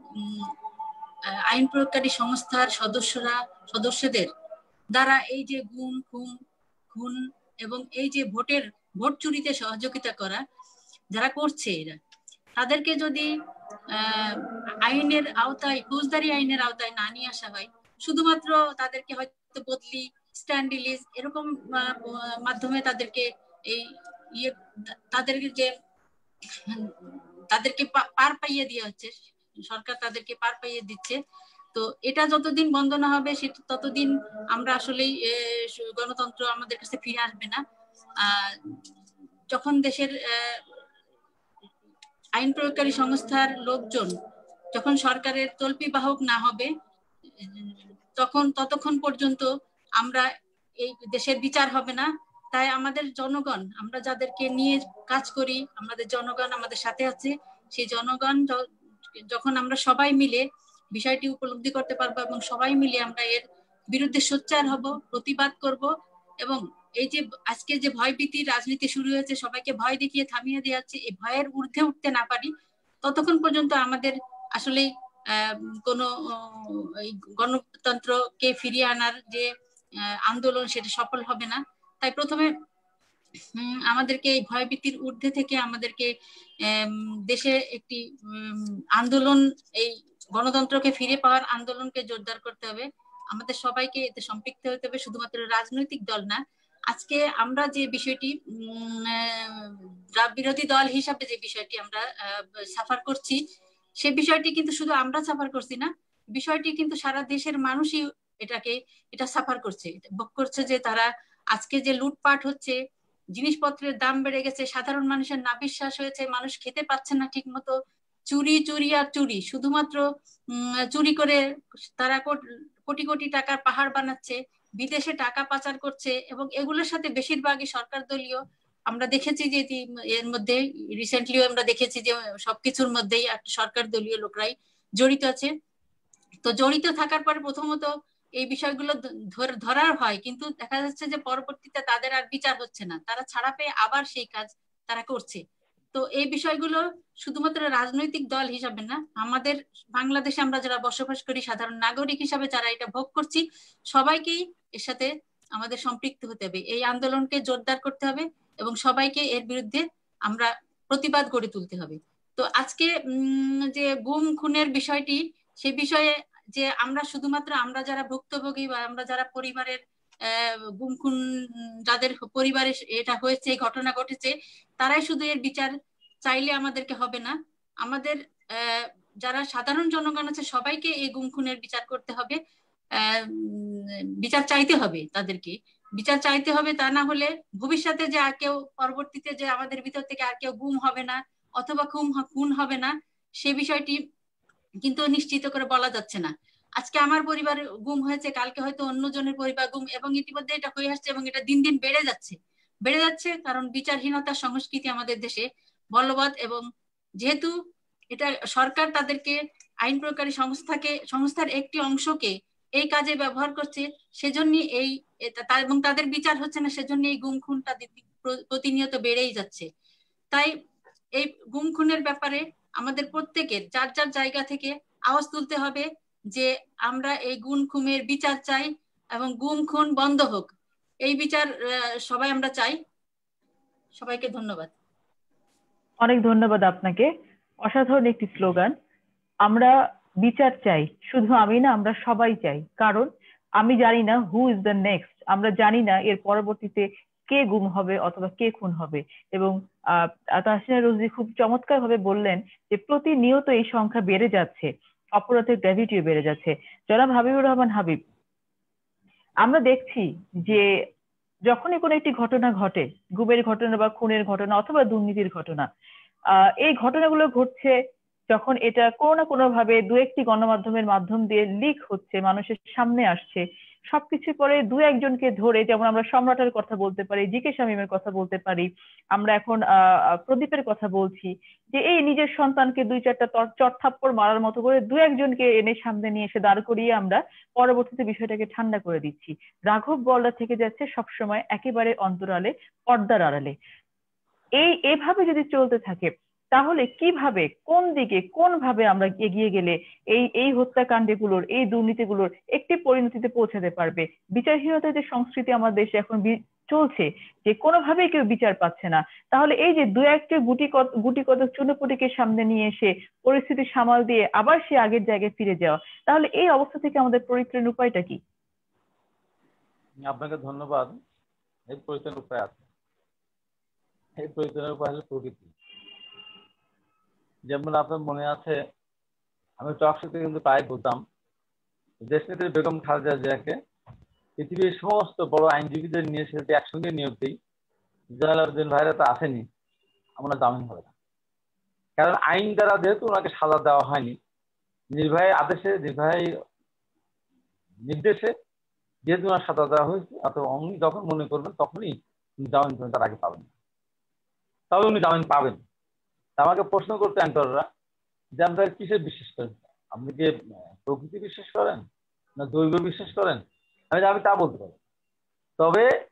F: আইন প্রয়োগকারী সংস্থার সদস্যদের দ্বারা এই যে গুম খুন এবং এই যে ভোট চুরিতে সহযোগিতা করা যারা করছে, এরা তাদেরকে যদি আইনের আওতায়, ফৌজদারি আইনের আওতায় না নিয়ে আসা হয়, শুধুমাত্র তাদেরকে হয়তো বদলি, স্ট্যান্ড রিলিজ এরকম মাধ্যমে তাদেরকে তাদেরকে পার পাইয়ে দেওয়া হচ্ছে, সরকার তাদেরকে পার পাইয়ে দিচ্ছে। তো এটা যতদিন বন্ধ না হবে ততদিন আমরা আসলেই গণতন্ত্র আমাদের কাছে ফিরে আসবে না। যখন দেশের আইন প্রয়োগকারী সংস্থার লোকজন যখন সরকারের তল্পি বাহক না হবে, ততক্ষণ পর্যন্ত আমরা এই দেশের বিচার হবে না। তাই আমাদের জনগণ, আমরা যাদেরকে নিয়ে কাজ করি, আমাদের জনগণ আমাদের সাথে আছে, সেই জনগণ যখন আমরা সবাই মিলে বিষয়টি উপলব্ধি করতে পারবো এবং সবাই মিলে আমরা এর বিরুদ্ধে সোচ্চার হব, প্রতিবাদ করব এবং এই যে আজকে যে ভয়ভীতির রাজনীতি শুরু হয়েছে, সবাইকে ভয় দেখিয়ে থামিয়ে দেওয়া হচ্ছে, এই ভয়ের ঊর্ধ্বে উঠতে না পারি ততক্ষণ পর্যন্ত আমাদের আসলে কোনো এই গণতন্ত্রকে ফিরিয়ে আনার যে আন্দোলন সেটা সফল হবে না। তাই প্রথমে আমাদেরকে এই ভয়ভীতির ঊর্ধ্বে থেকে আমাদেরকে দেশে একটি আন্দোলন, এই গণতন্ত্রকে ফিরে পাওয়ার আন্দোলনকে জোরদার করতে হবে। আমাদের সবাইকে এতে সম্পৃক্ত হতে হবে, শুধুমাত্র রাজনৈতিক দল না। আজকে আমরা যে বিষয়টি বিরোধী দল হিসাবে যে বিষয়টি আমরা সাফার করছি, সে বিষয়টি কিন্তু শুধু আমরা সাফার করছি না, বিষয়টি কিন্তু সারা দেশের মানুষই এটা সাফার করছে, ভোগ করছে। যে তারা আজকে যে লুটপাট হচ্ছে, জিনিসপত্রের দাম বেড়ে গেছে, সাধারণ মানুষের নাভিশ্বাস হয়েছে, মানুষ খেতে পাচ্ছে না ঠিক মতো, চুরি চুরি আর চুরি, শুধুমাত্র চুরি করে তারা কোটি কোটি টাকার পাহাড় বানাচ্ছে, বিদেশে টাকা পাচার করছে, এবং এগুলোর সাথে বেশিরভাগই সরকার দলীয়। আমরা দেখেছি যে এর মধ্যে রিসেন্টলিও আমরা দেখেছি যে সবকিছুর মধ্যেই সরকার দলীয় লোকরাই জড়িত আছে। তো জড়িত থাকার পরে প্রথমত এই বিষয়গুলো ধরার হয়, কিন্তু দেখা যাচ্ছে যে পরবর্তীতে তাদের আর বিচার হচ্ছে না, তারা ছাড়া পেয়ে আবার সেই কাজ তারা করছে। তো এই বিষয়গুলো শুধুমাত্র রাজনৈতিক দল হিসাবে না, আমাদের বাংলাদেশে আমরা যারা বসবাস করি সাধারণ নাগরিক হিসাবে যারা এটা ভোগ করছি, সবাইকেই এর সাথে আমাদের সম্পৃক্ত হতে হবে, এই আন্দোলনকে জোরদার করতে হবে এবং সবাইকে এর বিরুদ্ধে আমরা প্রতিবাদ গড়ে তুলতে হবে। তো আজকে যে গুম খুনের বিষয়টি, সে বিষয়ে যে আমরা শুধুমাত্র আমরা যারা ভুক্তভোগী বা আমরা যারা পরিবারের গুম খুন যাদের পরিবারে এটা হয়েছে, এই ঘটনা ঘটেছে, তারাই শুধু এর বিচার চাইলে আমাদেরকে হবে না, আমাদের যারা সাধারণ জনগণ আছে সবাইকে এই গুম খুনের বিচার করতে হবে, বিচার চাইতে হবে, তাদেরকে বিচার চাইতে হবে। তা না হলে ভবিষ্যতে যে আর কেউ পরবর্তীতে যে আমাদের ভিতর থেকে আর কেউ গুম হবে না অথবা খুন হবে না, সে বিষয়টি কিন্তু নিশ্চিত করে বলা যাচ্ছে না। আজকে আমার পরিবার গুম হয়েছে, কালকে হয়তো অন্যজনের পরিবার গুম, এবং ইতিমধ্যে এটা হয়ে আসছে এবং এটা দিন দিন বেড়ে যাচ্ছে, কারণ বিচারহীনতার সংস্কৃতি আমাদের দেশে বলবৎ। এবং যেহেতু এটা সরকার তাদেরকে আইন প্রয়োগকারী সংস্থার একটি অংশকে এই কাজে ব্যবহার করছে, সেজন্য এবং তাদের বিচার হচ্ছে না, সেজন্য এই গুম খুনটা প্রতিনিয়ত বেড়েই যাচ্ছে। তাই এই গুম খুনের ব্যাপারে আমাদের প্রত্যেকের যার যার জায়গা থেকে আওয়াজ তুলতে হবে যে আমরা এই গুম খুনের বিচার চাই এবং গুম খুন বন্ধ হোক, এই বিচার সবাই আমরা চাই। সবাইকে ধন্যবাদ।
B: অনেক ধন্যবাদ আপনাকে, অসাধারণ একটি স্লোগান। আমরা বিচার চাই, শুধু আমি না, আমরা সবাই চাই। কারণ আমি জানি না হু ইজ দ্য নেক্সট, আমরা জানি না এর পরবর্তীতে কে গুম হবে অথবা কে খুন হবে। এবং তাহসিনা রোজি খুব চমৎকার ভাবে বললেন যে প্রতিনিয়ত এই সংখ্যা বেড়ে যাচ্ছে, অপরাধের গ্র্যাভিটিও বেড়ে যাচ্ছে। জনাব হাবিবুর রহমান হাবিব, আমরা দেখছি যে যখনই কোনো একটি ঘটনা ঘটে, গুমের ঘটনা বা খুনের ঘটনা অথবা দুর্নীতির ঘটনা, এই ঘটনাগুলো ঘটছে যখন এটা কোনো না কোনো ভাবে দু একটি গণমাধ্যমের মাধ্যম দিয়ে লিক হচ্ছে, মানুষের সামনে আসছে, সবকিছু পরে দু একজনকে ধরে, যেমন আমরা সম্রাটের কথা বলতে পারি, জিকে শামীমের কথা বলতে পারি, আমরা এখন প্রদীপের কথা বলছি, যে এই নিজের সন্তানকে দুই চারটা চড়থাপ্পড় মারার মতো করে দু একজনকে এনে সামনে নিয়ে এসে দাঁড় করিয়ে আমরা পরবর্তীতে বিষয়টাকে ঠান্ডা করে দিচ্ছি। রাঘব বলরা থেকে যাচ্ছে সবসময় একেবারে অন্তরালে, পর্দার আড়ালে। এভাবে যদি চলতে থাকে তাহলে কিভাবে, কোন দিকে, কোন ভাবে আমরা এগিয়ে গেলে এই হত্যাকাণ্ডগুলোর, এই দুর্নীতিগুলোর একটি পরিণতিতে পৌঁছাতে পারবে? বিচারহীনতার যে সংস্কৃতি আমার দেশে এখন চলছে, যে কোনোভাবেই কেউ বিচার পাচ্ছে না, তাহলে এই যে দু একটা গুটি কতক চুনোপুটিকে সামনে নিয়ে এসে পরিস্থিতি সামাল দিয়ে আবার সে আগের জায়গায় ফিরে যাওয়া, তাহলে এই অবস্থা থেকে আমাদের পরিত্রাণের উপায়টা কি?
G: আপনাকে ধন্যবাদ। এই পরিত্রাণের উপায় আছে, এই পরিত্রাণের উপায় হলো প্রকৃতি। যেমন আপনার মনে আছে, আমি টকশোতে কিন্তু প্রায় বলতাম, দেশনেত্রী বেগম খালেদা জিয়াকে পৃথিবীর সমস্ত বড় আইনজীবীদের নিয়ে সেটি একসঙ্গে নিয়োগ দিই, জালালউদ্দিন ভাইরা তো আসেনি, আমরা জামিন হবে না। কারণ আইন দ্বারা যেহেতু ওনাকে সাজা দেওয়া হয়নি, নির্ভয় আদেশে, নির্ভয় নির্দেশে যেহেতু ওনার সাজা দেওয়া হয়েছে, অথবা উনি যখন মনে করবেন তখনই উনি জামিন পাবেন, তার আগে পাবেন না। তবে উনি জামিন পাবেন। আমাকে প্রশ্ন করতে অ্যাঙ্কররা যে আপনারা কিসে বিশ্বাস করেন, আপনি কি প্রকৃতি বিশ্বাস করেন না দৈব বিশ্বাস করেন? আমি তা বলতে পারি। তবে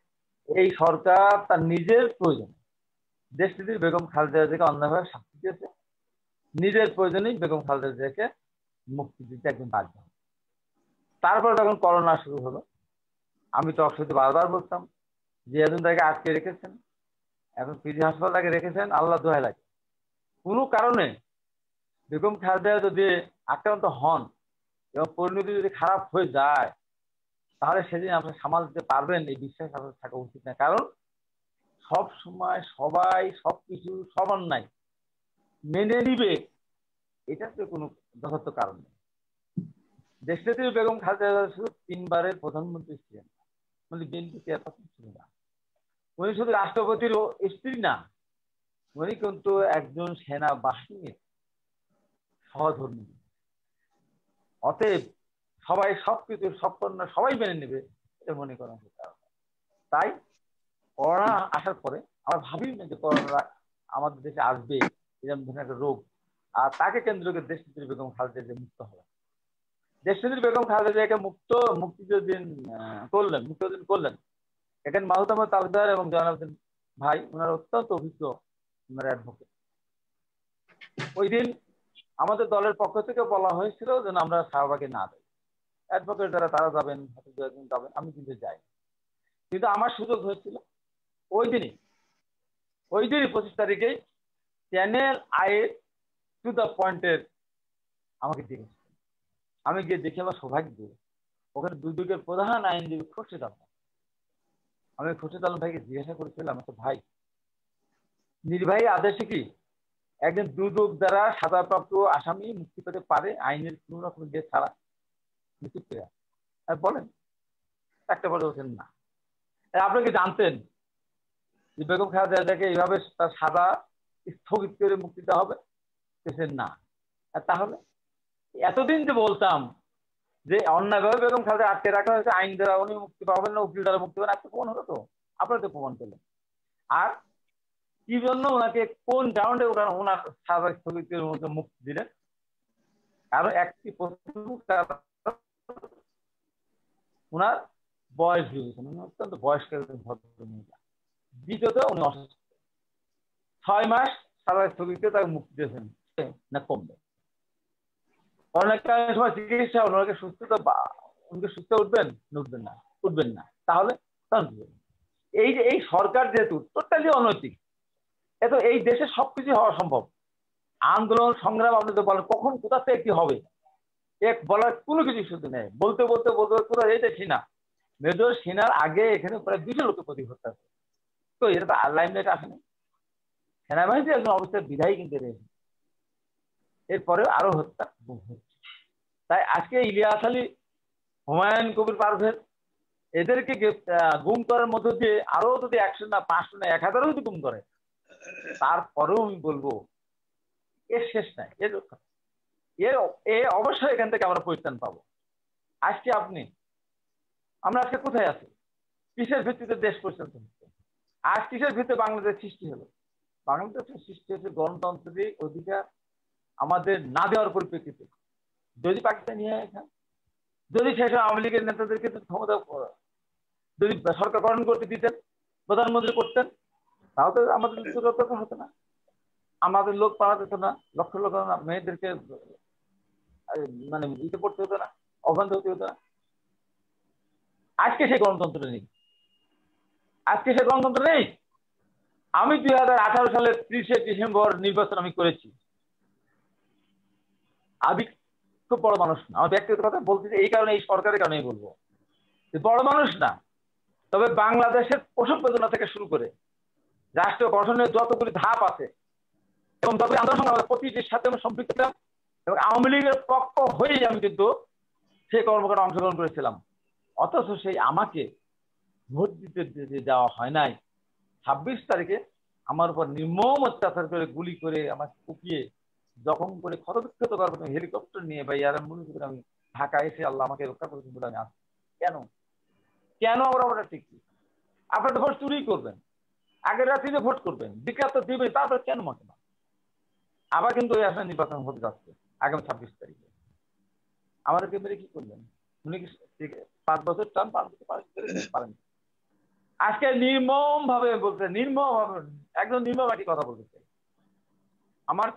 G: এই সরকার তার নিজের প্রয়োজন দেশটির বেগম খালেদা জিয়াকে অন্যায়ভাবে শাস্তি দিয়েছে, নিজের প্রয়োজনেই বেগম খালেদা জিয়াকে মুক্তি দিতে একদম বাধ্য। তারপরে যখন করোনা শুরু হলো, আমি টক শোতে বারবার বলতাম যে একজন তাকে আটকে রেখেছেন, এখন পিজি হাসপাতাল তাকে রেখেছেন, আল্লাহ দোহাই লাগে কোনো কারণে বেগম খালেদা যদি আক্রান্ত হন এবং পরিণতি যদি খারাপ হয়ে যায়, তাহলে সেদিন আপনি সামাল দিতে পারবেন এই বিশ্বাস আপনার থাকা উচিত না। কারণ সব সময় সবাই সবকিছু সব অন্যায় মেনে নিবে, এটা তো কোনো যথার্থ কারণ নেই। দেশনেত্রী বেগম খালেদা শুধু 3 বারের প্রধানমন্ত্রী ছিলেন, মানে বিএনপি চেয়ারপারসন ছিলেন না। উনি শুধু রাষ্ট্রপতির স্ত্রী না, উনি কিন্তু একজন সেনাবাহিনীর সহধর্মী। অতএব সবাই সবকিছু সম্পন্ন সবাই মেনে নেবে এটা মনে করা হচ্ছে। তাই করোনা আসার পরে আমরা ভাবি না যে করোনা আমাদের দেশে আসবে, এরকম ধরনের একটা রোগ, আর তাকে কেন্দ্র করে দেশনেত্রী বেগম খালেদা জিয়া মুক্ত হবে। দেশনেত্রী বেগম খালেদা জিয়াকে মুক্তিযুদ্ধদিন করলেন এখানে মাহমুদ আহমদ তালুকদার এবং জয়নালউদ্দিন ভাই, ওনারা অত্যন্ত অভিজ্ঞ অ্যাডভোকেট। ওই দিন আমাদের দলের পক্ষ থেকে বলা হয়েছিল যেন আমরা শাহবাগে না যাই, অ্যাডভোকেট যারা তারা যাবেন, যাবেন, আমি কিন্তু যাই। কিন্তু আমার সুযোগ হয়েছিল ওই দিনই 25 তারিখে চ্যানেল আই টু দ্য পয়েন্টের আমাকে দিয়েছে। আমি গিয়ে দেখি আমার সৌভাগ্য, ওখানে দুদকের প্রধান আইনজীবী খুরশিদ আলম। আমি খুরশিদ আলম ভাইকে জিজ্ঞাসা করেছিলাম, তো ভাই নির্বাহী আদেশে কি একজন দুদক দ্বারা সাজাপ্রাপ্ত আসামি মুক্তি পেতে পারে আইনের কোন রকম যে ছাড়া? বলেন। একটা বলে বলছেন না। আপনি কি জানতেন যে বেগম খালেদা জিয়াকে এইভাবে তার সাজা স্থগিত করে মুক্তি দেওয়া হবে? না। তাহলে এতদিন যে বলতাম যে অন্যায়ভাবে বেগম খালেদা আটকে রাখা হয়েছে, আইন দ্বারা উনি মুক্তি পাবেন না, উকিল দ্বারা মুক্তি পাবেন, একটা প্রমাণ হলো তো, আপনারা তো প্রমাণ পেলেন। আর কি জন্য ওনাকে কোন গ্রাউন্ডে ওনার সাজা স্থগিত করে মুক্তি দিলেন? কারণ একটি ওনার বয়স হয়েছে, অত্যন্ত বয়স্ক ভদ্র মহিলা। দ্বিতীয়ত উনি অসুস্থ, 6 মাস সাজা স্থগিত তাকে মুক্তি দিয়েছেন না কমবে। অনেক সময় চিকিৎসা ওনাকে উনকে সুস্থ উঠবেন না, তাহলে এই সরকার যেহেতু টোটালি অনৈতিক, এত এই দেশে সবকিছু হওয়া সম্ভব। আন্দোলন সংগ্রাম আপনি তো বলেন কখন কোথা থেকে কি হবে এক বলার কোনো কিছু শুধু নেই। বলতে কোথাও এই দেখি না, মেজর সিনার আগে এখানে প্রায় 200 লোকের প্রতি হত্যা আছে। তো এটা তো লাইমলাইট আসেনি। সেনাবাহিনীর একজন অবস্থায় বিধায়ী কিন্তু রয়েছে, এরপরে আরো হত্যা হচ্ছে। তাই আজকে ইলিয়াস আলী, হুমায়ুন কবির পারভেজ এদেরকে গুম করার মধ্য দিয়ে আরো যদি 100 না 500 না 1000 যদি গুম করে, তারপরেও আমি বলবো এর শেষ নাই, এর অবশ্যই এখান থেকে আমরা পরিত্রাণ পাবো। আজকে আমরা আজকে কোথায় আছি? কিসের ভিত্তিতে দেশ পরিচালিত হচ্ছে? আজ কিসের ভিত্তিতে বাংলাদেশ সৃষ্টি হলো? বাংলাদেশের সৃষ্টি হচ্ছে গণতান্ত্রিক অধিকার আমাদের না দেওয়ার পরিপ্রেক্ষিতে। যদি পাকিস্তান নিয়ে এখানে যদি শেষ আওয়ামী লীগের নেতাদেরকে ক্ষমতা যদি সরকার গঠন করতে দিতেন, প্রধানমন্ত্রী করতেন, তাহলে তো আমাদের দরকার হতো না, আমাদের লোক পাওয়া যেত না, লক্ষ লক্ষ মেয়েদেরকে মানে দিতে পড়তে হতো না, অবান্ধ হতে হতো না। আজকে সেই গণতন্ত্র নেই, আমি 2018 সালের 30 ডিসেম্বর নির্বাচন আমি করেছি। আমি খুব বড় মানুষ না, আমার ব্যক্তিগত কথা বলতে এই কারণে, এই সরকারের কারণেই বলবো, বড় মানুষ না, তবে বাংলাদেশের প্রসব বেদনা থেকে শুরু করে রাষ্ট্র গঠনের যতগুলি ধাপ আছে এবং যতগুলি আন্দোলন সংগ্রাম প্রতিটির সাথে আমি সম্পৃক্ত ছিলাম এবং আওয়ামী লীগের পক্ষ হয়েই আমি কিন্তু সেই কর্মকাণ্ডে অংশগ্রহণ করেছিলাম। অথচ সেই আমাকে ভোট দিতে দেওয়া হয় নাই। 26 তারিখে আমার উপর নির্মম অত্যাচার করে, গুলি করে, আমার কুপিয়ে জখম করে, ক্ষতবিক্ষত করার পর হেলিকপ্টার নিয়ে বা এয়ারঅ্যাম্বুলেন্স করে আমি ঢাকা এসে আল্লাহ আমাকে রক্ষা করেছেন বলে আমি আসছি। কেন আমরা ঠিক? আপনারা তো ভোট চুরি করবেন, আগের রাত্রিতে ভোট করবেন, বিকাশ তো দিবেন, তারপরে কেন মাকে না? আবার কিন্তু ওই আসলে নির্বাচন হতে যাচ্ছে আগামী 26 তারিখে। আমাদেরকে মেরে কি করলেন? উনি কি 5 বছর টান পারেন? আজকে নির্মম ভাবে বলতে, নির্মম ভাবে, একদম নির্মম একটি কথা বলতেছে। আমার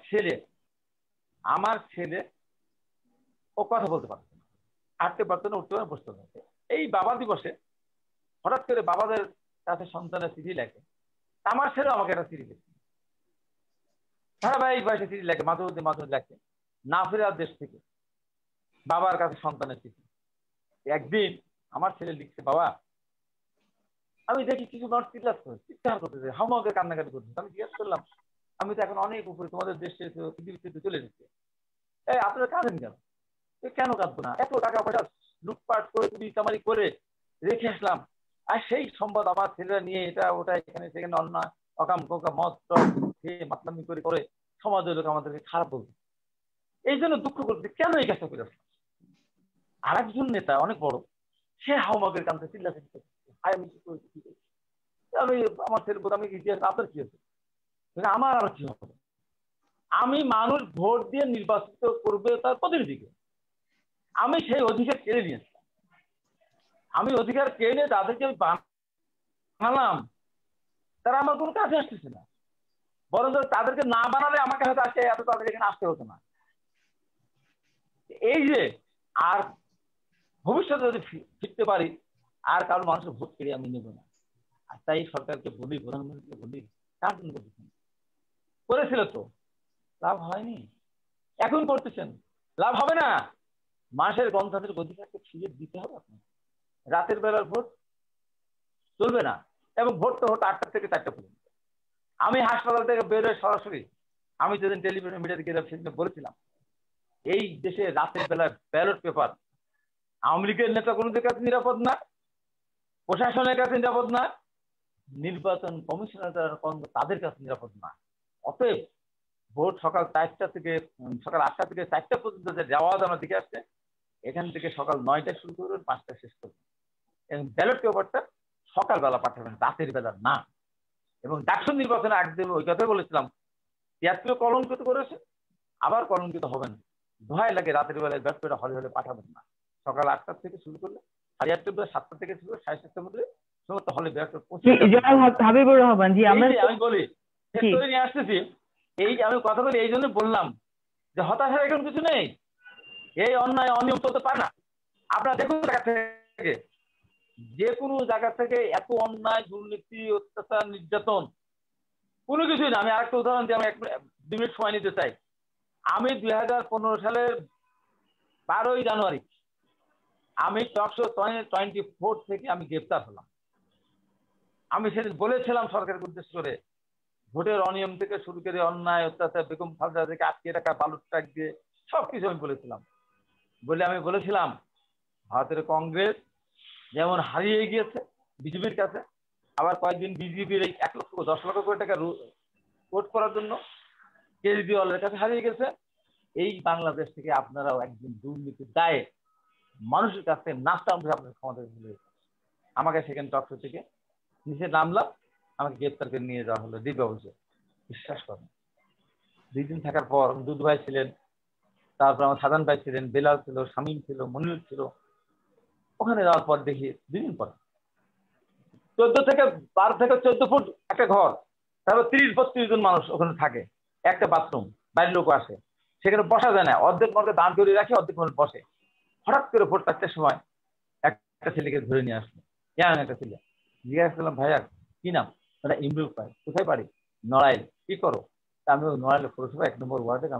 G: ছেলে ও কথা বলতে পারছে না, হাঁটতে পারতো না, উঠতে পারে, বসতে পারছে। এই বাবা দিবসে হঠাৎ করে বাবাদের কাছে সন্তানের চিঠি লেখে। আমার ছেলে আমাকে একটা চিঠি লিখে, ধারাবাহিক বয়সে চিঠি লেখে, মাঝে মধ্যে লেখে না ফেরার দেশ থেকে বাবার কাছে সন্তানের চিঠি। একদিন আমার ছেলে লিখছে, বাবা আমি দেখি কিছু মানুষ চিৎকার করতেছে, হাউমাউকে কান্নাকাটি করতেছে। আমি জিজ্ঞেস করলাম, আমি তো এখন অনেক উপরে, তোমাদের দেশে পৃথিবীতে চলে যাচ্ছে, আপনারা কাঁদেন কেন? কেন কাঁদবো না? এত টাকা পয়সা লুটপাট করে চুরি চামারি করে রেখে আসলাম, আর সেই সম্পদ আমার ছেলেরা নিয়ে এটা ওটা এখানে সেখানে অন্যায় অকাম কোকা মদ খেয়ে মাতলামি করে সমাজের লোক আমাদেরকে খারাপ বলবে, এই জন্য দুঃখ করতে কেন এই কাজটা করে আসলাম। আর একজন নেতা অনেক বড়, সে হাউমাগের কাছে চিল্লাচিল্লি করছে, আমি কি করেছি, কি করেছি, আমি আমার ছেলে আমি ইতিহাস, আপনার কি হচ্ছে? আমার আর কি হবে? আমি মানুষ ভোট দিয়ে নির্বাচিত করবে তার প্রতিনিধিকে, আমি সেই অধিকার কেড়ে নিয়েছিলাম। আমি অধিকার কেড়ে তাদেরকে বানালাম, তারা আমার কোনো কাজে আসতেছে না, বরং তাদেরকে না বানালে আমাকে হয়তো আসে এত তাদের এখানে আসতে হতো না। এই যে আর ভবিষ্যতে যদি ফিরতে পারি, আর কারণ মানুষের ভোট কেড়ে আমি নেব না। আর তাই সরকারকে বলি, প্রধানমন্ত্রীকে বলি, কার জন্য করেছিল তো লাভ হয়নি, এখন করতেছেন, লাভ হবে না। মানুষের গণতান্ত্রিক অধিকারকে ফিরে দিতে হবে। আপনার রাতের বেলার ভোট চলবে না, এবং ভোট তো হতো 8টা থেকে 4টা পর্যন্ত। আমি হাসপাতাল থেকে বেরোয় সরাসরি, আমি যেদিন টেলিভিশন মিডিয়াতে গেলাম সেদিন বলেছিলাম, এই দেশে রাতের বেলায় ব্যালট পেপার আওয়ামী লীগের নেতা কোনোদের কাছে নিরাপদ না, প্রশাসনের কাছে নিরাপদ না, নির্বাচন কমিশনার তাদের কাছে নিরাপদ না। অতএব ভোট সকাল 8টা থেকে 4টা পর্যন্ত যে যাওয়া আমরা দিকে আসছে, এখান থেকে সকাল 9টায় শুরু করবেন, 5টায় শেষ করবেন, এবং ব্যালট পেপারটা সকালবেলা পাঠাবেন, রাতের বেলা না। এবং ডাকসু নির্বাচনে একদিন ওই কথাই বলেছিলাম, 73 কলঙ্কিত করেছে, আবার কলঙ্কিত হবেন। দোহাই লাগে রাতের বেলায় ব্যালট পেপার হলে পাঠাবেন না। সকাল 8টা থেকে শুরু করলে 8:30 7টা থেকে শুরু করে 7:30টার মধ্যে সমস্ত হলে ব্যালট
B: হাবিবুর রহমান জি,
G: আমি বলি নিয়ে আসতেছি। এই আমি কথা বলি এই জন্য বললাম যে হতাশার এখন কিছু নেই, এই অন্যায় অনিয়ম চলতে পারে না। আপনারা দেখুন জায়গা থেকে, যে কোনো জায়গা থেকে এত অন্যায়, দুর্নীতি, অত্যাচার, নির্যাতন কোনো কিছুই না। আমি আরেকটা উদাহরণ দিয়ে আমি 2 মিনিট সময় নিতে চাই। আমি 2015 সালের 12ই জানুয়ারি আমি টকশো 24 থেকে আমি গ্রেপ্তার হলাম। আমি সেদিন বলেছিলাম সরকারের উদ্দেশ্য করে, ভোটের অনিয়ম থেকে শুরু করে অন্যায় অত্যাচার, বেগম খালেদা থেকে আটকে রাখা, বালুর ট্রাক দিয়ে সবকিছু আমি বলেছিলাম। আমি বলেছিলাম ভারতের কংগ্রেস যেমন হারিয়ে গিয়েছে বিজেপির কাছে, আবার কয়েকদিন বিজেপির এই 10 লক্ষ কোটি টাকা ভোট করার জন্য কেজরিওয়ালের কাছে হারিয়ে গেছে, এই বাংলাদেশ থেকে আপনারাও একদিন দুর্নীতির দায়ে মানুষের কাছে নাস্তা আপনার ক্ষমতা ভুলে। আমাকে সেখানে টকশো থেকে নিচে নামলাম, আমাকে গ্রেপ্তার করে নিয়ে যাওয়া হলো ডিবি অফিসে। বিশ্বাস করেন 2 দিন থাকার পর দুধ ভাই ছিলেন, তারপর আমার সাধারণ ভাই ছিলেন, বেলাল ছিল, শামীম ছিল, মনির ছিল। ওখানে যাওয়ার পর দেখি 2 দিন পর 12 থেকে 14 ফুট একটা ঘর, তারপর 30-32 জন মানুষ ওখানে থাকে, একটা বাথরুম, বাইরের লোক আসে, সেখানে বসা যায় না, অর্ধেক মানুষ দাঁড় করে রাখে, অর্ধেক মানুষ বসে। হঠাৎ করে ভোট 4টার সময় একটা ছেলেকে ধরে নিয়ে আসলো, একটা ছেলে। জিজ্ঞাসা করলাম, ভাইয়া কি নাম? মানে ইমরুল ভাই। কোথায় বাড়ি? নড়াইল। কি করো? আমি নড়াইল পৌরসভা 1 নম্বর ওয়ার্ডের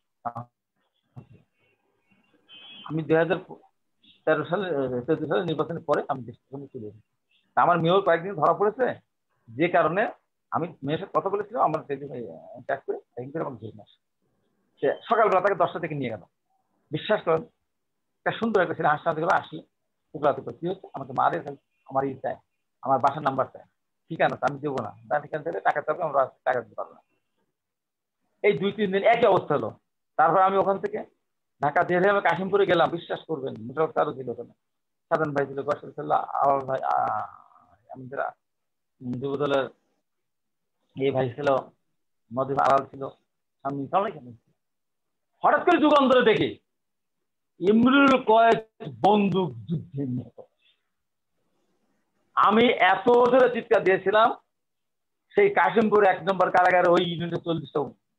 G: আমি 2013 সালে 14 সালে নির্বাচনের পরে আমি দেশে চলে এসেছি। আমার মেয়র কয়েকদিন ধরা পড়েছে, যে কারণে আমি মেয়ের সাথে কথা বলেছিলাম, আমার ট্যাগ করে একদিন আমাকে ধরে নিয়ে আসে। সে সকালবেলা তাকে 10টা থেকে নিয়ে গেল। বিশ্বাস করেন, একটা সুন্দর একটা ছেলে হাসতে গেলে আসলে টুকরাতে কি হচ্ছে, আমাকে মারে, আমার ই চায়, আমার বাসার নাম্বার চায়, ঠিকানা আমি দেবো না, ঠিকানা থেকে টাকা চাবে, আমরা টাকা দিতে পারবো না। এই 2-3 দিন একই অবস্থা হলো। তারপর আমি ওখান থেকে ঢাকা দিয়ে আমি কাশিমপুরে গেলাম। বিশ্বাস করবেন, মোটামুটি আরো ছিল ওখানে, সাধারণ ভাই ছিল, গসল ছিল, আওয়াল ভাই, আমাদের যুব দলের এই ভাই ছিল, নদীম আড়াল ছিল, সামনে হঠাৎ করে যুগান্তরে দেখি ইমরুল কয়েক বন্দুক যুদ্ধের মতো আমি এত জোরে চিৎকার দিয়েছিলাম, সেই কাশিমপুর 1 নম্বর কারাগারে ওই ইউনিটে 40টা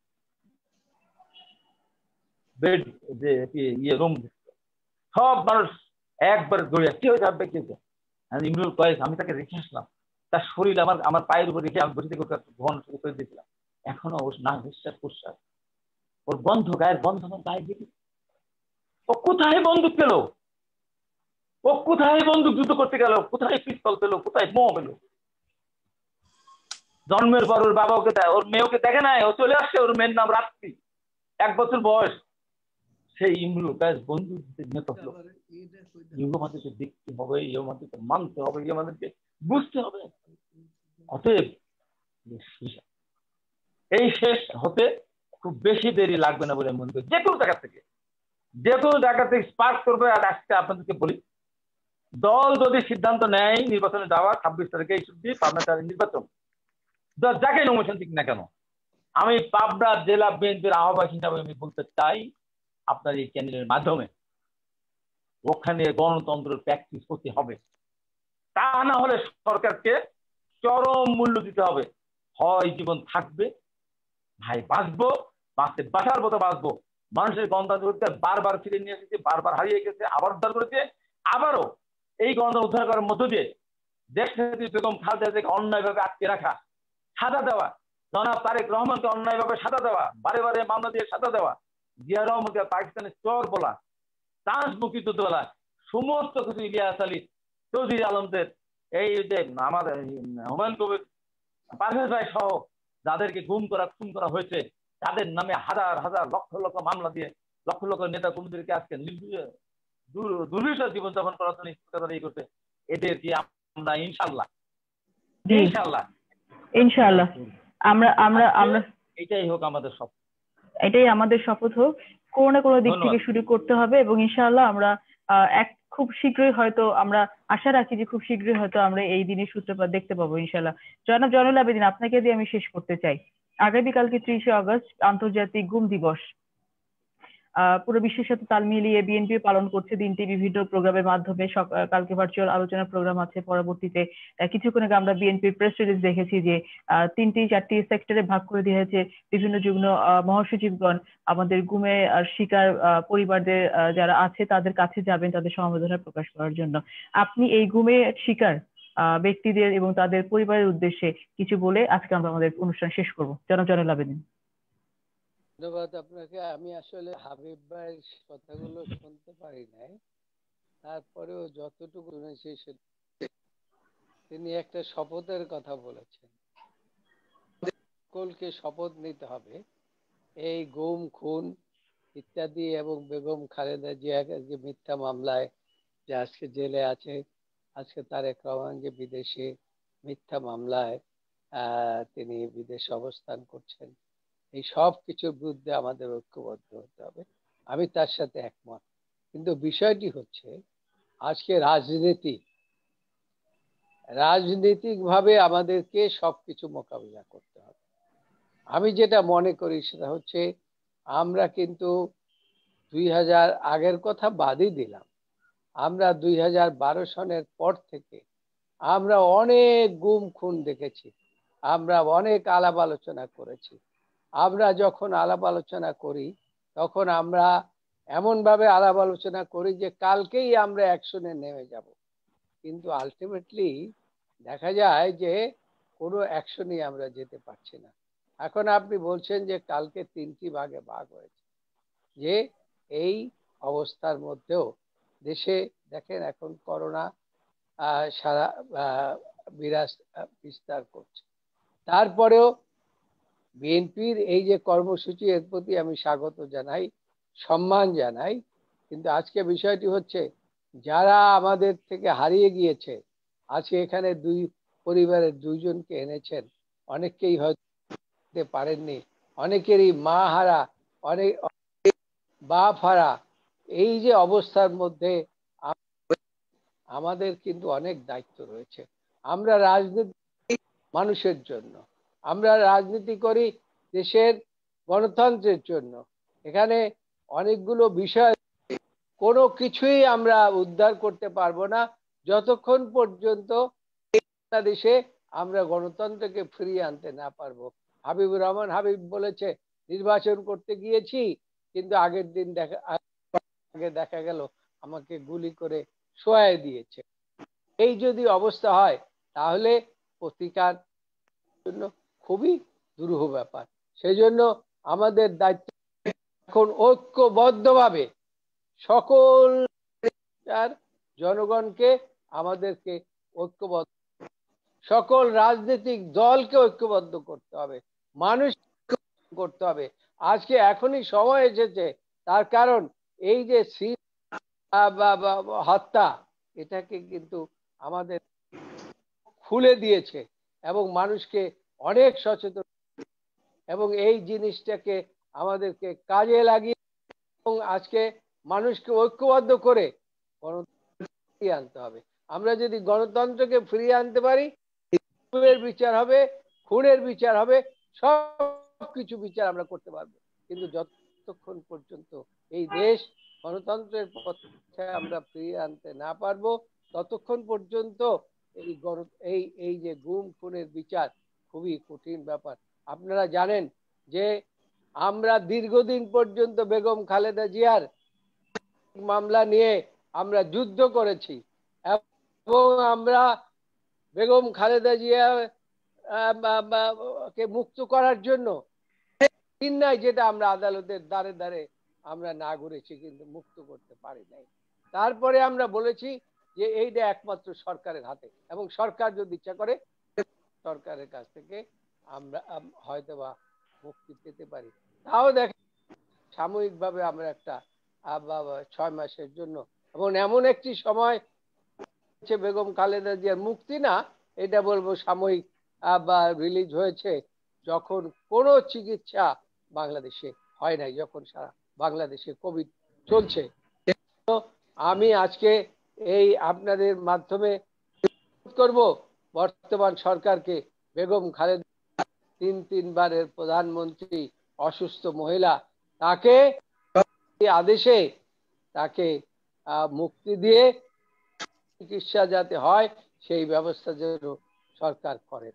G: বেড যে ইয়ে রুম, সব মানুষ একবার দৌড়ে কি হয়ে যাবে কি ইমরুল কয়েস, আমি তাকে রেখে আসলাম, তার শরীর আমার পায়ের উপর রেখে আমি বসে থেকে ঘন শুরু করে দিয়েছিলাম। এখনো ওর না নিঃশ্বাস প্রশ্বাস, ওর বন্ধ গায়ের বন্ধ আমার গায়ে দিবি। ও কোথায় বন্দুক পেল, ও কোথায় বন্দুক যুদ্ধ করতে গেল, কোথায় পিস্তল পেলো, কোথায় বোমা পেলো? জন্মের পর ওর বাবা ওকে দেয়, ওর মেয়েকে দেখে নাই, ও চলে আসছে, ওর মেয়ের নাম রাত্রি, 1 বছর বয়স। সেই ইমরুল কয়েস বন্দুক নিহত হলো। আমাদেরকে দেখতে হবে, আমাদেরকে মানতে হবে, আমাদেরকে বুঝতে হবে। অতএব এই শেষ হতে খুব বেশি দেরি লাগবে না বলে মনে করি। যে কোনো জায়গা থেকে স্পার্ক করবে। আর আজকে আপনাদেরকে বলি, দল যদি সিদ্ধান্ত নেয় নির্বাচনে যাওয়া 26 তারিখে পাবনা নির্বাচন, যাকে নমিনেশন দিক না কেন, আমি পাবনা জেলা বিএনপির আহ্বায়ক হিসাবে আমি বলতে চাই, আপনার এই চ্যানেলের মাধ্যমে ওখানে গণতন্ত্রের প্র্যাকটিস করতে হবে। তা না হলে সরকারকে চরম মূল্য দিতে হবে। হয় জীবন থাকবে, ভাই বাঁচবো, বাঁচার মতো বাঁচবো। মানুষের গণতন্ত্র বারবার ফিরে নিয়ে এসেছে, বারবার হারিয়ে গেছে, আবার উদ্ধার করেছে। আবারও এই গণতন্ত্র উদ্ধার করার মধ্য দিয়ে দেশ নেত্রী বেগম খালেদা জিয়াকে অন্যায়ভাবে আটকে রাখা, সাজা দেওয়া, জনাব তারেক রহমানকে অন্যায়ভাবে সাজা দেওয়া, বারে বারে মামলা দিয়ে সাজা দেওয়া, জিয়া রহমানকে পাকিস্তানের চোর বলা, ট্রান্সমুখী বলা, সমস্ত কিছু ইলিয়াস আলী, চৌধুরী আলমদের, এই যে আমাদের হুমায়ুন কবির, পারভেজ ভাই সহ যাদেরকে গুম করা খুন করা হয়েছে, তাদের নামে হাজার হাজার লক্ষ লক্ষ মামলা দিয়ে লক্ষ লক্ষ নেতা কর্মীদেরকে আজকে দুর্বিষহ জীবনযাপন করার জন্য করছে। এদেরকে আমরা ইনশাল্লাহ আমরা এটাই হোক আমাদের শপথ,
B: এটাই আমাদের শপথ হোক। কোনো না কোনো দিক থেকে শুরু করতে হবে এবং ইনশাআল্লাহ আমরা খুব শীঘ্রই হয়তো আমরা আশা রাখি যে খুব শীঘ্রই হয়তো আমরা এই দিনের সূত্রপাত দেখতে পাবো ইনশাআল্লাহ। জনাব জয়নুল আবেদিন, আপনাকে দিয়ে আমি শেষ করতে চাই। আগামীকালকে 30শে আগস্ট আন্তর্জাতিক গুম দিবস। পুরো বিশ্বের সাথে তাল মিলিয়ে বিএনপি পালন করছে দিনটি বিভিন্ন প্রোগ্রামের মাধ্যমে। কালকে ভার্চুয়াল আলোচনা প্রোগ্রাম আছে, পরবর্তীতে কিছুক্ষণ আগে আমরা বিএনপির প্রেস রিলিজ দেখেছি যে 3-4টি সেক্টরে ভাগ করে দিয়েছে বিভিন্ন যুগ্ম মহাসচিবগণ আমাদের গুমে শিকার পরিবারদের যারা আছে তাদের কাছে যাবেন তাদের সমবেদনা প্রকাশ করার জন্য। আপনি এই গুমে শিকার ব্যক্তিদের এবং তাদের পরিবারের উদ্দেশ্যে কিছু বলে আজকে আমরা আমাদের অনুষ্ঠান শেষ করবো। জনাব জয়নুল আবেদিন।
A: ধন্যবাদ আপনাকে। আমি আসলে হাবিব ভাইয়ের কথাগুলো শুনতে পারি নাই, তারপরেও যতটুকু শুনেছি তিনি একটা শপথের কথা বলেছেন। সকলকে শপথ নিতে হবে এই গুম খুন ইত্যাদি এবং বেগম খালেদা জিয়াকে যে মিথ্যা মামলায় যে আজকে জেলে আছে, আজকে তারেক রহমান যে বিদেশে মিথ্যা মামলায় তিনি বিদেশে অবস্থান করছেন, এই সব কিছুর বিরুদ্ধে আমাদের ঐক্যবদ্ধ হতে হবে। আমি তার সাথে একমত। কিন্তু বিষয়টি হচ্ছে আজকে রাজনৈতিকভাবে আমাদেরকে সবকিছু মোকাবিলা করতে হবে। আমি যেটা মনে করি সেটা হচ্ছে আমরা কিন্তু 2000 আগের কথা বাদই দিলাম, আমরা 2012 সনের পর থেকে আমরা অনেক গুম খুন দেখেছি, আমরা অনেক আলাপ আলোচনা করেছি। আমরা যখন আলাপ আলোচনা করি তখন আমরা এমন ভাবে আলাপ আলোচনা করি যে কালকেই আমরা অ্যাকশনে নেমে যাব, কিন্তু আলটিমেটলি দেখা যায় যে কোনো অ্যাকশনই আমরা যেতে পারছি না। এখন আপনি বলছেন যে কালকে 3টি ভাগে ভাগ হয়েছে, যে এই অবস্থার মধ্যেও দেশে দেখেন এখন করোনা সারা বিস্তার করছে, তারপরেও বিএনপির এই যে কর্মসূচি এর প্রতি আমি স্বাগত জানাই, সম্মান জানাই। কিন্তু আজকে বিষয়টি হচ্ছে যারা আমাদের থেকে হারিয়ে গিয়েছে, আজকে এখানে দুই পরিবারের 2 জনকে এনেছেন, অনেককেই হয়তো পারেননি, অনেকেরই মা হারা, অনেক বাপ হারা। এই যে অবস্থার মধ্যে আমাদের কিন্তু অনেক দায়িত্ব রয়েছে। আমরা রাজনীতি মানুষের জন্য, আমরা রাজনীতি করি দেশের গণতন্ত্রের জন্য। এখানে অনেকগুলো বিষয়, কোনো কিছুই আমরা উদ্ধার করতে পারবো না যতক্ষণ পর্যন্ত বাংলাদেশে আমরা গণতন্ত্রকে ফিরিয়ে আনতে না পারবো। হাবিবুর রহমান হাবিব বলেছে নির্বাচন করতে গিয়েছি, কিন্তু আগের দিন দেখা গেল আমাকে গুলি করে শোয়ায় দিয়েছে। এই যদি অবস্থা হয় তাহলে প্রতিকার জন্য খুবই দুরূহ ব্যাপার। সেই জন্য আমাদের দায়িত্ব এখন ঐক্যবদ্ধভাবে সকল জনগণকে আমাদেরকে ঐক্যবদ্ধ, সকল রাজনৈতিক দলকে ঐক্যবদ্ধ করতে হবে, মানুষ করতে হবে। আজকে এখনই সময় এসেছে, তার কারণ এই যে হত্যা, এটাকে কিন্তু আমাদের খুলে দিয়েছে এবং মানুষকে অনেক সচেতন, এবং এই জিনিসটাকে আমাদেরকে কাজে লাগিয়ে এবং আজকে মানুষকে ঐক্যবদ্ধ করে গণতন্ত্র ফিরিয়ে আনতে হবে। আমরা যদি গণতন্ত্রকে ফিরিয়ে আনতে পারি, খুনের বিচার হবে, খুনের বিচার হবে, সবকিছু বিচার আমরা করতে পারবো। কিন্তু যতক্ষণ পর্যন্ত এই দেশ গণতন্ত্রের পথে আমরা ফিরিয়ে আনতে না পারবো, ততক্ষণ পর্যন্ত এই যে গুম খুনের বিচার খুবই কঠিন ব্যাপার। আপনারা জানেন যে আমরা দীর্ঘদিন পর্যন্ত বেগম খালেদা জিয়ার মামলা নিয়ে আমরা যুদ্ধ করেছি এবং আমরা বেগম খালেদা জিয়া কে মুক্ত করার জন্য দিন নাই যেটা আমরা আদালতের দ্বারে দ্বারে আমরা না ঘুরেছি, কিন্তু মুক্ত করতে পারি নাই। তারপরে আমরা বলেছি যে এইটা একমাত্র সরকারের হাতে, এবং সরকার যদি ইচ্ছা করে সরকারের কাছ থেকে আমরা হয়তোবা মুক্তি পেতে পারি। তাও দেখেন সাময়িকভাবে আমরা একটা 6 মাসের জন্য, এবং এমন একটি সময় বেগম খালেদা জিয়ার মুক্তি না, এটা বলবো সাময়িক বা রিলিজ হয়েছে যখন কোনো চিকিৎসা বাংলাদেশে হয় নাই, যখন সারা বাংলাদেশে কোভিড চলছে। আমি আজকে এই আপনাদের মাধ্যমে করব বর্তমান সরকারকে, বেগম খালেদা 3 বারের প্রধানমন্ত্রী অসুস্থ মহিলা, তাকে আদেশে তাকে মুক্তি দিয়ে চিকিৎসা যাতে হয় সেই ব্যবস্থা যেন সরকার করে।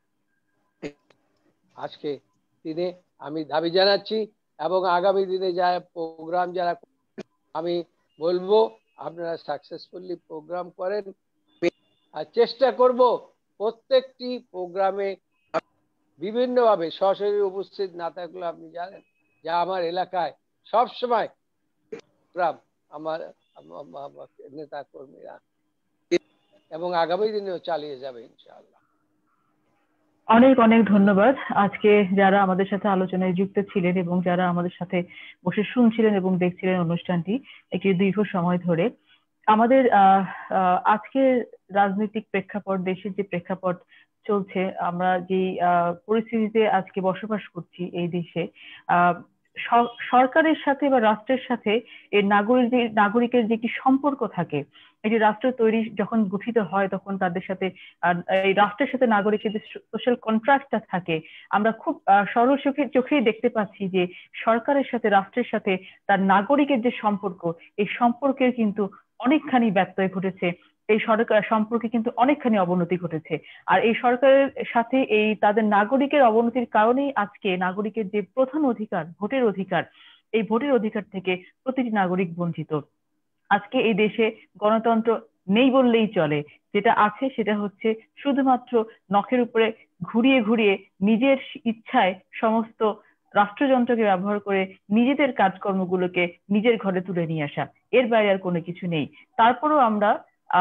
A: আজকে দিনে আমি দাবি জানাচ্ছি, এবং আগামী দিনে যা প্রোগ্রাম যারা, আমি বলবো আপনারা সাকসেসফুলি প্রোগ্রাম করেন। আর চেষ্টা করব প্রত্যেকটি প্রোগ্রামে বিভিন্নভাবে সরাসরি উপস্থিত না থাকলে, আপনি জানেন যে আমার এলাকায় সবসময় প্রোগ্রাম আমার নেতা কর্মীরা, এবং আগামী দিনেও চালিয়ে যাবে ইনশাআল্লাহ।
B: অনেক অনেক ধন্যবাদ। আজকে যারা আমাদের সাথে আলোচনায় যুক্ত ছিলেন এবং যারা আমাদের সাথে বসে শুনছিলেন এবং দেখছিলেন অনুষ্ঠানটি একটি দীর্ঘ সময় ধরে, আমাদের আজকের রাজনৈতিক প্রেক্ষাপট, দেশের যে প্রেক্ষাপট চলছে, আমরা যে পরিস্থিতিতে আজকে বসবাস করছি এই দেশে, সরকারের সাথে বা রাষ্ট্রের সাথে এই নাগরিকের যে একটি সম্পর্ক থাকে, এই যে রাষ্ট্র তৈরি যখন গঠিত হয় তখন তাদের সাথে এই রাষ্ট্রের সাথে নাগরিকের যে সোশ্যাল কন্ট্রাক্টটা থাকে, আমরা খুব সরল চোখেই দেখতে পাচ্ছি যে সরকারের সাথে রাষ্ট্রের সাথে তার নাগরিকের যে সম্পর্ক, এই সম্পর্কের কিন্তু অনেকখানি ব্যত্যয় ঘটেছে, এই সরকার সম্পর্কে কিন্তু অনেকখানি অবনতি ঘটেছে। আর এই সরকারের সাথে এই তাদের নাগরিকের অবনতির কারণেই আজকে নাগরিকের যে প্রধান অধিকার, ভোটের অধিকার, এই ভোটের অধিকার থেকে প্রতিটি নাগরিক বঞ্চিত। আজকে এই দেশে গণতন্ত্র নেই বললেই চলে, যেটা আছে সেটা হচ্ছে শুধুমাত্র নখের উপরে ঘুরিয়ে ঘুরিয়ে নিজের ইচ্ছায় সমস্ত রাষ্ট্রযন্ত্রকে ব্যবহার করে নিজেদের কাজকর্মগুলোকে নিজের ঘরে তুলে নিয়ে আসা, এর বাইরে আর কোনো কিছু নেই। তারপরেও আমরা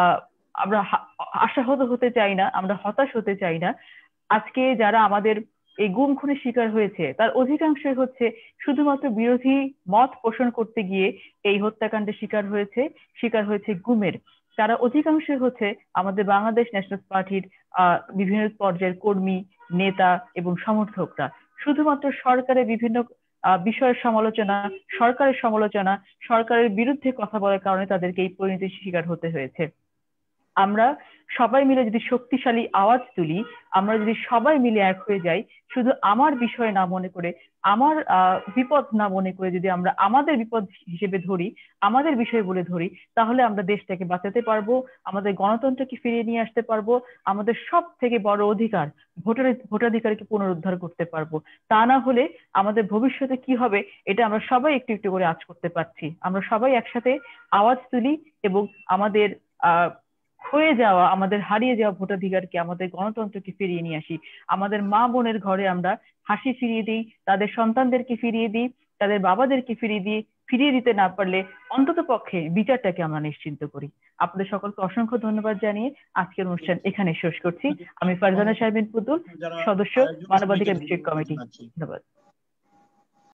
B: আশাহত হতে চাই না, আমরা হতাশ হতে চাই না। আজকে যারা আমাদের এই গুম খুনের শিকার হয়েছে তার অধিকাংশই হচ্ছে শুধুমাত্র বিরোধী মত পোষণ করতে গিয়ে এই হত্যাকাণ্ডের শিকার হয়েছে গুমের। তারা অধিকাংশই হচ্ছে আমাদের বাংলাদেশ ন্যাশনাল পার্টির বিভিন্ন পর্যায়ের কর্মী, নেতা এবং সমর্থকরা। শুধুমাত্র সরকারের বিভিন্ন বিষয়ের সমালোচনা, সরকারের বিরুদ্ধে কথা বলার কারণে তাদেরকে এই পরিণতির শিকার হতে হয়েছে। আমরা সবাই মিলে যদি শক্তিশালী আওয়াজ তুলি, আমরা যদি সবাই মিলে এক হয়ে যাই, শুধু আমার বিষয় না মনে করে, আমার বিপদ না মনে করে যদি আমরা আমাদের বিপদ হিসেবে ধরি, আমাদের বিষয় বলে ধরি, তাহলে আমরা দেশটাকে বাঁচাতে পারবো, আমাদের গণতন্ত্রকে ফিরিয়ে নিয়ে আসতে পারবো, আমাদের সব থেকে বড় অধিকার ভোটাধিকারকে পুনরুদ্ধার করতে পারবো। তা না হলে আমাদের ভবিষ্যতে কি হবে এটা আমরা সবাই একটু একটু করে আঁচ করতে পারছি। আমরা সবাই একসাথে আওয়াজ তুলি এবং আমাদের হয়ে যাওয়া, আমাদের হারিয়ে যাওয়া ভোটাধিকারকে, আমাদের গণতন্ত্রকে ফিরিয়ে নিয়ে আসি। আমাদের মা বোনের ঘরে আমরা হাসি ফিরিয়ে দিই, তাদের সন্তানদেরকে ফিরিয়ে দিই, তাদের বাবাদেরকে ফিরিয়ে দিতে না পারলে অন্তত পক্ষে বিচারটাকে আমরা নিশ্চিন্ত করি। আপনাদের সকলকে অসংখ্য ধন্যবাদ জানিয়ে আজকের অনুষ্ঠান এখানে শেষ করছি। আমি ফারজানা শারমিন পুতুল, সদস্য মানবাধিকার বিষয়ক কমিটি। ধন্যবাদ।